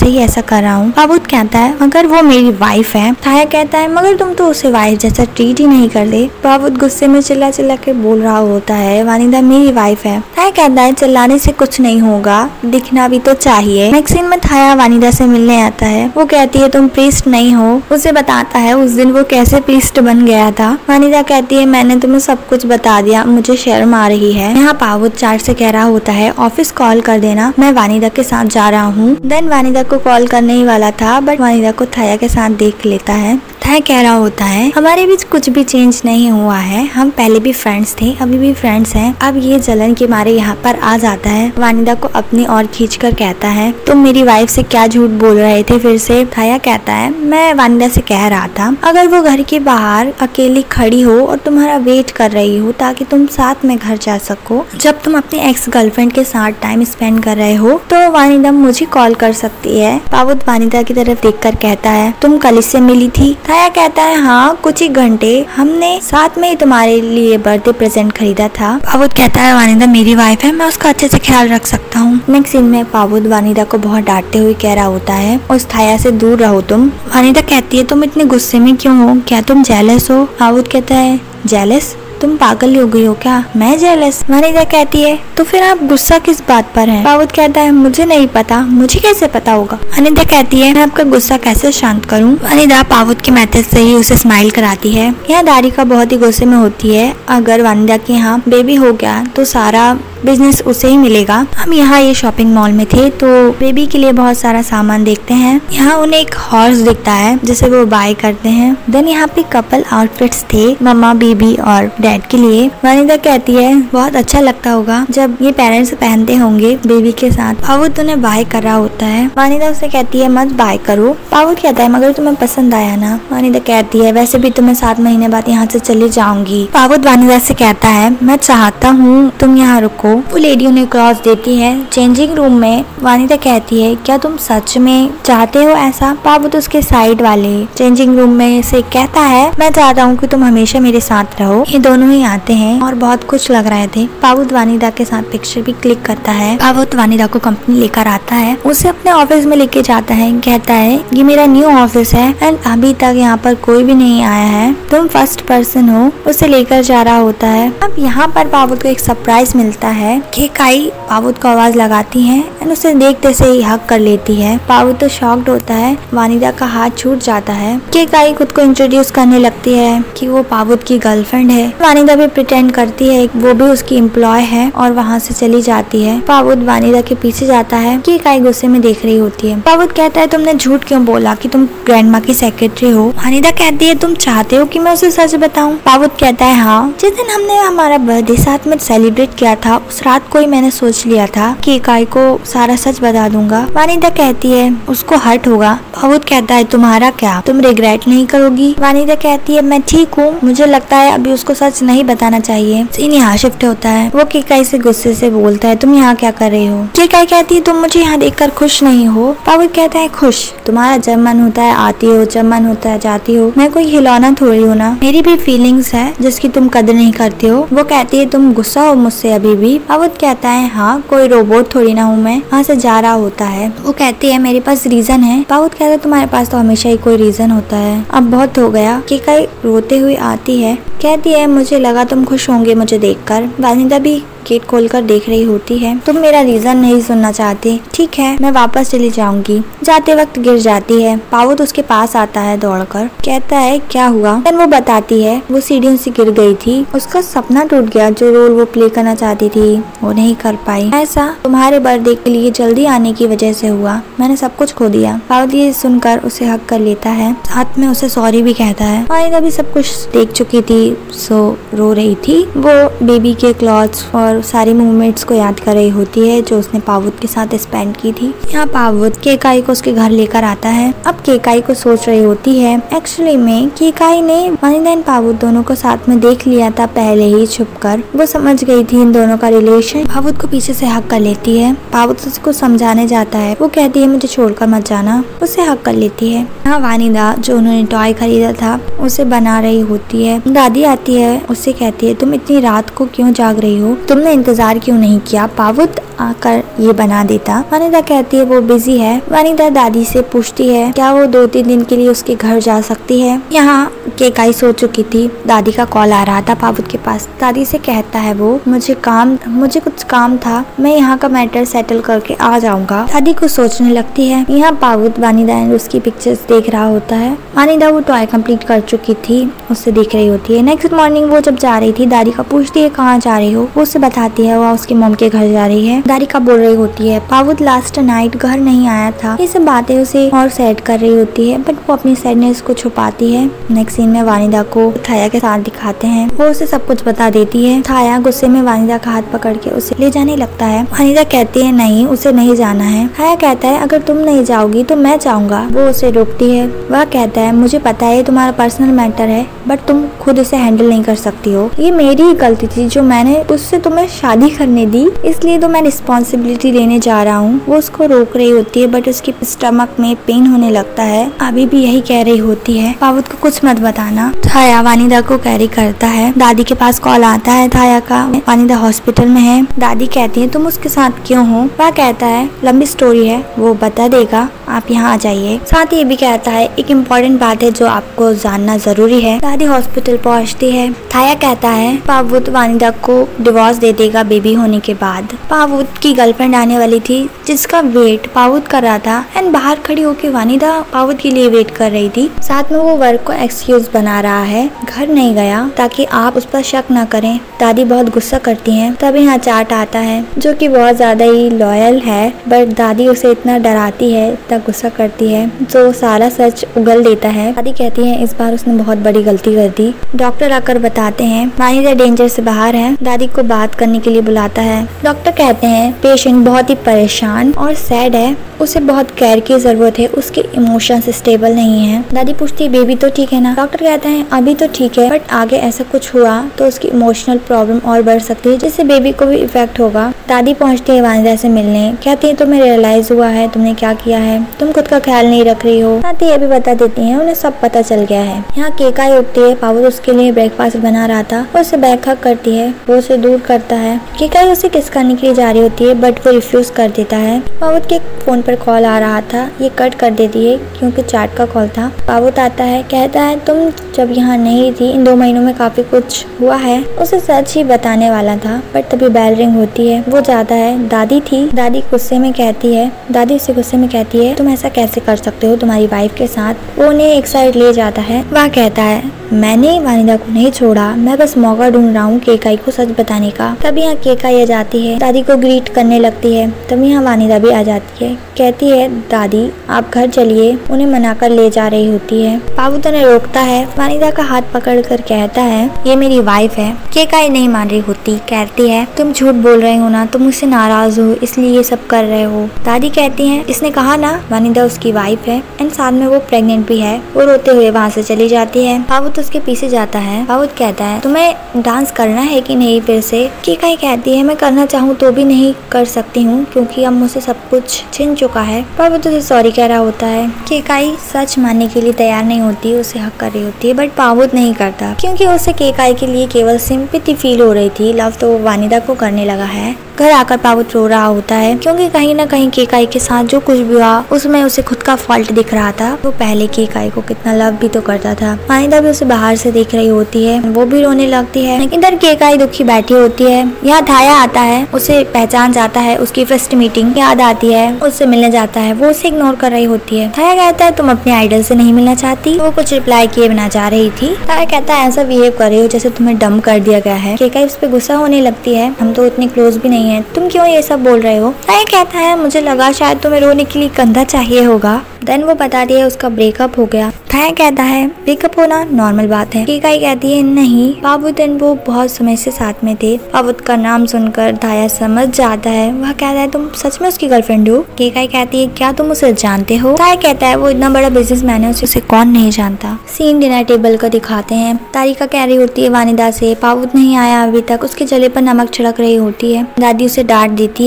से ही ऐसा कर रहा हूँ। पावुत कहता है मगर वो मेरी वाइफ है। थाया कहता है मगर तुम तो उसे वाइफ जैसा ट्रीट ही नहीं करते। पावुत गुस्से में चिल्ला चिल्ला के बोल रहा होता है वानिदा मेरी वाइफ है। थाया कहता है चिल्लाने से कुछ नहीं होगा, दिखना भी तो चाहिए। नेक्स्ट सीन में थाया वानिदा से मिलने आता है। वो कहती है तुम प्रीस्ट नहीं हो। उसे बताता है उस दिन वो कैसे प्रीस्ट बन गया था। वानिदा कहती है मैंने तुम्हें सब कुछ बता दिया, मुझे शर्म आ रही है। यहाँ पावुत चार्ट से कह रहा होता है ऑफिस कॉल कर देना, मैं वानिदा के साथ जा रहा हूँ। देन वानिदा को कॉल करने ही वाला था बट वानिदा को थाया के साथ देख लेता है। थाया कह रहा होता है हमारे बीच कुछ भी चेंज नहीं हुआ है, हम पहले भी फ्रेंड्स थे, अभी भी फ्रेंड्स हैं। अब ये जलन के मारे यहाँ पर आ जाता है। वानिदा को अपनी ओर खींचकर कहता है तुम मेरी वाइफ से क्या झूठ बोल रहे थे फिर से। थाया कहता है मैं वानिदा से कह रहा था अगर वो घर के बाहर अकेली खड़ी हो और तुम्हारा वेट कर रही हो ताकि तुम साथ में घर जा सको, जब तुम अपनी एक्स गर्लफ्रेंड के साथ टाइम स्पेंड कर रहे हो तो वानिदा मुझे कॉल कर सकती है। पावुत वानिदा की तरफ देखकर कहता है तुम कल इससे मिली थी। थाया कहता है हाँ कुछ ही घंटे, हमने साथ में ही तुम्हारे लिए बर्थडे प्रेजेंट खरीदा था। पावुत कहता है वानिदा मेरी वाइफ है, मैं उसका अच्छे से ख्याल रख सकता हूँ। नेक्स्ट सीन में पावुत वानिदा को बहुत डांटते हुए कह रहा होता है उस थाया से दूर रहो तुम। वानिदा कहती है तुम इतने गुस्से में क्यों हो, क्या तुम जेलस हो। पावुत कहता है जेलस, तुम पागल हो गई हो क्या, मैं जेलस। वानिदा कहती है तो फिर आप गुस्सा किस बात पर हैं। पावुत कहता है मुझे नहीं पता, मुझे कैसे पता होगा। वानिदा कहती है मैं आपका गुस्सा कैसे शांत करूं। वानिदा पावुत के मेथड से ही उसे स्माइल कराती है। यहाँ दारिका बहुत ही गुस्से में होती है, अगर वानिदा के यहाँ बेबी हो गया तो सारा बिजनेस उसे ही मिलेगा। हम यहाँ ये शॉपिंग मॉल में थे तो बेबी के लिए बहुत सारा सामान देखते हैं। यहाँ उन्हें एक हॉर्स दिखता है जिसे वो बाय करते हैं। देन यहाँ पे कपल आउटफिट्स थे मम्मा बेबी और डैड के लिए। वानिदा कहती है बहुत अच्छा लगता होगा जब ये पेरेंट्स पहनते होंगे बेबी के साथ। पावुत उन्हें बाय कर रहा होता है। वानिदा उसे कहती है मत बाय करो। पावुत कहता है मगर तुम्हें पसंद आया ना। वानिदा कहती है वैसे भी तुम्हें 7 महीने बाद यहाँ से चली जाऊंगी। पावुत वानिदा से कहता है मैं चाहता हूँ तुम यहाँ रुको। वो लेडी उन्हें क्रॉस देती है। चेंजिंग रूम में वानिदा कहती है क्या तुम सच में चाहते हो ऐसा। पावुत उसके साइड वाले चेंजिंग रूम में से कहता है मैं चाहता हूँ कि तुम हमेशा मेरे साथ रहो। ये दोनों ही आते हैं और बहुत खुश लग रहे थे। पावुत वानिदा के साथ पिक्चर भी क्लिक करता है। पावुत वानिदा को कंपनी लेकर आता है, उसे अपने ऑफिस में लेके जाता है। कहता है ये मेरा न्यू ऑफिस है एंड अभी तक यहाँ पर कोई भी नहीं आया है, तुम फर्स्ट पर्सन हो। उसे लेकर जा रहा होता है। अब यहाँ पर पावुत को एक सरप्राइज मिलता है। केकाई पावुत को आवाज लगाती है एंड उसे देखते से ही हक कर लेती है। पावुत तो शॉक्ड होता है। वानिदा का हाथ छूट जाता है। केकाई खुद को इंट्रोड्यूस करने लगती है कि वो पावुत की गर्लफ्रेंड है। वानिदा भी प्रिटेंड करती है वो भी उसकी एम्प्लॉय है और वहाँ से चली जाती है। पावुत वानिदा के पीछे जाता है। केकाई गुस्से में देख रही होती है। पावुत कहता है तुमने झूठ क्यों बोला कि तुम ग्रैंडमा की सेक्रेटरी हो। वानिदा कहती है तुम चाहते हो कि मैं उसे सच बताऊं। पावुत कहता है हाँ, जिस दिन हमने हमारा बर्थडे साथ में सेलिब्रेट किया था उस रात को ही मैंने सोच लिया था कि केकाई को सारा सच बता दूंगा। वानिदा कहती है उसको हर्ट होगा। पावुत कहता है तुम्हारा क्या, तुम रिग्रेट नहीं करोगी। वानिदा कहती है मैं ठीक हूँ, मुझे लगता है अभी उसको सच नहीं बताना चाहिए। सीन यहाँ शिफ्ट होता है। वो केकाई से गुस्से से बोलता है तुम यहाँ क्या कर रही हो। केकाई कहती है तुम मुझे यहाँ देखकर खुश नहीं हो। पावुत कहता है खुश, तुम्हारा जब मन होता है आती हो, जब मन होता है जाती हो, मैं कोई खिलौना थोड़ी हूँ ना, मेरी भी फीलिंग्स है जिसकी तुम कदर नहीं करती हो। वो कहती है तुम गुस्सा हो मुझसे अभी भी। पावुत कहता है हाँ, कोई रोबोट थोड़ी ना हूँ मैं। वहाँ से जा रहा होता है। वो कहती है मेरे पास रीजन है। पावुत कहता है तुम्हारे पास तो हमेशा ही कोई रीजन होता है, अब बहुत हो गया। केकाई रोते हुए आती है, कहती है मुझे लगा तुम खुश होंगे मुझे देखकर। वानिदा भी गेट खोलकर देख रही होती है। तुम मेरा रीजन नहीं सुनना चाहती, ठीक है मैं वापस चली जाऊंगी। जाते वक्त गिर जाती है। पावुत उसके पास आता है दौड़कर, कहता है क्या हुआ। फिर वो बताती है वो सीढ़ियों से गिर गई थी, उसका सपना टूट गया, जो रोल वो प्ले करना चाहती थी वो नहीं कर पाई। ऐसा तुम्हारे बर्थडे के लिए जल्दी आने की वजह से हुआ, मैंने सब कुछ खो दिया। पावुत ये सुनकर उसे हक कर लेता है, साथ में उसे सॉरी भी कहता है। वानिदा भी सब कुछ देख चुकी थी सो रो रही थी। वो बेबी के क्लॉथ्स और सारी मूवमेंट्स को याद कर रही होती है जो उसने पावुत के साथ स्पेंड की थी। यहाँ पावुत केकाई को उसके घर लेकर आता है। अब केकाई को सोच रही होती है एक्चुअली में केकाई ने वानिदा एंड पावुत दोनों को साथ में देख लिया था पहले ही छुपकर। वो समझ गई थी इन दोनों का रिलेशन। पावुत को पीछे से हक कर लेती है। पावुत उसको समझाने जाता है। वो कहती है मुझे छोड़कर मत जाना, उसे हक कर लेती है। यहाँ वानिदा जो उन्होंने टॉय खरीदा था उसे बना रही होती है। दादी आती है, उससे कहती है तुम इतनी रात को क्यों जाग रही हो, तुमने इंतजार क्यों नहीं किया। पावुत आकर ये बना देता। वानिदा कहती है वो बिजी है। वानिदा दादी से पूछती है क्या वो 2-3 दिन के लिए उसके घर जा सकती है। यहाँ केकाई सो चुकी थी। दादी का कॉल आ रहा था पावुत के पास। दादी से कहता है वो मुझे कुछ काम था, मैं यहाँ का मैटर सेटल करके आ जाऊंगा। दादी कुछ सोचने लगती है। यहाँ पावुत वानिदा एंड उसकी पिक्चर्स देख रहा होता है। वानिदा वो टॉय कंप्लीट कर चुकी थी, उससे देख रही होती है। नेक्स्ट मॉर्निंग वो जब जा रही थी, दादी का पूछती है कहाँ जा रही हो। वो उससे बताती है वो उसकी मॉम के घर जा रही है। दादी का बोल रही होती है पावुत लास्ट नाइट घर नहीं आया था। ये सब बातें उसे और सैड कर रही होती है, बट वो अपनी सैडनेस को छुपाती है। नेक्स्ट सीन में वानिदा को थाया के साथ दिखाते हैं। वो उसे सब कुछ बता देती है। थाया गुस्से में वानिदा का हाथ पकड़ के उसे ले जाने लगता है। वानिदा कहती है नहीं, उसे नहीं जाना है। थाया कहता है अगर तुम नहीं जाओगी तो मैं जाऊंगा। वो उसे रोकती है। वह कहता है मुझे पता है तुम्हारा पर्सनल मैटर है, बट तुम खुद इसे हैंडल नहीं कर सकती हो। ये मेरी ही गलती थी जो मैंने उससे तुम्हें शादी करने दी, इसलिए तो मैं रिस्पॉन्सिबिलिटी लेने जा रहा हूँ। वो उसको रोक रही होती है, बट उसकी स्टमक में पेन होने लगता है। अभी भी यही कह रही होती है पावुत को कुछ मत बताना। थाया वानिदा को कैरी करता है। दादी के पास कॉल आता है थाया का। वानिदा हॉस्पिटल में है। दादी कहती है तुम उसके साथ क्यों हो। वह कहता है लंबी स्टोरी है, वो बता देगा, आप यहाँ आ जाइए। साथ ही ये भी कहता है एक इम्पोर्टेंट बात है जो आपको जानना जरूरी है। दादी हॉस्पिटल पहुँचती है। थाया कहता है पावुत वानिदा को डिवोर्स दे देगा बेबी होने के बाद। पावुत की गर्लफ्रेंड आने वाली थी जिसका वेट पावुत कर रहा था एंड बाहर खड़ी होकर वानिदा पावुत के लिए वेट कर रही थी। साथ में वो वर्क को एक्सक्यूज बना रहा है, घर नहीं गया ताकि आप उस पर शक न करें। दादी बहुत गुस्सा करती हैं। तब यहाँ चाट आता है जो कि बहुत ज्यादा ही लॉयल है, बट दादी उसे इतना डराती है, इतना गुस्सा करती है, जो सारा सच उगल देता है। दादी कहती है इस बार उसने बहुत बड़ी गलती कर दी। डॉक्टर आकर बताते हैं वानिदा डेंजर से बाहर है। दादी को बात करने के लिए बुलाता है। डॉक्टर कहते हैं पेशेंट बहुत ही परेशान और सैड है, उसे बहुत केयर की जरूरत है, उसके इमोशंस स्टेबल नहीं है। दादी पूछती है बेबी तो ठीक है ना। डॉक्टर कहते हैं अभी तो ठीक है, बट आगे ऐसा कुछ हुआ तो उसकी इमोशनल प्रॉब्लम और बढ़ सकती है, जिससे बेबी को भी इफेक्ट होगा। दादी पहुंचती है वानिदा से मिलने। कहती है तुम्हें रियलाइज हुआ है तुमने क्या किया है, तुम खुद का ख्याल नहीं रख रही हो। दादी ये भी बता देती है उन्हें सब पता चल गया है। यहाँ केकाई उठती है। पावुत उसके लिए ब्रेकफास्ट बना रहा था। वो उसे बैक हग करती है, वो उसे दूर करता है। केकाई उसे किस करने के लिए जा रही होती है, बट वो रिफ्यूज कर देता है। पावुत के फोन पर कॉल आ रहा था, ये कट कर देती है क्योंकि चाट का कॉल था। पावुत आता है, कहता है तुम जब यहाँ नहीं थी इन 2 महीनों में काफी कुछ हुआ है। उसे सच ही बताने वाला था, बट तभी बेल रिंग होती है। वो जाता है। दादी थी। दादी गुस्से में कहती है, दादी उसे गुस्से में कहती है तुम ऐसा कैसे कर सकते हो तुम्हारी वाइफ के साथ। वो उन्हें एक साइड ले जाता है। वह कहता है मैंने वानिदा को नहीं छोड़ा, मैं बस मौका ढूंढ रहा हूँ केकाई को सच बताने का। तब यहाँ केकाई आ जाती है, दादी को ग्रीट करने लगती है। तब यहाँ वानिदा भी आ जाती है। कहती है दादी आप घर चलिए, उन्हें मनाकर ले जा रही होती है। पावुत उन्हें रोकता है। वानिदा का हाथ पकड़कर कहता है ये मेरी वाइफ है। केकाई नहीं मान रही होती, कहती है तुम झूठ बोल रहे हो ना, तुम मुझसे नाराज हो इसलिए ये सब कर रहे हो। दादी कहती है इसने कहा ना वानिदा उसकी वाइफ है एंड साथ में वो प्रेग्नेंट भी है। वो रोते हुए वहाँ से चली जाती है। पावुत उसके पीछे जाता है। पावुत कहता है तुम्हें डांस करना है कि नहीं फिर से। केकाई कहती है मैं करना चाहूँ तो भी नहीं कर सकती हूँ क्योंकि अब मुझसे सब कुछ छिन चुका है। पावुत उसे सॉरी कह रहा होता है। केकाई सच मानने के लिए तैयार नहीं होती, उसे हक कर रही होती है, बट पावुत नहीं करता क्योंकि उसे केकाई के लिए केवल सिंपैथी फील हो रही थी। लव तो वानिदा को करने लगा है। घर आकर पावुत रो रहा होता है क्योंकि कहीं ना कहीं केकाई के साथ जो कुछ भी हुआ उसमें उसे खुद का फॉल्ट दिख रहा था। वो पहले केकाई को कितना लव भी तो करता था। वानिदा भी उसे बाहर से देख रही होती है, वो भी रोने लगती है। इधर केकाई दुखी बैठी होती है। यहाँ थाया आता है, उसे पहचान जाता है, उसकी फर्स्ट मीटिंग याद आती है, उससे मिलने जाता है। वो उसे इग्नोर कर रही होती है। थाया कहता है तुम अपने आइडल से नहीं मिलना चाहती। वो कुछ रिप्लाई किए बिना जा रही थी। थाया कहता है ऐसा बिहेव कर रही हो जैसे तुम्हें डम कर दिया गया है। केकाई उस पर गुस्सा होने लगती है, हम तो इतने क्लोज भी नहीं है, तुम क्यों ये सब बोल रहे हो। थाया कहता है मुझे लगा शायद तुम्हें रोने के लिए कंधा चाहिए होगा। देन वो बताती है उसका ब्रेकअप हो गया। थाया कहता है ब्रेकअप होना नॉर्मल बात है। केकाई कहती है नहीं, पावुत एंड वो बहुत समय से साथ में थे। पावुत का नाम सुनकर थाया समझ जाता है। वह कहता है तुम सच में उसकी गर्लफ्रेंड हो। केकाई कहती है क्या तुम उसे जानते हो। थाया कहता है वो इतना बड़ा बिजनेसमैन है, उसे कौन नहीं जानता। सीन डिनर टेबल का दिखाते हैं। तारिका कह रही होती है वानिदा से पावुत नहीं आया अभी तक, उसके गले पर नमक छिड़क रही होती है। दादी उसे डांट देती है।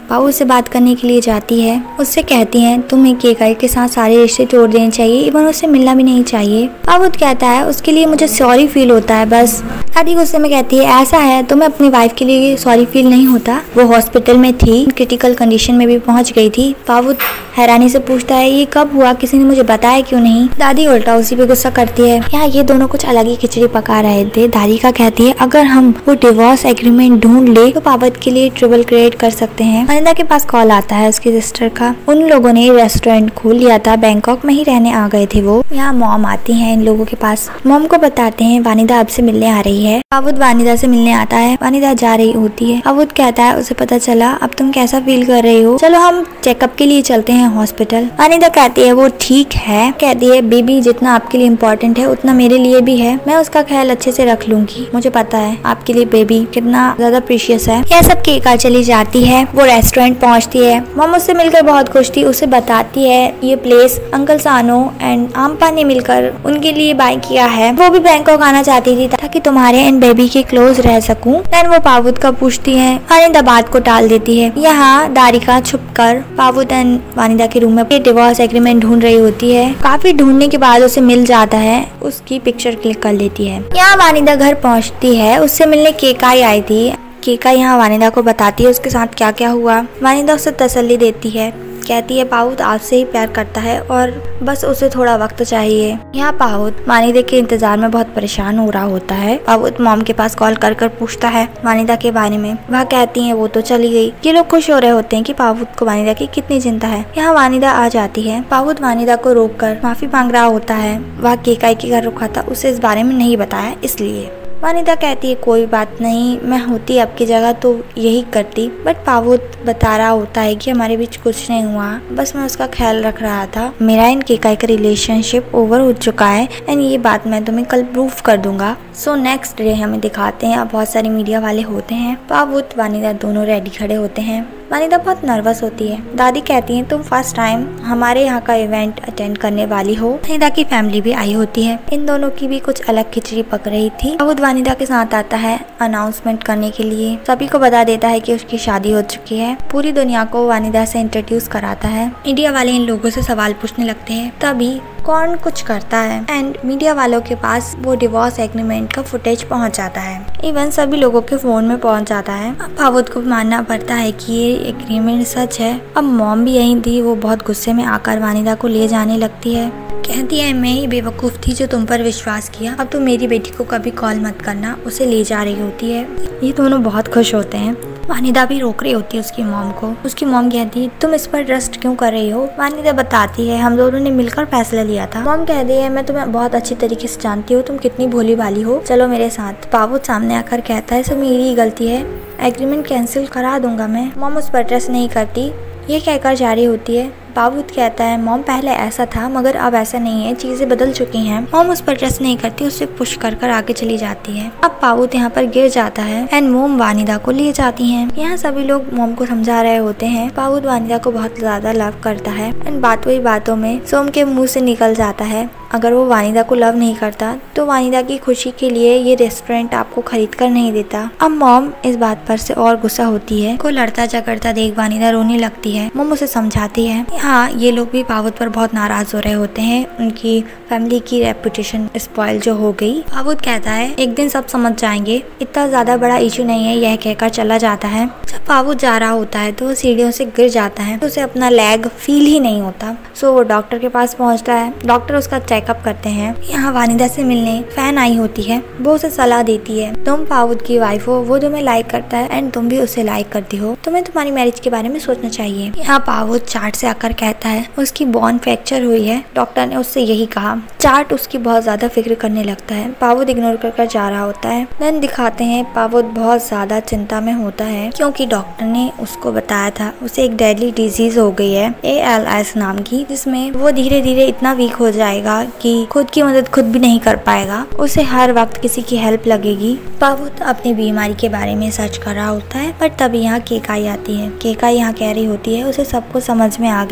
पावुत से बात करने के लिए जाती है। उससे कहती है तुम्हें केकाई के साथ सारे रिश्ते तोड़ देने चाहिए, इवन उससे मिलना भी नहीं चाहिए। पावुत कहता है उसके लिए मुझे सॉरी फील होता है बस। दादी गुस्से में कहती है ऐसा है तुम्हें अपनी वाइफ के लिए सॉरी फील नहीं होता, वो हॉस्पिटल में थी, क्रिटिकल कंडीशन में भी पहुंच गई थी। पावुत हैरानी से पूछता है ये कब हुआ, किसी ने मुझे बताया क्यों नहीं। दादी उल्टा उसी पे गुस्सा करती है। यहाँ ये दोनों कुछ अलग ही खिचड़ी पका रहे थे। दादी कहती है अगर हम वो डिवोर्स एग्रीमेंट ढूंढ ले तो पावुत के लिए ट्रबल क्रिएट कर सकते हैं। वानिदा के पास कॉल आता है उसकी सिस्टर का। उन लोगों ने रेस्टोरेंट खोल लिया था, बैंकॉक में ही रहने आ गए थे वो। यहाँ मॉम आती है इन लोगों के पास। मॉम को बताते हैं वानिदा आपसे मिलने आ रही है। पावुत वानिदा से मिलने आता है। वानिदा जा रही होती है। पावुत कहता है उसे पता चला, अब तुम कैसा फील कर रही हो, चलो हम चेकअप के लिए चलते हैं हॉस्पिटल। वानिदा कहती है वो ठीक है। कहती है बेबी जितना आपके लिए इम्पोर्टेंट है उतना मेरे लिए भी है, मैं उसका ख्याल अच्छे से रख लूंगी। मुझे पता है आपके लिए बेबी कितना ज्यादा प्रीशियस है। यह सब केक चली जाती है। वो रेस्टोरेंट पहुंचती है। मॉम उससे मिलकर बहुत खुश थी। उसे बताती है ये place uncle Sano and Ampa ने मिलकर उनके लिए बाय किया है। वो भी बैंकॉक आना चाहती थी ताकि तुम्हारे एंड बेबी के क्लोज रह सकूं। देन वो पावुत का पूछती है। वानिदा बात को टाल देती है। यहाँ दारिका छुपकर पावुत एंड वानिदा के रूम में डिवोर्स एग्रीमेंट ढूंढ रही होती है। काफी ढूंढने के बाद उसे मिल जाता है। उसकी पिक्चर क्लिक कर लेती है। यहाँ वानिदा घर पहुँचती है। उससे मिलने केकाई आई थी। केकाई यहाँ वानिदा को बताती है उसके साथ क्या क्या हुआ। वानिदा उसे तसल्ली देती है, कहती है पावुत आपसे ही प्यार करता है और बस उसे थोड़ा वक्त चाहिए। यहाँ पावुत वानिदा के इंतजार में बहुत परेशान हो रहा होता है। पावुत मॉम के पास कॉल कर कर पूछता है वानिदा के बारे में। वह कहती है वो तो चली गई। ये लोग खुश हो रहे होते हैं कि पावुत को वानिदा की कितनी चिंता है। यहाँ वानिदा आ जाती है। पावुत वानिदा को रोककर माफी मांग रहा होता है। वह केकाई के घर रुका था, उसे इस बारे में नहीं बताया इसलिए। वानिदा कहती है कोई बात नहीं, मैं होती आपकी जगह तो यही करती, बट पावुत बता रहा होता है कि हमारे बीच कुछ नहीं हुआ, बस मैं उसका ख्याल रख रहा था। मेरा इन केकाई का रिलेशनशिप ओवर हो चुका है एंड ये बात मैं तुम्हें कल प्रूफ कर दूंगा। सो नेक्स्ट डे हमें दिखाते हैं अब बहुत सारे मीडिया वाले होते हैं। पावुत वानिदा दोनों रेडी खड़े होते हैं। वानिदा बहुत नर्वस होती है। दादी कहती है तुम फर्स्ट टाइम हमारे यहाँ का इवेंट अटेंड करने वाली हो। वानिदा की फैमिली भी आई होती है। इन दोनों की भी कुछ अलग खिचड़ी पक रही थी। पावुत वानिदा के साथ आता है अनाउंसमेंट करने के लिए। सभी को बता देता है कि उसकी शादी हो चुकी है। पूरी दुनिया को वानिदा से इंट्रोड्यूस कराता है। मीडिया वाले इन लोगों से सवाल पूछने लगते हैं। तभी कौन कुछ करता है एंड मीडिया वालों के पास वो डिवोर्स एग्रीमेंट का फुटेज पहुंच जाता है। इवन सभी लोगों के फोन में पहुंच जाता है। अब पावुत को मानना पड़ता है कि ये एग्रीमेंट सच है। अब मॉम भी यहीं थी। वो बहुत गुस्से में आकर वानिदा को ले जाने लगती है। कहती है मैं ही बेवकूफ़ थी जो तुम पर विश्वास किया, अब तुम मेरी बेटी को कभी कॉल मत करना। उसे ले जा रही होती है। ये दोनों बहुत खुश होते हैं। वानिदा भी रोक रही होती है उसकी मॉम को। उसकी मॉम कहती है तुम इस पर ट्रस्ट क्यों कर रही हो। वानिदा बताती है हम दोनों ने मिलकर फैसला लिया था। मॉम कहती है मैं तुम्हें बहुत अच्छी तरीके से जानती हूँ, तुम कितनी भोली भाली हो, चलो मेरे साथ। पावुत सामने आकर कहता है सब मेरी ही गलती है, एग्रीमेंट कैंसिल करा दूंगा मैं। मॉम उस पर ट्रस्ट नहीं करती। ये कहकर जारी होती है। पावुत कहता है मॉम पहले ऐसा था मगर अब ऐसा नहीं है, चीजें बदल चुकी हैं। मॉम उस पर ट्रस्ट नहीं करती, उससे पुश कर कर आगे चली जाती है। अब पावुत यहाँ पर गिर जाता है एंड मोम वानिदा को ले जाती हैं। यहाँ सभी लोग मॉम को समझा रहे होते हैं। पावुत वानिदा को बहुत ज्यादा लव करता है एंड बातों ही बातों में सोम के मुंह से निकल जाता है अगर वो वानिदा को लव नहीं करता तो वानिदा की खुशी के लिए ये रेस्टोरेंट आपको खरीद कर नहीं देता। अब मॉम इस बात पर से और गुस्सा होती है। को लड़ता झगड़ता देख वानिदा रोने लगती है। मॉम उसे समझाती है। हाँ ये लोग भी पावुत पर बहुत नाराज हो रहे होते हैं। उनकी फैमिली की रेपुटेशन स्पॉइल जो हो गई। पावुत कहता है एक दिन सब समझ जाएंगे, इतना ज्यादा बड़ा इशू नहीं है, यह कहकर चला जाता है। जब पावुत जा रहा होता है तो वो सीढ़ियों से गिर जाता है। तो उसे अपना लेग फील ही नहीं होता। सो वो डॉक्टर के पास पहुंचता है। डॉक्टर उसका चेकअप करते हैं। यहाँ वानिदा से मिलने फैन आई होती है। वो उसे सलाह देती है तुम पावुत की वाइफ हो, वो तुम्हें लाइक करता है एंड तुम भी उसे लाइक करती हो, तुम्हें तुम्हारी मैरिज के बारे में सोचना चाहिए। यहाँ पावुत चार्ट से आकर कहता है उसकी बोन फ्रैक्चर हुई है, डॉक्टर ने उससे यही कहा। चार्ट उसकी बहुत ज्यादा फिक्र करने लगता है। पावुत इग्नोर कर जा रहा होता है। देन दिखाते हैं पावुत बहुत ज्यादा चिंता में होता है क्योंकि डॉक्टर ने उसको बताया था उसे एक डेडली डिजीज हो गई है ALS नाम की, जिसमें वो धीरे धीरे इतना वीक हो जाएगा कि खुद की मदद खुद भी नहीं कर पाएगा। उसे हर वक्त किसी की हेल्प लगेगी। पावुत अपनी बीमारी के बारे में सर्च कर रहा होता है पर तभी यहाँ केकाई आती है। केकाई यहाँ कह रही होती है उसे सब कुछ समझ में आ गया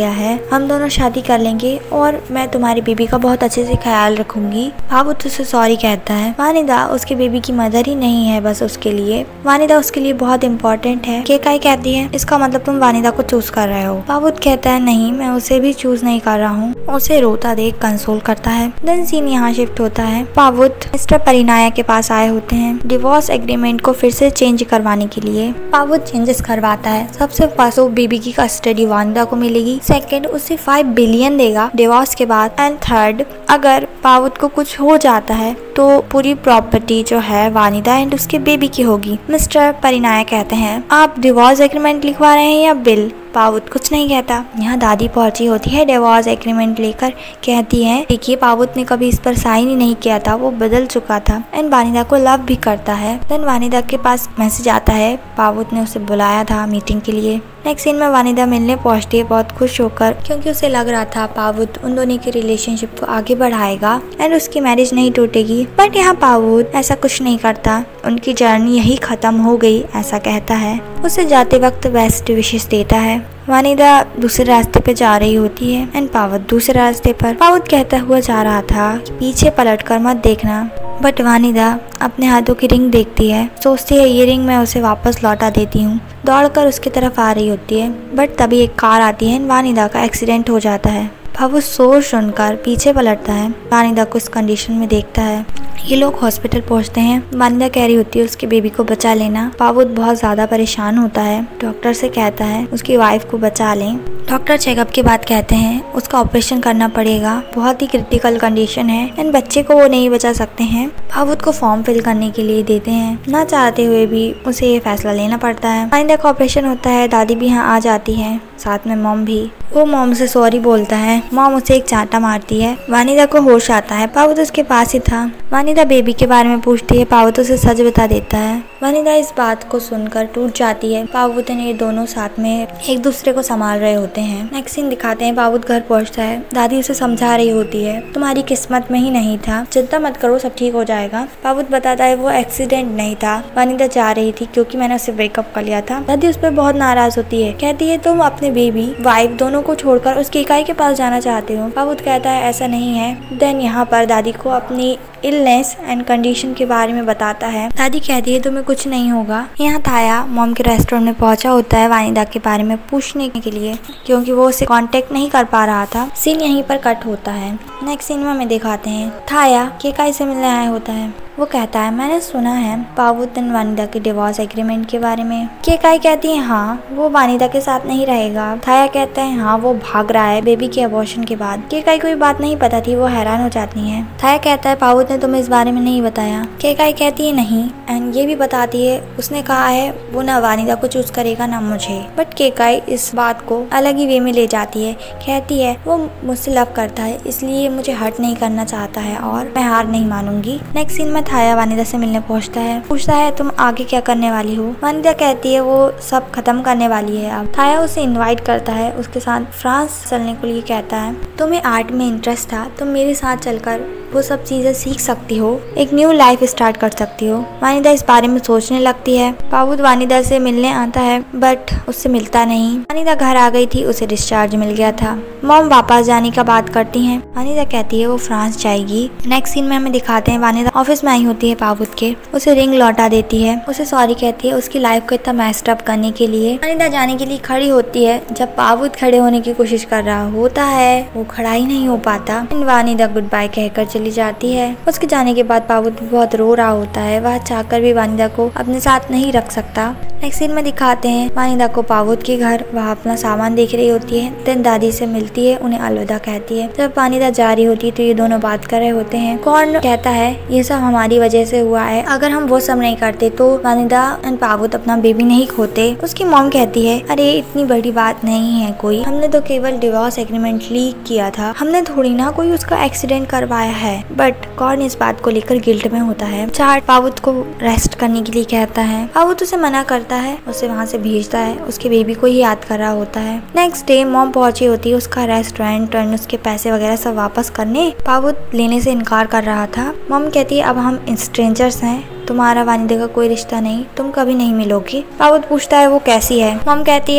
गया है, हम दोनों शादी कर लेंगे और मैं तुम्हारी बेबी का बहुत अच्छे से ख्याल रखूंगी। पावुत उसे सॉरी कहता है। वानिदा उसके बेबी की मदर ही नहीं है बस उसके लिए, वानिदा उसके लिए बहुत इम्पोर्टेंट है। केकाई कहती है इसका मतलब तुम वानिदा को चूज कर रहे हो। पावुत कहता है नहीं, मैं उसे भी चूज नहीं कर रहा हूँ। उसे रोता देख कंसोल करता है। देन सीन यहाँ शिफ्ट होता है। पावुत मिस्टर परिनाया के पास आए होते हैं डिवोर्स एग्रीमेंट को फिर से चेंज करवाने के लिए। पावुत चेंजेस करवाता है। सबसे फर्स्ट वो बेबी की कस्टडी वानिदा को मिलेगी। सेकंड उसे 5 बिलियन देगा डिवोर्स के बाद। एंड थर्ड अगर पावुत को कुछ हो जाता है तो पूरी प्रॉपर्टी जो है वानिदा एंड उसके बेबी की होगी। मिस्टर परिनाया कहते हैं आप डिवोर्स एग्रीमेंट लिखवा रहे हैं या बिल? पावुत कुछ नहीं कहता। यहाँ दादी पहुंची होती है डिवोर्स एग्रीमेंट लेकर, कहती है देखिए पावुत ने कभी इस पर साइन ही नहीं किया था, वो बदल चुका था एंड वानिदा को लव भी करता है। देन वानिदा के पास मैसेज आता है पावुत ने उसे बुलाया था मीटिंग के लिए। नेक्स्ट सीन में वानिदा मिलने पहुंचती है बहुत खुश होकर, क्योंकि उसे लग रहा था पावुत उन दोनों की रिलेशनशिप को आगे बढ़ाएगा एंड उसकी मैरिज नहीं टूटेगी। बट यहाँ पावुत ऐसा कुछ नहीं करता, उनकी जर्नी यही खत्म हो गई ऐसा कहता है। उसे जाते वक्त बेस्ट विशेष देता है। वानिदा दूसरे रास्ते पे जा रही होती है एंड पावुत दूसरे रास्ते पर। पावुत कहता हुआ जा रहा था पीछे पलटकर मत देखना, बट वानिदा अपने हाथों की रिंग देखती है, सोचती है ये रिंग मैं उसे वापस लौटा देती हूँ। दौड़कर उसकी तरफ आ रही होती है बट तभी एक कार आती है एंड वानिदा का एक्सीडेंट हो जाता है। पावुत शोर सुनकर पीछे पलटता है, वानिदा को इस कंडीशन में देखता है। ये लोग हॉस्पिटल पहुंचते हैं। वानिदा कह रही होती है उसके बेबी को बचा लेना। पावुत बहुत ज्यादा परेशान होता है, डॉक्टर से कहता है उसकी वाइफ को बचा लें। डॉक्टर चेकअप के बाद कहते हैं उसका ऑपरेशन करना पड़ेगा, बहुत ही क्रिटिकल कंडीशन है एंड बच्चे को वो नहीं बचा सकते हैं। पावुत को फॉर्म फिल करने के लिए देते हैं, ना चाहते हुए भी उसे ये फैसला लेना पड़ता है। वानिदा का ऑपरेशन होता है, दादी भी यहाँ आ जाती है, साथ में मॉम भी। वो मॉम से सॉरी बोलता है, मॉम उसे एक चांटा मारती है। वानिदा को होश आता है, पावुत उसके पास ही था। वानिदा बेबी के बारे में पूछती है, पावुत उसे सच बता देता है। वानिदा इस बात को सुनकर टूट जाती है। पावुत ने ये दोनों साथ में एक दूसरे को संभाल रहे होते हैं। नेक्स्ट सीन दिखाते हैं पावुत घर पहुंचता है, दादी उसे समझा रही होती है तुम्हारी किस्मत में ही नहीं था, चिंता मत करो सब ठीक हो जाएगा। पावुत बताता है वो एक्सीडेंट नहीं था, वानिदा जा रही थी क्योंकि मैंने उसे ब्रेकअप कर लिया था। दादी उस पर बहुत नाराज होती है, कहती है तुम अपने बेबी वाइफ दोनों को छोड़कर उस केकाई के पास जाना चाहते हो। पावुत कहता है ऐसा नहीं है। देन यहाँ पर दादी को अपनी इलनेस एंड कंडीशन के बारे में बताता है। दादी कहती है तुम्हें कुछ नहीं होगा। यहाँ थाया मॉम के रेस्टोरेंट में पहुंचा होता है वानिदा के बारे में पूछने के लिए, क्योंकि वो उसे कांटेक्ट नहीं कर पा रहा था। सीन यहीं पर कट होता है। नेक्स्ट सीन में हमें दिखाते हैं थाया केकाई से मिलने आया होता है। वो कहता है मैंने सुना है पावुत एंड वानिदा के डिवोर्स एग्रीमेंट के बारे में। केकाई कहती है हाँ वो वानिदा के साथ नहीं रहेगा। थाया कहता है हाँ वो भाग रहा है बेबी के अबॉर्शन के बाद। केकाई को ये बात नहीं पता थी, वो हैरान हो जाती है। थाया कहता है पावुत ने तुम्हें इस बारे में नहीं बताया। केकाई कहती है नहीं, एंड ये भी बताती है उसने कहा है वो ना वानिदा को चूज करेगा ना मुझे। बट केकाई इस बात को अलग ही वे में ले जाती है, कहती है वो मुझसे लव करता है इसलिए मुझे हर्ट नहीं करना चाहता है और मैं हार नहीं मानूंगी। नेक्स्ट सीन में थाया वानिदा से मिलने पहुंचता है, पूछता है तुम आगे क्या करने वाली हो। वानिदा कहती है वो सब खत्म करने वाली है अब। थाया उसे इनवाइट करता है, उसके साथ फ्रांस चलने के लिए कहता है तुम्हें आर्ट में इंटरेस्ट था, तुम मेरे साथ चलकर वो सब चीजें सीख सकती हो, एक न्यू लाइफ स्टार्ट कर सकती हो। वानिदा इस बारे में सोचने लगती है। पावुत वानिदा से मिलने आता है बट उससे मिलता नहीं। वानिदा घर आ गई थी, उसे डिस्चार्ज मिल गया था। मॉम वापस जाने का बात करती हैं। वानिदा कहती है वो फ्रांस जाएगी। नेक्स्ट सीन में हमें दिखाते हैं वानिदा ऑफिस में आई होती है पावुत के, उसे रिंग लौटा देती है, उसे सॉरी कहती है उसकी लाइफ को इतना मैस्ड अप करने के लिए। वानिदा जाने के लिए खड़ी होती है, जब पावुत खड़े होने की कोशिश कर रहा होता है वो खड़ा ही नहीं हो पाता। वानिदा गुड बाय कहकर चली जाती है। उसके जाने के बाद पावुत बहुत रो रहा होता है, वह चाहकर भी वानिदा को अपने साथ नहीं रख सकता। नेक्स्ट सीन में दिखाते हैं वानिदा को पावुत के घर, वह अपना सामान देख रही होती है। देन दादी से मिलती है, उन्हें अलविदा कहती है। जब वानिदा जा रही होती है तो ये दोनों बात कर रहे होते हैं। कौन कहता है ये सब हमारी वजह से हुआ है, अगर हम वो सब नहीं करते तो वानिदा एंड पावुत अपना बेबी नहीं खोते। उसकी मॉम कहती है अरे इतनी बड़ी बात नहीं है कोई, हमने तो केवल डिवोर्स एग्रीमेंट लीक किया था, हमने थोड़ी ना कोई उसका एक्सीडेंट करवाया है। बट कौन इस बात को लेकर गिल्ट में होता है। चार्ट पावुत को रेस्ट करने के लिए कहता है, पावुत उसे मना करता है, उसे वहाँ से भेजता है, उसके बेबी को ही याद कर रहा होता है। नेक्स्ट डे मॉम पहुंची होती है उसका रेस्टोरेंट और उसके पैसे वगैरह सब वापस करने। पावुत लेने से इनकार कर रहा था। मॉम कहती है अब हम स्ट्रेंजर्स हैं, तुम्हारा वानिदा का कोई रिश्ता नहीं, तुम कभी नहीं मिलोगी। पावुत पूछता है वो कैसी है। मॉम कहती है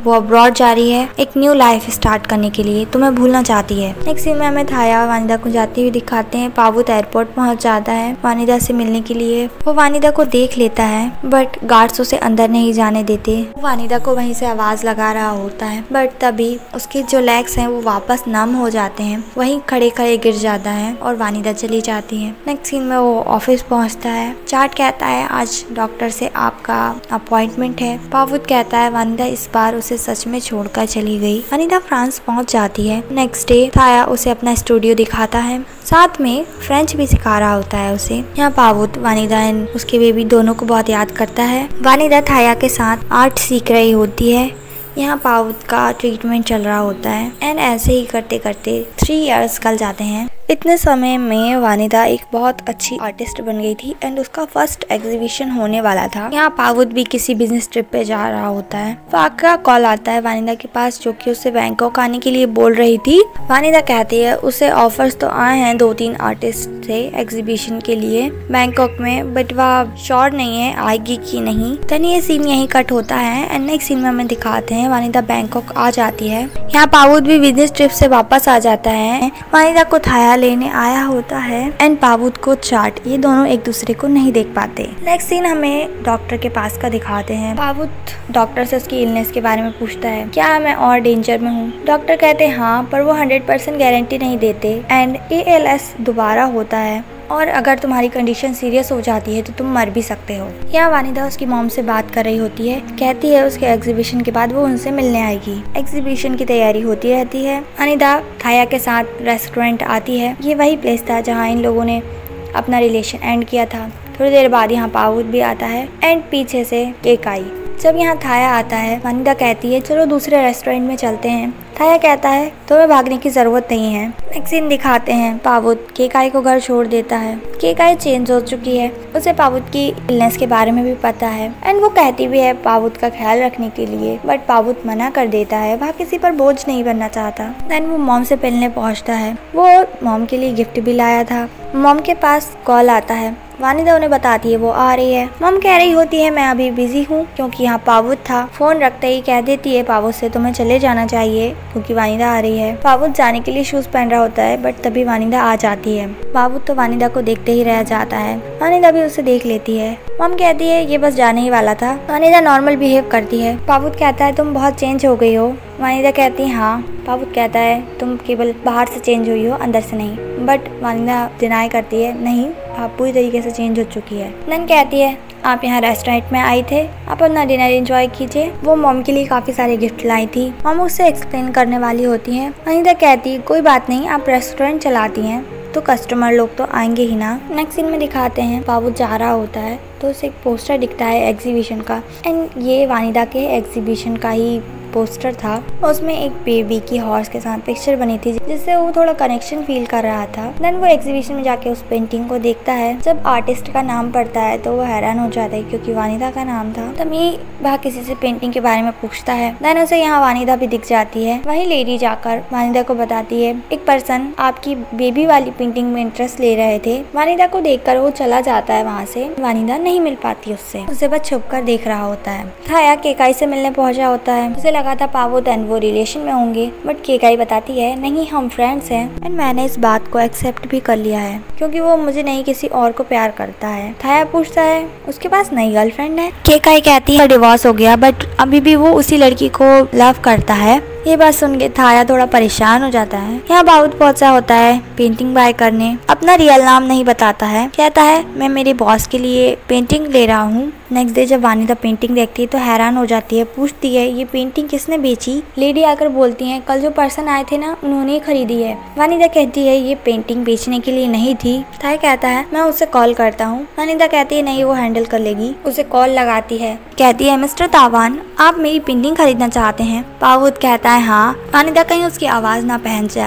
वो अब्रॉड जा रही है एक न्यू लाइफ स्टार्ट करने के लिए, तुम्हें भूलना चाहती है। नेक्स्ट सीन में हमें थाया वानिदा को जाती हुई दिखाते हैं। पावुत एयरपोर्ट पहुंच जाता है वानिदा से मिलने के लिए। वो वानिदा को देख लेता है बट गार्ड्स उसे अंदर नहीं जाने देते। वानिदा को वहीं से आवाज लगा रहा होता है बट तभी उसके जो लेग्स हैं वो वापस नम हो जाते हैं, वहीं खड़े खड़े गिर जाता है और वानिदा चली जाती है। नेक्स्ट सीन में वो ऑफिस पहुंचता है। चार्ट कहता है आज डॉक्टर से आपका अपॉइंटमेंट है। पावुत कहता है वानिदा इस बार उसे सच में छोड़कर चली गई। वानिदा फ्रांस पहुंच जाती है। नेक्स्ट डे थाया उसे अपना स्टूडियो दिखाता है, साथ में फ्रेंच भी सिखा रहा होता है उसे। यहाँ पावुत वानिदा एंड उसके बेबी दोनों को बहुत याद करता है। वानिदा थाया के साथ आर्ट सीख रही होती है। यहाँ पावुत का ट्रीटमेंट चल रहा होता है एंड ऐसे ही करते करते 3 इयर्स निकल जाते हैं। इतने समय में वानिदा एक बहुत अच्छी आर्टिस्ट बन गई थी एंड उसका फर्स्ट एग्जीबिशन होने वाला था। यहाँ पावुत भी किसी बिजनेस ट्रिप पे जा रहा होता है। फाक का कॉल आता है वानिदा के पास जो कि उसे बैंकॉक आने के लिए बोल रही थी। वानिदा कहती है उसे ऑफर्स तो आए हैं 2-3 आर्टिस्ट से एग्जीबिशन के लिए बैंकॉक में, बट वह श्योर नहीं है आएगी कि नहीं। तब ये सीन यही कट होता है एंड नेक्स्ट सीन में हमें दिखाते हैं वानिदा बैंकॉक आ जाती है। यहाँ पावुत भी बिजनेस ट्रिप से वापस आ जाता है। वानिदा को थाया लेने आया होता है एंड पावुत को चार्ट, ये दोनों एक दूसरे को नहीं देख पाते। नेक्स्ट सीन हमें डॉक्टर के पास का दिखाते हैं। पावुत डॉक्टर से उसकी इलनेस के बारे में पूछता है, क्या मैं और डेंजर में हूँ? डॉक्टर कहते हैं हाँ, पर वो 100% गारंटी नहीं देते एंड ALS दोबारा होता है और अगर तुम्हारी कंडीशन सीरियस हो जाती है तो तुम मर भी सकते हो। यहाँ वानिदा उसकी मॉम से बात कर रही होती है, कहती है उसके एग्जीबिशन के बाद वो उनसे मिलने आएगी। एग्जीबिशन की तैयारी होती रहती है। वानिदा थाया के साथ रेस्टोरेंट आती है। ये वही प्लेस था जहाँ इन लोगों ने अपना रिलेशन एंड किया था। थोड़ी देर बाद यहाँ पावुत भी आता है एंड पीछे से केकाई। जब यहाँ थाया आता है वानिदा कहती है चलो दूसरे रेस्टोरेंट में चलते हैं। थाया कहता है तुम्हें भागने की जरूरत नहीं है। नेक्स्ट सीन दिखाते हैं पावुत केकाई को घर छोड़ देता है। केकाई चेंज हो चुकी है, उसे पावुत की इलनेस के बारे में भी पता है एंड वो कहती भी है पावुत का ख्याल रखने के लिए, बट पावुत मना कर देता है। वह किसी पर बोझ नहीं बनना चाहता। देन वो मॉम से मिलने पहुंचता है। वो मॉम के लिए गिफ्ट भी लाया था। मॉम के पास कॉल आता है। वानिदा उन्हें बताती है वो आ रही है। मॉम कह रही होती है मैं अभी बिजी हूँ, क्योंकि यहाँ पावुत था। फोन रखते ही कह देती है पावुत से तुम्हें चले जाना चाहिए क्योंकि वानिदा आ रही है। पावुत जाने के लिए शूज पहन रहा होता है बट तभी वानिदा आ जाती है। पावुत तो वानिदा को देखते ही रह जाता है। वानिदा भी उसे देख लेती है। मॉम कहती है ये बस जाने ही वाला था। वानिदा नॉर्मल बिहेव करती है। पावुत कहता है तुम बहुत चेंज हो गई हो। वानिदा कहती है हाँ। पावुत कहता है तुम केवल बाहर से चेंज हुई हो, अंदर से नहीं। बट वानिदा डिनाई करती है नहीं, आप पूरी तरीके से चेंज हो चुकी है। नन कहती है आप यहाँ रेस्टोरेंट में आई थे, आप अपना डिनर एंजॉय कीजिए। वो मॉम के लिए काफी सारे गिफ्ट लाई थी। मॉम उससे एक्सप्लेन करने वाली होती है। वानिदा कहती है कोई बात नहीं, आप रेस्टोरेंट चलाती हैं तो कस्टमर लोग तो आएंगे ही ना। नेक्स्ट सीन में दिखाते हैं पावुत जा रहा होता है तो उसे एक पोस्टर दिखता है एग्जीबिशन का एंड ये वानिदा के एग्जीबिशन का ही पोस्टर था। उसमें एक बेबी की हॉर्स के साथ पिक्चर बनी थी जिससे वो थोड़ा कनेक्शन फील कर रहा था। देन वो एग्जीबिशन में जाके उस पेंटिंग को देखता है। जब आर्टिस्ट का नाम पढ़ता है तो वो हैरान हो जाता है क्योंकि वानिदा का नाम था। तभी वह किसी से पेंटिंग के बारे में पूछता है। देन उसे यहाँ वानिदा भी दिख जाती है। वही लेडी जाकर वानिदा को बताती है एक पर्सन आपकी बेबी वाली पेंटिंग में इंटरेस्ट ले रहे थे। वानिदा को देखकर वो चला जाता है वहाँ से। वानिदा नहीं मिल पाती उससे, उसे बस छुप कर देख रहा होता है। थाया केकाई से मिलने पहुंचा होता है। उसे लगा था पावुत एंड वो रिलेशन में होंगे, बट केकाई बताती है नहीं हम फ्रेंड्स हैं एंड मैंने इस बात को एक्सेप्ट भी कर लिया है क्योंकि वो मुझे नहीं किसी और को प्यार करता है। थाया पूछता है उसके पास नई गर्लफ्रेंड है। केकाई कहती है डिवोर्स हो गया बट अभी भी वो उसी लड़की को लव करता है। ये बात सुन के थाया थोड़ा परेशान हो जाता है। यहाँ पावुत पहुंचा होता है पेंटिंग बाय करने। अपना रियल नाम नहीं बताता है, कहता है मैं मेरे बॉस के लिए पेंटिंग ले रहा हूँ। नेक्स्ट डे जब वानिदा पेंटिंग देखती है तो हैरान हो जाती है, पूछती है ये पेंटिंग किसने बेची। लेडी आकर बोलती है कल जो पर्सन आए थे ना उन्होंने ही खरीदी है। वानिदा कहती है ये पेंटिंग बेचने के लिए नहीं थी। थाया कहता है मैं उसे कॉल करता हूँ। वानिदा कहती है नहीं वो हैंडल कर लेगी। उसे कॉल लगाती है, कहती है मिस्टर तावान आप मेरी पेंटिंग खरीदना चाहते हैं। पावुत कहता है हाँ। वानिदा कहीं उसकी आवाज ना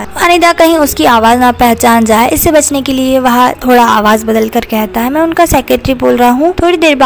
पहचान जाए इससे बचने के लिए वह थोड़ा आवाज बदल कर कहता है मैं उनका सेक्रेटरी बोल रहा हूँ। थोड़ी देर बाद कॉल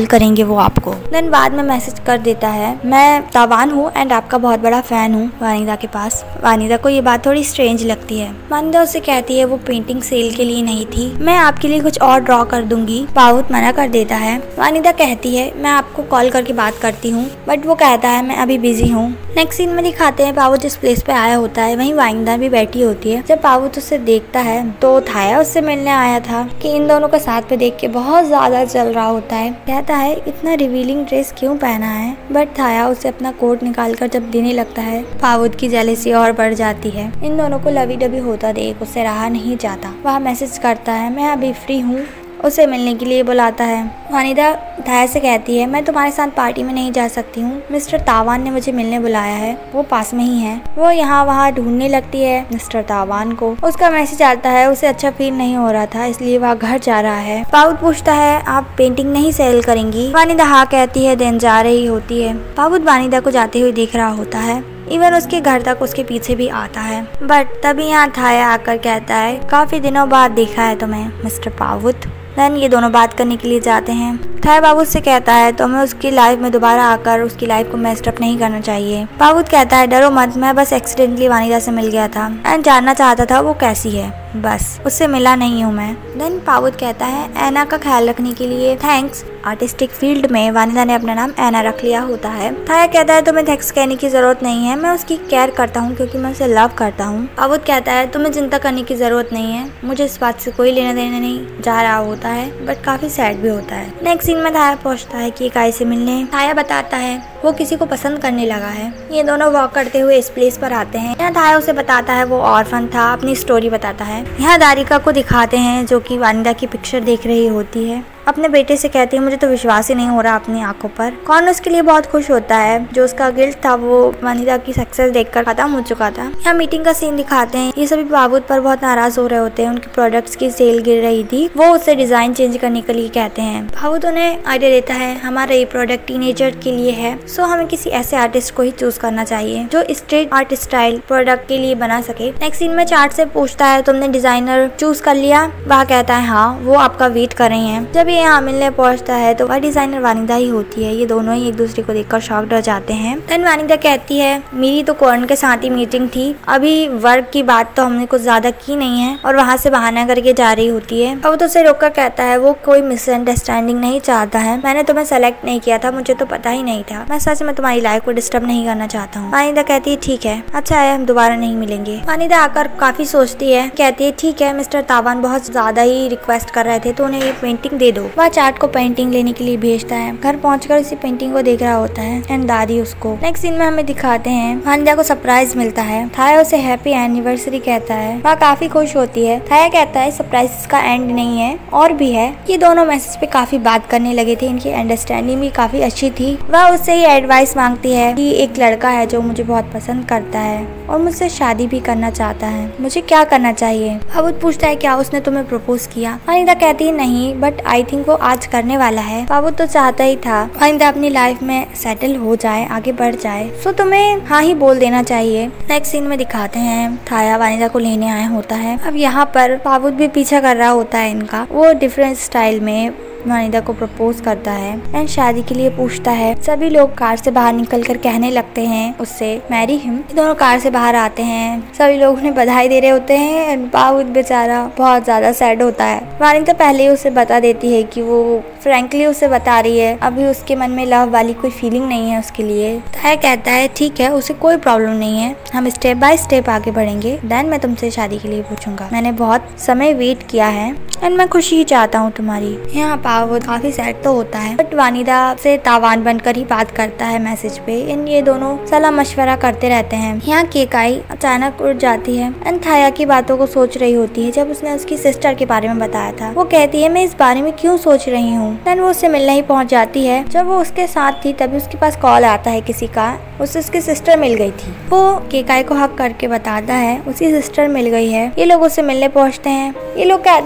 कॉल करेंगे वो आपको। देन बाद में मैसेज कर देता है, मैं तावान हूँ एंड आपका बहुत बड़ा फैन हूँ वानिदा के पास। वानिदा को ये बात थोड़ी स्ट्रेंज लगती है। वानिदा उससे कहती है वो पेंटिंग सेल के लिए नहीं थी, मैं आपके लिए कुछ और ड्रॉ कर दूंगी। पावुत मना कर देता है। वानिदा कहती है मैं आपको कॉल करके बात करती हूँ, बट वो कहता है मैं अभी बिजी हूँ। नेक्स्ट सीन में दिखाते हैं पावुत जिस प्लेस पे आया होता है वहीं वानिदा भी बैठी होती है। जब पावुत उससे देखता है तो थाया उससे मिलने आया था कि इन दोनों को साथ पे देख के बहुत ज्यादा चल रहा होता है। कहता है इतना रिवीलिंग ड्रेस क्यों पहना है, बट थाया उसे अपना कोट निकाल कर जब देने लगता है पावुत की जेलसी और बढ़ जाती है। इन दोनों को लवी डबी होता देख उससे रहा नहीं जाता। वह मैसेज करता है मैं अभी फ्री हूँ, उसे मिलने के लिए बुलाता है। वानिदा थाया से कहती है मैं तुम्हारे साथ पार्टी में नहीं जा सकती हूँ, मिस्टर तावान ने मुझे मिलने बुलाया है, वो पास में ही है। वो यहाँ वहाँ ढूंढने लगती है मिस्टर तावान को। उसका मैसेज आता है उसे अच्छा फील नहीं हो रहा था इसलिए वह घर जा रहा है। पावुत पूछता है आप पेंटिंग नहीं सेल करेंगी। वानिदा हाँ कहती है, देन जा रही होती है। पावुत वानिदा को जाते हुए देख रहा होता है, इवन उसके घर तक उसके पीछे भी आता है। बट तभी यहाँ थाया आकर कहता है काफी दिनों बाद देखा है तुम्हें मिस्टर पावुत। देन ये दोनों बात करने के लिए जाते हैं। थाया पावुत से कहता है तो हमें उसकी लाइफ में दोबारा आकर उसकी लाइफ को मेस्ड अप नहीं करना चाहिए। पावुत कहता है डरो मत, मैं बस एक्सीडेंटली वानिदा से मिल गया था एंड जानना चाहता था वो कैसी है, बस उससे मिला नहीं हूँ मैं। देन पावुत कहता है एना का ख्याल रखने के लिए थैंक्स। आर्टिस्टिक फील्ड में वानिदा ने अपना नाम एना रख लिया होता है। थाया कहता है तुम्हें थैंक्स कहने की जरूरत नहीं है, मैं उसकी केयर करता हूँ क्योंकि मैं उसे लव करता हूँ। पावुत कहता है तुम्हें चिंता करने की जरूरत नहीं है, मुझे इस बात से कोई लेना देना नहीं जा रहा होता है, बट काफी सैड भी होता है। नेक्स्ट सीन में थाया पहुँचता है कि काय से मिलने। थाया बताता है वो किसी को पसंद करने लगा है। ये दोनों वॉक करते हुए इस प्लेस पर आते हैं। यहाँ थाया उसे बताता है वो ऑर्फन था, अपनी स्टोरी बताता है। यहाँ दारिका को दिखाते हैं जो कि वानिदा की पिक्चर देख रही होती है। अपने बेटे से कहती है मुझे तो विश्वास ही नहीं हो रहा अपनी आंखों पर। कौन उसके लिए बहुत खुश होता है, जो उसका गिल्ट था वो वानिदा की सक्सेस देखकर खत्म हो चुका था। यहाँ मीटिंग का सीन दिखाते हैं। ये सभी पावुत पर बहुत नाराज हो रहे होते हैं, उनकी प्रोडक्ट्स की सेल गिर रही थी। वो उससे डिजाइन चेंज करने के लिए कहते हैं। पावुत उन्हें आइडिया देता है हमारा ये प्रोडक्ट टीनेजर के लिए है, सो हमें किसी ऐसे आर्टिस्ट को ही चूज करना चाहिए जो स्ट्रीट आर्ट स्टाइल प्रोडक्ट के लिए बना सके। नेक्स्ट सीन में चार्ट से पूछता है तुमने डिजाइनर चूज कर लिया। वह कहता है हाँ, वो आपका वेट कर रही है। जब ये यहाँ मिलने पहुंचता है तो वह डिजाइनर वानिदा ही होती है। ये दोनों ही एक दूसरे को देखकर शॉक्ड हो जाते हैं। देन वानिदा कहती है मेरी तो कॉर्न के साथ ही मीटिंग थी, अभी वर्क की बात तो हमने कुछ ज्यादा की नहीं है, और वहाँ से बहाना करके जा रही होती है। अब तो उसे रोककर कहता है वो कोई मिसअंडरस्टैंडिंग नहीं चाहता है, मैंने तुम्हें सेलेक्ट नहीं किया था, मुझे तो पता ही नहीं था, मैं सच में तुम्हारी लाइफ को डिस्टर्ब नहीं करना चाहता हूँ। वानिदा कहती है ठीक है, अच्छा है, हम दोबारा नहीं मिलेंगे। वानिदा आकर काफी सोचती है, कहती है ठीक है, मिस्टर तावान बहुत ज्यादा ही रिक्वेस्ट कर रहे थे तो उन्हें ये पेंटिंग दे दो। वह चार्ट को पेंटिंग लेने के लिए भेजता है। घर पहुंचकर इसी पेंटिंग को देख रहा होता है एंड दादी उसको। नेक्स्ट सीन में हमें दिखाते हैं वानिदा को सरप्राइज मिलता है। थाया उसे हैप्पी एनिवर्सरी कहता है, वह काफी खुश होती है। थाया कहता है सरप्राइज का एंड नहीं है, और भी है। ये दोनों मैसेज पे काफी बात करने लगे थे, इनकी अंडरस्टैंडिंग भी काफी अच्छी थी। वह उससे ही एडवाइस मांगती है कि एक लड़का है जो मुझे बहुत पसंद करता है और मुझसे शादी भी करना चाहता है, मुझे क्या करना चाहिए। पावुत पूछता है क्या उसने तुम्हें प्रपोज किया। वानिदा कहती है नहीं, बट आई थिंक वो आज करने वाला है। पावुत तो चाहता ही था वानिदा अपनी लाइफ में सेटल हो जाए, आगे बढ़ जाए, सो तुम्हें हाँ ही बोल देना चाहिए। नेक्स्ट सीन में दिखाते हैं थाया वानिदा को लेने आया होता है। अब यहाँ पर पावुत भी पीछा कर रहा होता है इनका। वो डिफरेंट स्टाइल में वानिदा को प्रपोज करता है एंड शादी के लिए पूछता है। सभी लोग कार से बाहर निकलकर कहने लगते हैं उससे मैरी हिम। दोनों कार से बाहर आते हैं, सभी लोग उन्हें बधाई दे रहे होते हैं एंड पावुत बेचारा बहुत ज्यादा सैड होता है। वानिदा पहले ही उसे बता देती है कि वो फ्रैंकली उसे बता रही है, अभी उसके मन में लव वाली कोई फीलिंग नहीं है उसके लिए। थाया कहता है ठीक है, उसे कोई प्रॉब्लम नहीं है, हम स्टेप बाय स्टेप आगे बढ़ेंगे, देन मैं तुमसे शादी के लिए पूछूंगा। मैंने बहुत समय वेट किया है एंड मैं खुशी ही चाहता हूँ तुम्हारी। यहाँ पावुत काफी सैड तो होता है, बट वानिदा से तावान बनकर ही बात करता है मैसेज पे एंड ये दोनों सलाह मशवरा करते रहते हैं। यहाँ केकाई अचानक उठ जाती है एंड थाया की बातों को सोच रही होती है जब उसने उसकी सिस्टर के बारे में बताया था। वो कहती है मैं इस बारे में क्यों सोच रही हूँ। देन वो उससे मिलने ही पहुँच जाती है। जब वो उसके साथ थी तभी उसके पास कॉल आता है किसी का, उससे उसकी सिस्टर मिल गई थी। वो केकाई को हक करके बताता है उसकी सिस्टर मिल गई है। ये लोग उससे मिलने पहुँचते हैं। ये लोग कहते हैं हमने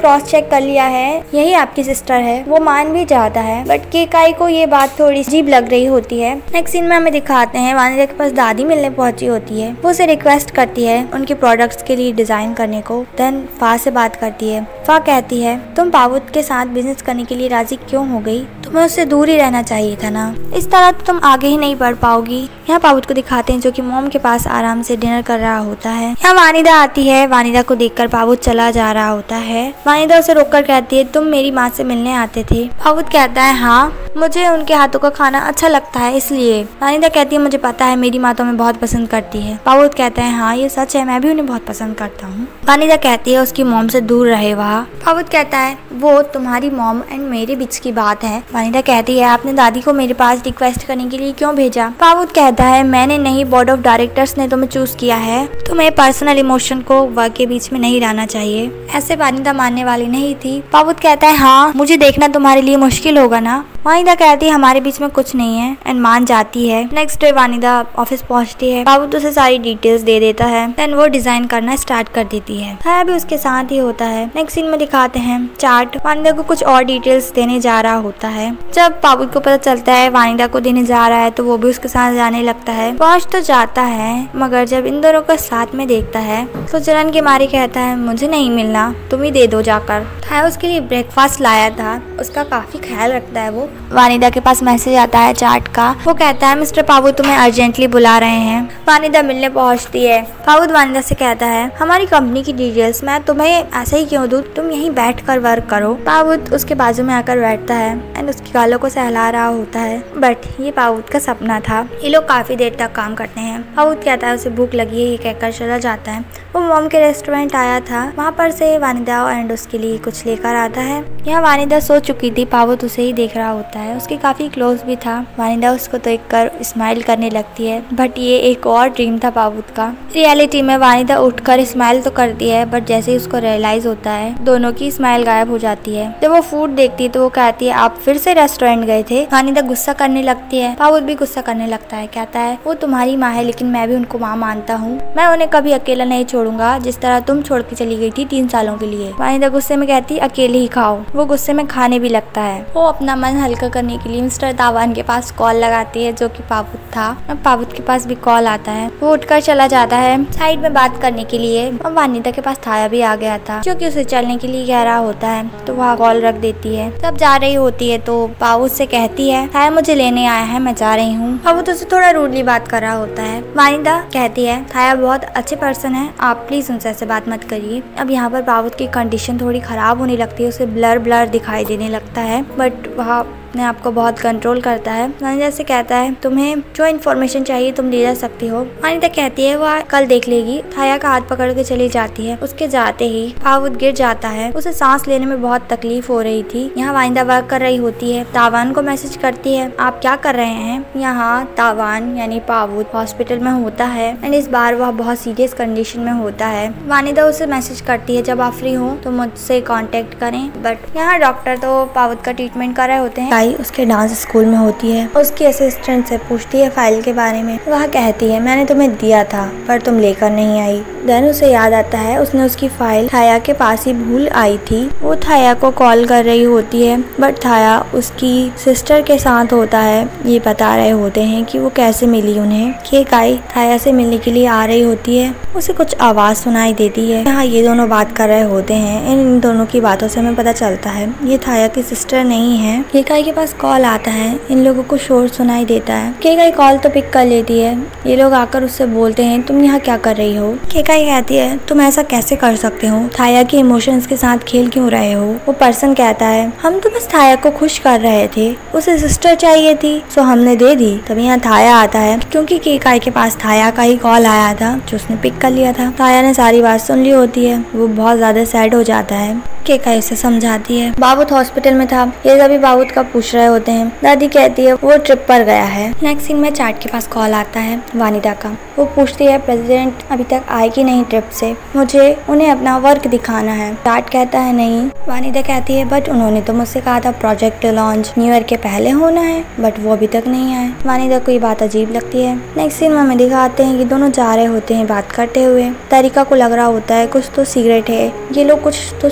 क्रॉस चेक कर लिया है, यही आपकी सिस्टर है। वो मान भी जाता है, बट केकाई को ये बात थोड़ी अजीब लग रही होती है। नेक्स्ट सीन में हमें दिखाते हैं वानिदा के पास दादी मिलने पहुंची होती है। वो उसे रिक्वेस्ट करती है उनके प्रोडक्ट्स के लिए डिजाइन करने को। देन फा से बात करती है। फा कहती है तुम पावुत के साथ बिजनेस करने के लिए राजी क्यों हो गई? तुम्हें उससे दूर ही रहना चाहिए था ना, इस तरह तो तुम आगे ही नहीं बढ़ पाओगी। यहाँ पावुत को दिखाते हैं जो कि मॉम के पास आराम से डिनर कर रहा होता है। यहाँ वानिदा आती है। वानिदा को देखकर पावुत चला जा रहा होता है। वानिदा उसे रोककर कहती है तुम मेरी माँ से मिलने आते थे? पावुत कहता है हाँ, मुझे उनके हाथों का खाना अच्छा लगता है इसलिए। वानिदा कहती है मुझे पता है, मेरी माँ तुम्हें बहुत पसंद करती है। पावुत कहता है हाँ ये सच है, मैं भी उन्हें बहुत पसंद करता हूँ। वानिदा कहती है उसकी मॉम से दूर रहे वहाँ। पावुत कहता है वो तुम्हारी मॉम एंड मेरे बीच की बात है। वानिदा कहती है आपने दादी को मेरे पास रिक्वेस्ट करने के लिए क्यों भेजा? पावुत कहता है मैंने नहीं, बोर्ड ऑफ डायरेक्टर्स ने तुम्हें चूज किया है। तुम्हें पर्सनल इमोशन को वर्क के बीच में नहीं लाना चाहिए। ऐसे वानिदा मानने वाली नहीं थी। पावुत कहता है हाँ, मुझे देखना तुम्हारे लिए मुश्किल होगा ना। वानिदा कहती है हमारे बीच में कुछ नहीं है एंड मान जाती है। नेक्स्ट डे वानिदा ऑफिस पहुंचती है। पावुत उसे सारी डिटेल्स दे देता है। देन वो डिजाइन करना स्टार्ट कर देती है। थाया भी उसके साथ ही होता है। नेक्स्ट सीन में दिखाते हैं चार्ट। वानिदा को कुछ और डिटेल्स देने जा रहा होता है। जब पावुत को पता चलता है वानिदा को देने जा रहा है तो वो भी उसके साथ जाने लगता है। पहुंच तो जाता है, मगर जब इन दोनों को साथ में देखता है तो जलन के मारे कहता है मुझे नहीं मिलना, तुम ही दे दो जाकर। थाया उसके लिए ब्रेकफास्ट लाया था, उसका काफी ख्याल रखता है वो। वानिदा के पास मैसेज आता है चार्ट का। वो कहता है मिस्टर पावुत तुम्हें अर्जेंटली बुला रहे हैं। वानिदा मिलने पहुंचती है। पावुत वानिदा से कहता है हमारी कंपनी की डिटेल्स मैं तुम्हें ऐसे ही क्यों दूं, तुम यहीं बैठ कर वर्क करो। पावुत उसके बाजू में आकर बैठता है एंड उसकी गालों को सहला रहा होता है, बट ये पावुत का सपना था। ये लोग काफी देर तक काम करते हैं। पावुत कहता है उसे भूख लगी है, ये कहकर चला जाता है। वो मॉम के रेस्टोरेंट आया था, वहाँ पर से वानिदा एंड उसके लिए कुछ लेकर आता है। यहाँ वानिदा सो चुकी थी, पावुत उसे ही देख रहा होता है। उसके काफी क्लोज भी था। वानिदा उसको देखकर स्माइल करने लगती है, बट ये एक और ड्रीम था पावुत का। रियलिटी में वानिदा उठकर स्माइल तो करती है, बट जैसे ही उसको रियलाइज होता है दोनों की स्माइल गायब हो जाती है। जब वो फूड देखती है तो वो कहती है आप फिर से रेस्टोरेंट गए थे? वानिदा गुस्सा करने लगती है। पावुत भी गुस्सा करने लगता है, कहता है वो तुम्हारी माँ है लेकिन मैं भी उनको माँ मानता हूँ। मैं उन्हें कभी अकेला नहीं छोड़ूंगा जिस तरह तुम छोड़ के चली गई थी 3 सालों के लिए। वानिदा गुस्से में कहती है अकेले ही खाओ। वो गुस्से में खाने भी लगता है। वो अपना मन हल्का करने के लिए मिस्टर तावान के पास कॉल लगाती है जो कि पावुत था। अब पावुत के पास भी कॉल आता है। वो उठकर चला जाता है साइड में बात करने के लिए। अब वानिदा के पास थाया भी आ गया था जो कि उसे चलने के लिए कह रहा होता है, तो वह कॉल रख देती है। तब जा रही होती है तो पावुत से कहती है थाया मुझे लेने आया है, मैं जा रही हूँ। पावुत उसे थोड़ा रूडली बात कर रहा होता है। वानिदा कहती है थाया बहुत अच्छे पर्सन है, आप प्लीज उनसे ऐसे बात मत करिए। अब यहाँ पर पावुत की कंडीशन थोड़ी खराब होने लगती है, उसे ब्लर ब्लर दिखाई देने लगता है, बट वह अपने आप को बहुत कंट्रोल करता है। वानिदा से कहता है तुम्हें जो इन्फॉर्मेशन चाहिए तुम ले जा सकती हो। वानिदा कहती है वह कल देख लेगी। थाया का हाथ पकड़ के चली जाती है। उसके जाते ही पावुत गिर जाता है। उसे सांस लेने में बहुत तकलीफ हो रही थी। यहाँ वानिदा वर्क कर रही होती है। तावान को मैसेज करती है आप क्या कर रहे हैं? यहाँ तावान यानी पावुत हॉस्पिटल में होता है एंड इस बार वह बहुत सीरियस कंडीशन में होता है। वानिदा उसे मैसेज करती है जब आप फ्री हो तो मुझसे कॉन्टेक्ट करें, बट यहाँ डॉक्टर तो पावुत का ट्रीटमेंट कर रहे होते हैं। उसके डांस स्कूल में होती है। उसकी असिस्टेंट से पूछती है फाइल के बारे में। वह कहती है मैंने तुम्हें दिया था पर तुम लेकर नहीं आई। देन उसे याद आता है उसने उसकी फाइल थाया के पास ही भूल आई थी। वो थाया को कॉल कर रही होती है, बट थाया उसकी सिस्टर के साथ होता है। ये बता रहे होते हैं कि वो कैसे मिली उन्हें। केकाई थाया से मिलने के लिए आ रही होती है। उसे कुछ आवाज सुनाई देती है। यहाँ ये दोनों बात कर रहे होते हैं। इन दोनों की बातों से हमें पता चलता है ये थाया की सिस्टर नहीं है। केकाई के पास कॉल आता है। इन लोगों को शोर सुनाई देता है। केकाई कॉल तो पिक कर लेती है। ये लोग आकर उससे बोलते हैं तुम यहाँ क्या कर रही हो? केकाई कहती है तुम ऐसा कैसे कर सकते हो? थाया के इमोशंस के साथ खेल क्यों रहे हो? वो पर्सन कहता है हम तो बस थाया को खुश कर रहे थे, उसे सिस्टर चाहिए थी सो हमने दे दी। तभी यहाँ थाया आता है क्योंकि केकाई के पास थाया का ही कॉल आया था जो उसने पिक कर लिया था। थाया ने सारी बात सुन ली होती है। वो बहुत ज्यादा सैड हो जाता है। केकाई उसे समझाती है। बाबूत हॉस्पिटल में था। ये सभी बाबूत का पूछ रहे होते हैं। दादी कहती है वो ट्रिप पर गया है। नेक्स्ट सीन में चार्ट के पास कॉल आता है वानिदा का। वो पूछती है प्रेसिडेंट अभी तक आए कि नहीं ट्रिप से, मुझे उन्हें अपना वर्क दिखाना है। चार्ट कहता है नहीं। वानिदा कहती है बट उन्होंने तो मुझसे कहा था प्रोजेक्ट लॉन्च न्यू ईयर के पहले होना है, बट वो अभी तक नहीं आए। वानिदा को ये बात अजीब लगती है। नेक्स्ट सीन में हमें दिखाते हैं कि दोनों जा रहे होते हैं बात करते हुए। तारिका को लग रहा होता है कुछ तो सीक्रेट है, ये लोग कुछ तो छुपा रहे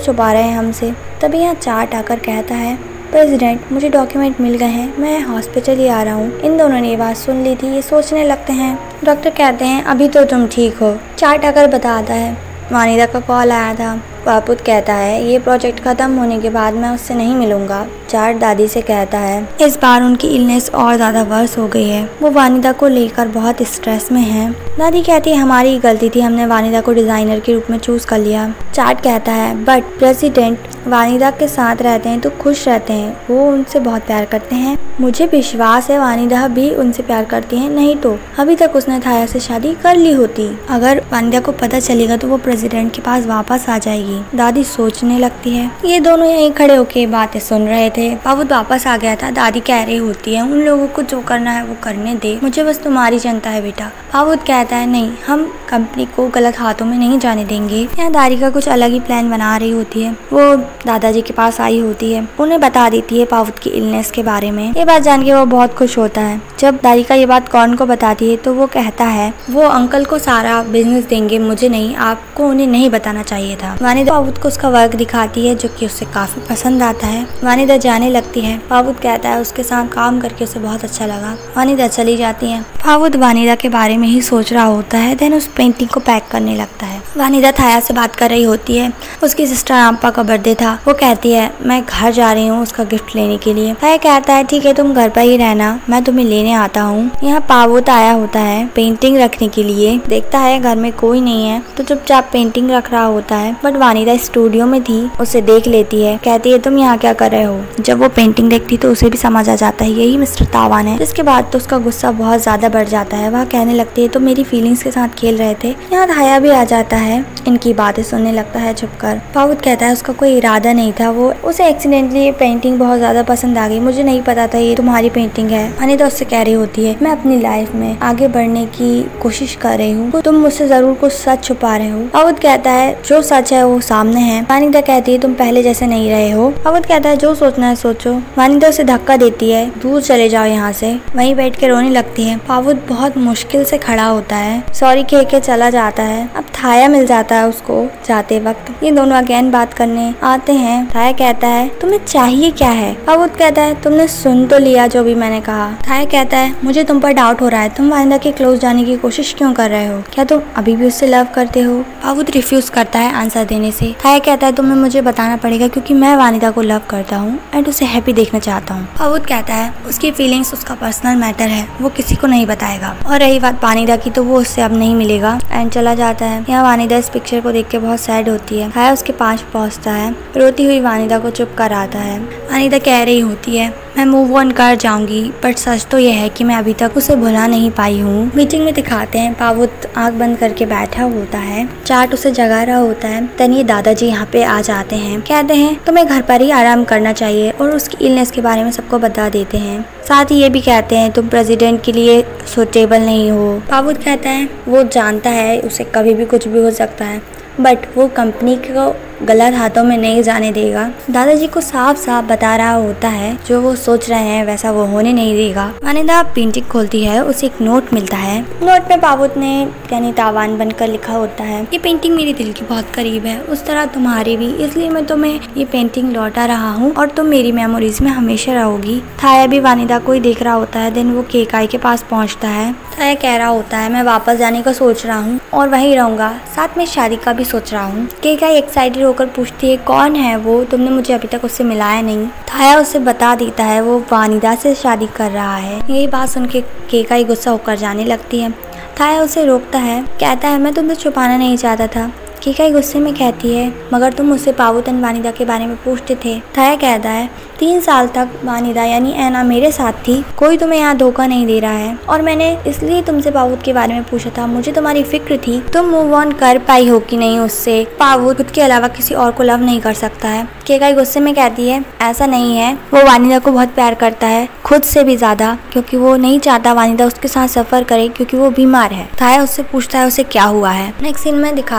हैं हमसे। तभी यहाँ चार्ट आकर कहता है, प्रेसिडेंट मुझे डॉक्यूमेंट मिल गए हैं, मैं हॉस्पिटल ही आ रहा हूँ। इन दोनों ने ये बात सुन ली थी, ये सोचने लगते हैं। डॉक्टर कहते हैं अभी तो तुम ठीक हो। चार्ट आकर बताता है वानिदा का कॉल आया था। पापुत कहता है ये प्रोजेक्ट खत्म होने के बाद मैं उससे नहीं मिलूंगा। चार्ट दादी से कहता है इस बार उनकी इलनेस और ज़्यादा वर्स हो गई है, वो वानिदा को लेकर बहुत स्ट्रेस में है। दादी कहती है हमारी गलती थी, हमने वानिदा को डिज़ाइनर के रूप में चूज कर लिया। चार्ट कहता है बट प्रेसिडेंट वानिदा के साथ रहते हैं तो खुश रहते हैं, वो उनसे बहुत प्यार करते हैं। मुझे विश्वास है वानिदा भी उनसे प्यार करती है, नहीं तो अभी तक उसने थाया से शादी कर ली होती। अगर वानिदा को पता चलेगा तो वो प्रेसिडेंट के पास वापस आ जाएगी। दादी सोचने लगती है। ये दोनों यहीं खड़े होके बातें सुन रहे थे। पापुत वापस आ गया था। दादी कह रही होती है उन लोगों को जो करना है वो करने दे, मुझे बस तुम्हारी चिंता है बेटा। पापुत कहता है नहीं, हम कंपनी को गलत हाथों में नहीं जाने देंगे। यहाँ दादी का कुछ अलग ही प्लान बना रही होती है। वो दादाजी के पास आई होती है, उन्हें बता देती है पापुत की इलनेस के बारे में। ये बात जान के वो बहुत खुश होता है। जब दादी का ये बात कॉर्न को बताती है तो वो कहता है वो अंकल को सारा बिजनेस देंगे, मुझे नहीं, आपको उन्हें नहीं बताना चाहिए था। वानिदा पापुत को उसका वर्क दिखाती है जो कि उससे काफी पसंद आता है। वानिदा जाने लगती है। पापुत कहता है उसके साथ काम करके उसे बहुत अच्छा लगा। वानिदा चली जाती है। पापुत वानिदा के बारे में ही सोच रहा होता है। देन उस पेंटिंग को पैक करने लगता है। वानिदा थाया से बात कर रही होती है। उसकी सिस्टर आम्पा का बर्थडे था। वो कहती है मैं घर जा रही हूँ उसका गिफ्ट लेने के लिए। थाया कहता है ठीक है तुम घर पर ही रहना, मैं तुम्हें लेने आता हूँ। यहाँ पापुत आया होता है पेंटिंग रखने के लिए। देखता है घर में कोई नहीं है तो चुपचाप पेंटिंग रख रहा होता है। बट वानिदा स्टूडियो में थी, उसे देख लेती है। कहती है तुम यहाँ क्या कर रहे हो। जब वो पेंटिंग देखती तो उसे भी समझ आ जाता है यही मिस्टर तावान है। जिसके बाद तो उसका गुस्सा बहुत ज्यादा बढ़ जाता है। वह कहने लगती है तो मेरी फीलिंग्स के साथ खेल रहे थे। यहाँ थाया भी आ जाता है, इनकी बातें सुनने लगता है छुपकर। पापुत कहता है उसका कोई इरादा नहीं था, वो उसे एक्सीडेंटली ये पेंटिंग बहुत ज्यादा पसंद आ गई, मुझे नहीं पता था ये तुम्हारी पेंटिंग है। वानिदा उससे कह रही होती है मैं अपनी लाइफ में आगे बढ़ने की कोशिश कर रही हूँ, तुम मुझसे जरूर कुछ सच छुपा रहे हो। पापुत कहता है जो सच है वो सामने है। वानिदा कहती है तुम पहले जैसे नहीं रहे हो। पापुत कहता है जो सोचना है सोचो। वानिदा उसे धक्का देती है, दूर चले जाओ यहाँ से। वहीं बैठ के रोने लगती है। पापुत बहुत मुश्किल से खड़ा होता है, सॉरी कह के चला जाता है। अब थाया मिल जाता है उसको जाते वक्त। ये दोनों अगेन बात करने आते हैं। थाया कहता है तुम्हें चाहिए क्या है। पापुत कहता है तुमने सुन तो लिया जो भी मैंने कहा। थाया कहता है मुझे तुम पर डाउट हो रहा है, तुम वानिदा के क्लोज जाने की कोशिश क्यों कर रहे हो, क्या तुम अभी भी उससे लव करते हो। पापुत रिफ्यूज करता है आंसर देने से। थाया कहता है तुम्हें मुझे बताना पड़ेगा क्योंकि मैं वानिदा को लव करता हूँ एंड उसे हैप्पी देखना चाहता हूँ। पापुत कहता है उसकी फीलिंग्स उसका पर्सनल मैटर है, वो किसी को नहीं बताएगा। और रही बात वानिदा की तो वो उससे अब नहीं मिलेगा एंड चला जाता है। यहाँ वानिदा इस पिक्चर को देख के बहुत सैड होती है। थाया उसके पास पहुँचता है, रोती हुई वानिदा को चुप कराता है। वानिदा कह रही होती है मैं मूव ऑन कर जाऊंगी, बट सच तो यह है कि मैं अभी तक उसे भुला नहीं पाई हूँ। मीटिंग में दिखाते हैं पापुत आंख बंद करके बैठा होता है, चार्ट उसे जगा रहा होता है। तन ये दादाजी यहाँ पे आ जाते हैं, कहते हैं तुम्हें घर पर ही आराम करना चाहिए और उसकी इलनेस के बारे में सबको बता देते हैं। साथ ही ये भी कहते हैं तुम प्रेसिडेंट के लिए सुटेबल नहीं हो। पापुत कहता है वो जानता है उसे कभी भी कुछ भी हो सकता है, बट वो कंपनी को गलत हाथों में नहीं जाने देगा। दादाजी को साफ साफ बता रहा होता है जो वो सोच रहे हैं वैसा वो होने नहीं देगा। वानिदा पेंटिंग खोलती है, उसे एक नोट मिलता है। नोट में पापुत ने यानी तावान बनकर लिखा होता है ये पेंटिंग मेरे दिल के बहुत करीब है, उस तरह तुम्हारी भी, इसलिए मैं तुम्हें ये पेंटिंग लौटा रहा हूँ और तुम मेरी मेमोरीज में हमेशा रहोगी। थाया भी वानिदा को ही देख रहा होता है। देन वो केकाई के पास पहुँचता है। थाया कह रहा होता है मैं वापस जाने का सोच रहा हूँ और वहीं रहूंगा, साथ में शादी का भी सोच रहा हूँ। केकाई एक्साइटेड होकर पूछती है कौन है वो, तुमने मुझे अभी तक उससे मिलाया नहीं। थाया उसे बता देता है वो वानिदा से शादी कर रहा है। यही बात सुन के केकाई गुस्सा होकर जाने लगती है। थाया उसे रोकता है, कहता है मैं तुमसे छुपाना नहीं चाहता था। केकाई गुस्से में कहती है मगर तुम मुझसे पापुत और वानिदा के बारे में पूछते थे। थाया कहता है 3 साल तक वानिदा यानी ऐना मेरे साथ थी, कोई तुम्हें यहाँ धोखा नहीं दे रहा है और मैंने इसलिए तुमसे पापुत के बारे में पूछा था, मुझे तुम्हारी फिक्र थी तुम मूव ऑन कर पाई हो कि नहीं उससे। पापुत खुद के अलावा किसी और को लव नहीं कर सकता है। केकाई गुस्से में कहती है ऐसा नहीं है, वो वानिदा को बहुत प्यार करता है, खुद से भी ज्यादा, क्योंकि वो नहीं चाहता वानिदा उसके साथ सफर करे क्योंकि वो बीमार है। थाया उससे पूछता है उसे क्या हुआ है। नेक्स्ट सीन में दिखाते हैं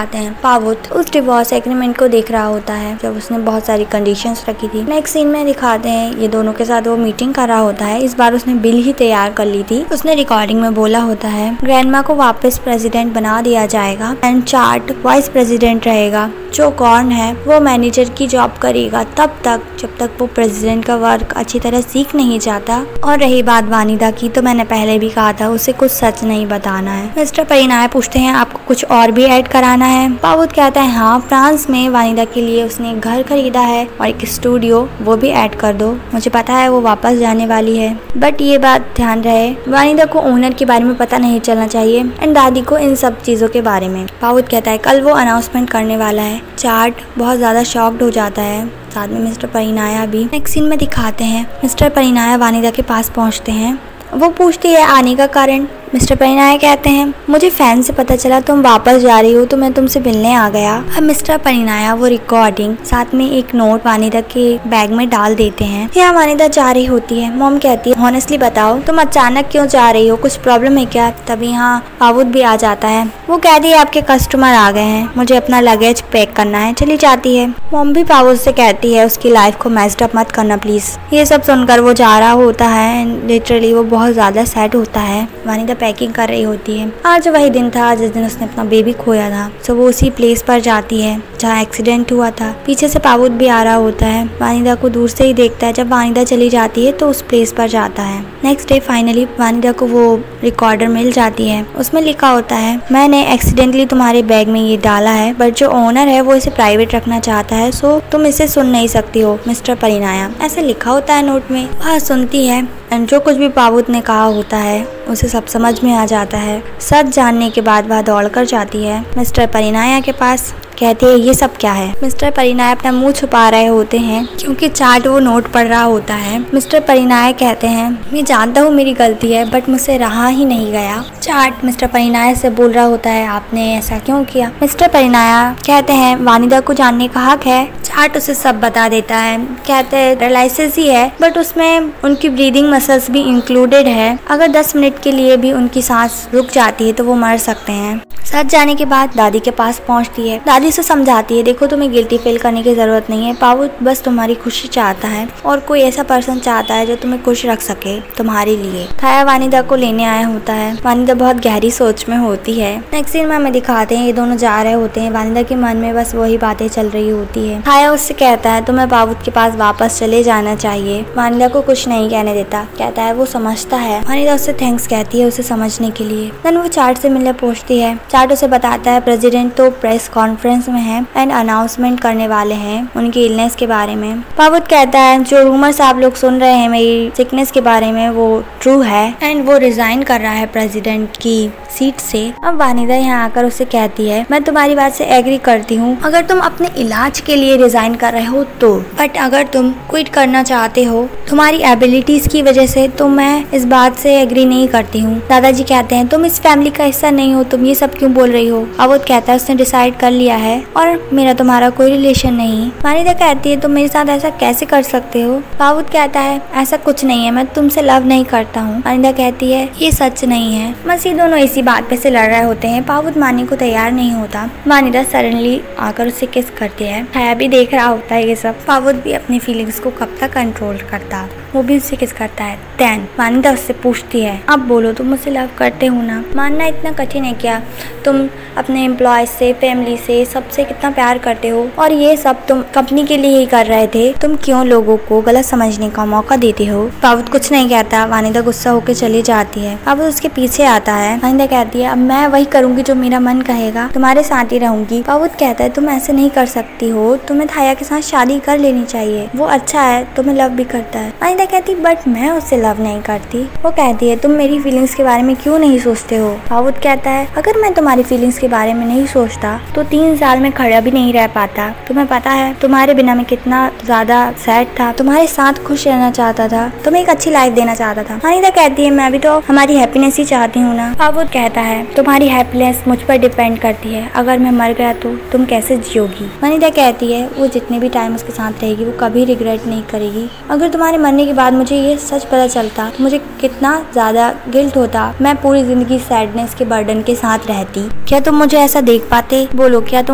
पावुत उस डिवोर्स एग्रीमेंट को देख रहा होता है जब उसने बहुत सारी कंडीशंस रखी थी। नेक्स्ट सीन में दिखाते हैं ये दोनों के साथ वो मीटिंग कर रहा होता है। इस बार उसने बिल ही तैयार कर ली थी। उसने रिकॉर्डिंग में बोला होता है ग्रैंडमा को वापस प्रेसिडेंट बना दिया जाएगा एंड चार्ट वाइस प्रेसिडेंट रहेगा। जो कॉर्न है वो मैनेजर की जॉब करेगा तब तक जब तक वो प्रेसिडेंट का वर्क अच्छी तरह सीख नहीं जाता। और रही बात वानिदा की, तो मैंने पहले भी कहा था उसे कुछ सच नहीं बताना है। मिस्टर परिनाय पूछते हैं आपको कुछ और भी ऐड कराना है। पावुत कहता है हाँ, फ्रांस में वानिदा के लिए उसने एक घर खरीदा है और एक स्टूडियो, वो भी ऐड कर दो। मुझे पता है वो वापस जाने वाली है, बट ये बात ध्यान रहे वानिदा को ओनर के बारे में पता नहीं चलना चाहिए एंड दादी को इन सब चीजों के बारे में। पावुत कहता है कल वो अनाउंसमेंट करने वाला है। चार्ट बहुत ज्यादा शॉक्ड हो जाता है, साथ में मिस्टर परिनाया भी। नेक्स्ट सीन में दिखाते हैं मिस्टर परिनाया वानिदा के पास पहुंचते हैं। वो पूछती है आने का कारण। मिस्टर परिनाया कहते हैं मुझे फैन से पता चला तुम वापस जा रही हो तो मैं तुमसे मिलने आ गया। अब मिस्टर परिनाया वो रिकॉर्डिंग साथ में एक नोट वानिदा के बैग में डाल देते हैं। यहाँ वानिदा जा रही होती है। मॉम कहती है ऑनेस्टली बताओ तुम अचानक क्यों जा रही हो, कुछ प्रॉब्लम है क्या? तभी यहाँ पावुत भी आ जाता है। वो कहती है आपके कस्टमर आ गए हैं, मुझे अपना लगेज पैक करना है। चली जाती है। मॉम भी पावुत से कहती है उसकी लाइफ को मैस्ड अप मत करना प्लीज। ये सब सुनकर वो जा रहा होता है। लिटरली वो बहुत ज्यादा सैड होता है। वानिदा पैकिंग कर रही होती है। आज वही दिन था जिस दिन उसने अपना बेबी खोया था। तो वो उसी प्लेस पर जाती है जहाँ एक्सीडेंट हुआ था। पीछे से पावुत भी आ रहा होता है। वानिदा को दूर से ही देखता है। जब वानिदा चली जाती है तो उस प्लेस पर जाता है। नेक्स्ट डे फाइनली वानिदा को वो रिकॉर्डर मिल जाती है। उसमें लिखा होता है मैंने एक्सीडेंटली तुम्हारे बैग में ये डाला है, बट जो ओनर है वो इसे प्राइवेट रखना चाहता है, सो तुम इसे सुन नहीं सकती हो मिस्टर परिनाया। ऐसे लिखा होता है नोट में। वह सुनती है एंड जो कुछ भी पावुत ने कहा होता है उसे सब समझ में आ जाता है। सच जानने के बाद वह दौड़ कर जाती है मिस्टर परिनाया के पास। कहती है ये सब क्या है? मिस्टर परिनाय अपना मुंह छुपा रहे होते हैं क्योंकि चार्ट वो नोट पढ़ रहा होता है। मिस्टर परिनाय कहते हैं मैं जानता हूँ मेरी गलती है, बट मुझसे रहा ही नहीं गया। चार्ट मिस्टर परिनाय से बोल रहा होता है आपने ऐसा क्यों किया? मिस्टर परिनाय कहते हैं वानिदा को जानने का हक है। चार्ट उसे सब बता देता है। कहते हैं पैरालिसिस ही है, बट उसमें उनकी ब्रीदिंग मसल्स भी इंक्लूडेड है। अगर 10 मिनट के लिए भी उनकी सांस रुक जाती है तो वो मर सकते हैं। सच जाने के बाद दादी के पास पहुंचती है। दादी से समझाती है देखो तुम्हें गिल्टी फील करने की जरूरत नहीं है, पावुत बस तुम्हारी खुशी चाहता है और कोई ऐसा पर्सन चाहता है जो तुम्हें खुश रख सके तुम्हारे लिए। थाया वानिदा को लेने आया होता है। वानिदा बहुत गहरी सोच में होती है। नेक्स्ट सीन में हमें दिखाते हैं ये दोनों जा रहे होते हैं। वानिदा के मन में बस वही बातें चल रही होती है। थाया उससे कहता है तुम्हें पावुत के पास वापस चले जाना चाहिए। वानिदा को कुछ नहीं कहने देता। कहता है वो समझता है। वानिदा उससे थैंक्स कहती है उसे समझने के लिए। देन वो चार्ट से मिलने पहुंचती है। चार्ट उसे बताता है प्रेसिडेंट तो प्रेस कॉन्फ्रेंस में है एंड अनाउंसमेंट करने वाले हैं उनकी इलनेस के बारे में। पावुत कहता है जो रूमर्स आप लोग सुन रहे हैं मेरी सिकनेस के बारे में वो ट्रू है एंड वो रिजाइन कर रहा है प्रेसिडेंट की सीट से। अब वानिदा यहाँ आकर उसे कहती है मैं तुम्हारी बात से एग्री करती हूँ अगर तुम अपने इलाज के लिए रिजाइन कर रहे हो तो, बट अगर तुम क्विट करना चाहते हो तुम्हारी एबिलिटीज की वजह से तो मैं इस बात से एग्री नहीं करती हूँ। दादाजी कहते हैं तुम इस फैमिली का हिस्सा नहीं हो, तुम ये सब क्यों बोल रही हो? पावुत कहता है उसने डिसाइड कर लिया है और मेरा तुम्हारा कोई रिलेशन नहीं। वानिदा कहती है तुम मेरे साथ ऐसा कैसे कर सकते हो? पावुत कहता है ऐसा कुछ नहीं है, मैं तुमसे लव नहीं करता हूँ। वानिदा कहती है ये सच नहीं है। बस ये दोनों इसी बात पे से लड़ रहे होते हैं। पावुत मानने को तैयार नहीं होता। वानिदा सडनली आकर उसे किस करती है। थाया भी देख रहा होता है ये सब। पावुत भी अपनी फीलिंग्स को कब तक कंट्रोल करता, वो भी उससे किस करता है। देन वानिदा उससे पूछती है अब बोलो तुम मुझसे लव करते हो ना? मानना इतना कठिन है क्या? तुम अपने एम्प्लॉयज से, फैमिली से, सबसे कितना प्यार करते हो और ये सब तुम कंपनी के लिए ही कर रहे थे। तुम क्यों लोगों को गलत समझने का मौका देते हो? पावुत कुछ नहीं कहता। वानिदा गुस्सा होकर चली जाती है। पावुत उसके पीछे आता है। वानिदा कहती है अब मैं वही करूंगी जो मेरा मन कहेगा, तुम्हारे साथ ही रहूंगी। पावुत कहता है तुम ऐसे नहीं कर सकती हो, तुम्हें थाया के साथ शादी कर लेनी चाहिए, वो अच्छा है, तुम्हें लव भी करता है। वानिदा कहती बट मैं उससे लव नहीं करती। वो कहती है तुम मेरी फीलिंग्स के बारे में क्यों नहीं सोचते हो? पावुत कहता है अगर मैं तुम्हारी फीलिंग्स के बारे में नहीं सोचता तो 3 साल में खड़ा भी नहीं रह पाता। तुम्हें पता है तुम्हारे बिना मैं कितना ज्यादा सैड था, तुम्हारे साथ खुश रहना चाहता था, तुम्हें एक अच्छी लाइफ देना चाहता था। वानिदा कहती है मैं भी तो हमारी हैप्पीनेस ही चाहती हूँ ना। पावुत कहता है तुम्हारी हैप्पीनेस मुझ पर डिपेंड करती है, अगर मैं मर गया तो तुम कैसे जियोगी? वानिदा कहती है वो जितने भी टाइम उसके साथ रहेगी वो कभी रिग्रेट नहीं करेगी। अगर तुम्हारे मरने के बाद मुझे ये सच पता चलता तो मुझे कितना ज्यादा गिल्ट होता, मैं पूरी जिंदगी सैडनेस के बर्डन के साथ रहती। क्या तुम मुझे ऐसा देख पाते? बोलो क्या तुम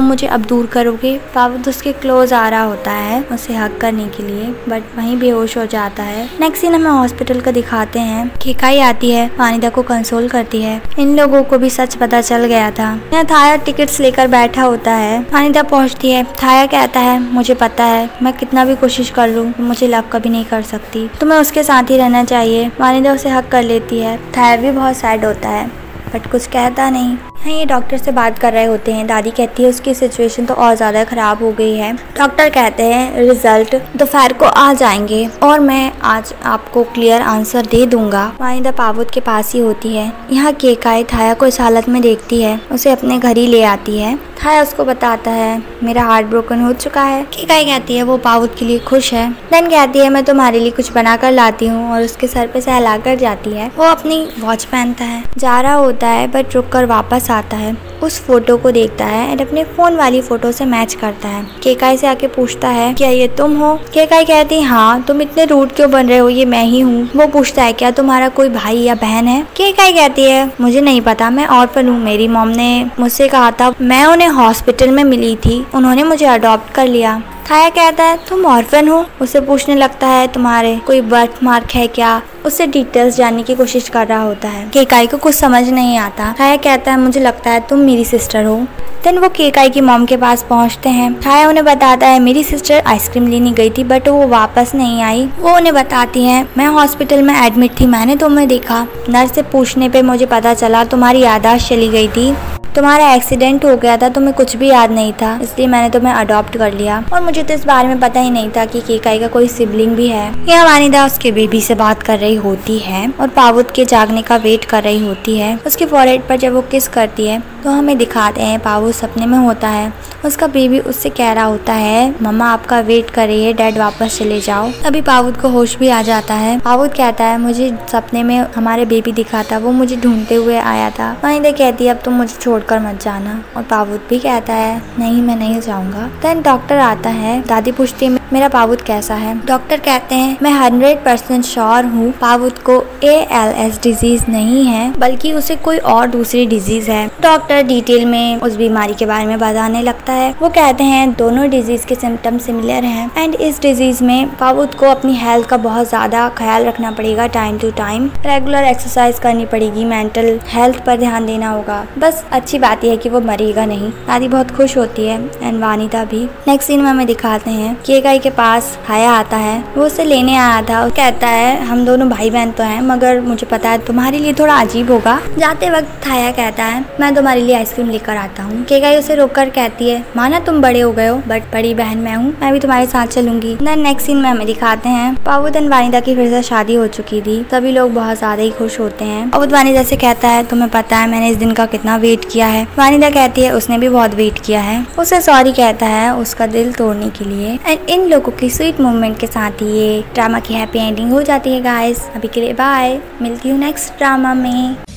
तुम मुझे अब दूर करोगे। पावत उसके क्लोज आ रहा होता है उसे हक करने के लिए, बट वहीं बेहोश हो जाता है। नेक्स्ट सीन हमें हॉस्पिटल का दिखाते हैं। केकाई आती है, वानिदा को कंसोल करती है। इन लोगों को भी सच पता चल गया था। यहाँ थाया टिकट्स लेकर बैठा होता है। वानिदा पहुँचती है। थाया कहता है मुझे पता है मैं कितना भी कोशिश कर लूँ मुझे लव कभी नहीं कर सकती, तुम्हें उसके साथ ही रहना चाहिए। वानिदा उसे हक कर लेती है। थाया भी बहुत सैड होता है बट कुछ कहता नहीं। यहाँ ये डॉक्टर से बात कर रहे होते हैं। दादी कहती है उसकी सिचुएशन तो और ज़्यादा ख़राब हो गई है। डॉक्टर कहते हैं रिजल्ट दोपहर को आ जाएंगे और मैं आज आपको क्लियर आंसर दे दूंगा। वानिदा पावत के पास ही होती है। यहाँ केकाई थाया को इस हालत में देखती है, उसे अपने घर ही ले आती है। थाया उसको बताता है मेरा हार्ट ब्रोकन हो चुका है। केकाई कहती है वो पावत के लिए खुश है। देन कहती है मैं तुम्हारे लिए कुछ बना कर लाती हूँ और उसके सर पे सहला कर जाती है। वो अपनी वॉच पहनता है, जा रहा होता है बट रुक कर वापस आता है। उस फोटो को देखता है एंड अपने फोन वाली फोटो से मैच करता है। केकाई से आके पूछता है क्या ये तुम हो। केकाई कहती है हाँ, तुम इतने रूड क्यों बन रहे हो, ये मैं ही हूँ। वो पूछता है क्या तुम्हारा कोई भाई या बहन है। केकाई कहती है मुझे नहीं पता, मैं ऑर्फन हूँ। मेरी मॉम ने मुझसे कहा था, मैं उन्हें हॉस्पिटल में मिली थी, उन्होंने मुझे अडॉप्ट कर लिया। थाया कहता है तुम ऑर्फन हो। उसे पूछने लगता है तुम्हारे कोई बर्थ मार्क है क्या। उससे डिटेल्स जानने की कोशिश कर रहा होता है। केकाई को कुछ समझ नहीं आता। थाया कहता है मुझे लगता है तुम मेरी सिस्टर हो। देन वो केकाई की मॉम के पास पहुंचते हैं। थाया उन्हें बताता है मेरी सिस्टर आइसक्रीम लेने गई थी बट वो वापस नहीं आई। वो उन्हें बताती है मैं हॉस्पिटल में एडमिट थी, मैंने तुम्हें देखा। नर्स से पूछने पे मुझे पता चला तुम्हारी याददाश्त चली गई थी, तुम्हारा एक्सीडेंट हो गया था, तुम्हें कुछ भी याद नहीं था, इसलिए मैंने तुम्हें अडॉप्ट कर लिया। और मुझे तो इस बारे में पता ही नहीं था कि केकाई का कोई सिबलिंग भी है। यहाँ वानिदा उसके बेबी से बात कर रही होती है और पावत के जागने का वेट कर रही होती है। उसके फॉरहेड पर जब वो किस करती है तो हमें दिखाते हैं पावत सपने में होता है। उसका बेबी उससे कह रहा होता है मम्मा आपका वेट कर रही है, डैड वापस चले जाओ। अभी पावत को होश भी आ जाता है। पावत कहता है मुझे सपने में हमारे बेबी दिखा था, वो मुझे ढूंढते हुए आया था। वानिदा कहती है अब तुम मुझे छोड़कर मत जाना। और पावत भी कहता है नहीं मैं नहीं जाऊंगा। देन डॉक्टर आता है। दादी पूछती है मेरा पावत कैसा है। डॉक्टर कहते हैं मैं 100% श्योर हूँ पावत को ALS डिजीज नहीं है बल्कि उसे कोई और दूसरी डिजीज है। डॉक्टर डिटेल में उस बीमारी के बारे में बताने लगता है। वो कहते हैं दोनों डिजीज के सिम्टम सिमिलर हैं एंड इस डिजीज में पावत को अपनी हेल्थ का बहुत ज्यादा ख्याल रखना पड़ेगा, time to time regular exercise करनी पड़ेगी, मेंटल हेल्थ पर ध्यान देना होगा। बस अच्छी बात यह है कि वो मरेगा नहीं। दादी बहुत खुश होती है एंड वानिदा भी। नेक्स्ट सीन में हमें दिखाते हैं केकाई के पास थाया आता है। वो उसे लेने आया था। कहता है हम दोनों भाई बहन तो हैं मगर मुझे पता है तुम्हारे लिए थोड़ा अजीब होगा। जाते वक्त थाया कहता है मैं तुम्हारे लिए आइसक्रीम लेकर आता हूँ। केकाई उसे रोककर कहती है माना तुम बड़े हो गए हो बट बड़ी बहन मैं हूँ, मैं भी तुम्हारे साथ चलूंगी। नेक्स्ट सीन में हमें दिखाते हैं पावत एंड वानिदा की फिर से शादी हो चुकी थी। सभी लोग बहुत ज्यादा ही खुश होते हैं। पावत वानिदा से कहता है तुम्हें पता है मैंने इस दिन का कितना वेट किया है। वानिदा कहती है उसने भी बहुत वेट किया है। उसे सॉरी कहता है उसका दिल तोड़ने के लिए। एंड इन लोगों की स्वीट मूवमेंट के साथ ही ये ड्रामा की हैप्पी एंडिंग हो जाती है गाइस। अभी के लिए बाय, मिलती हूँ नेक्स्ट ड्रामा में।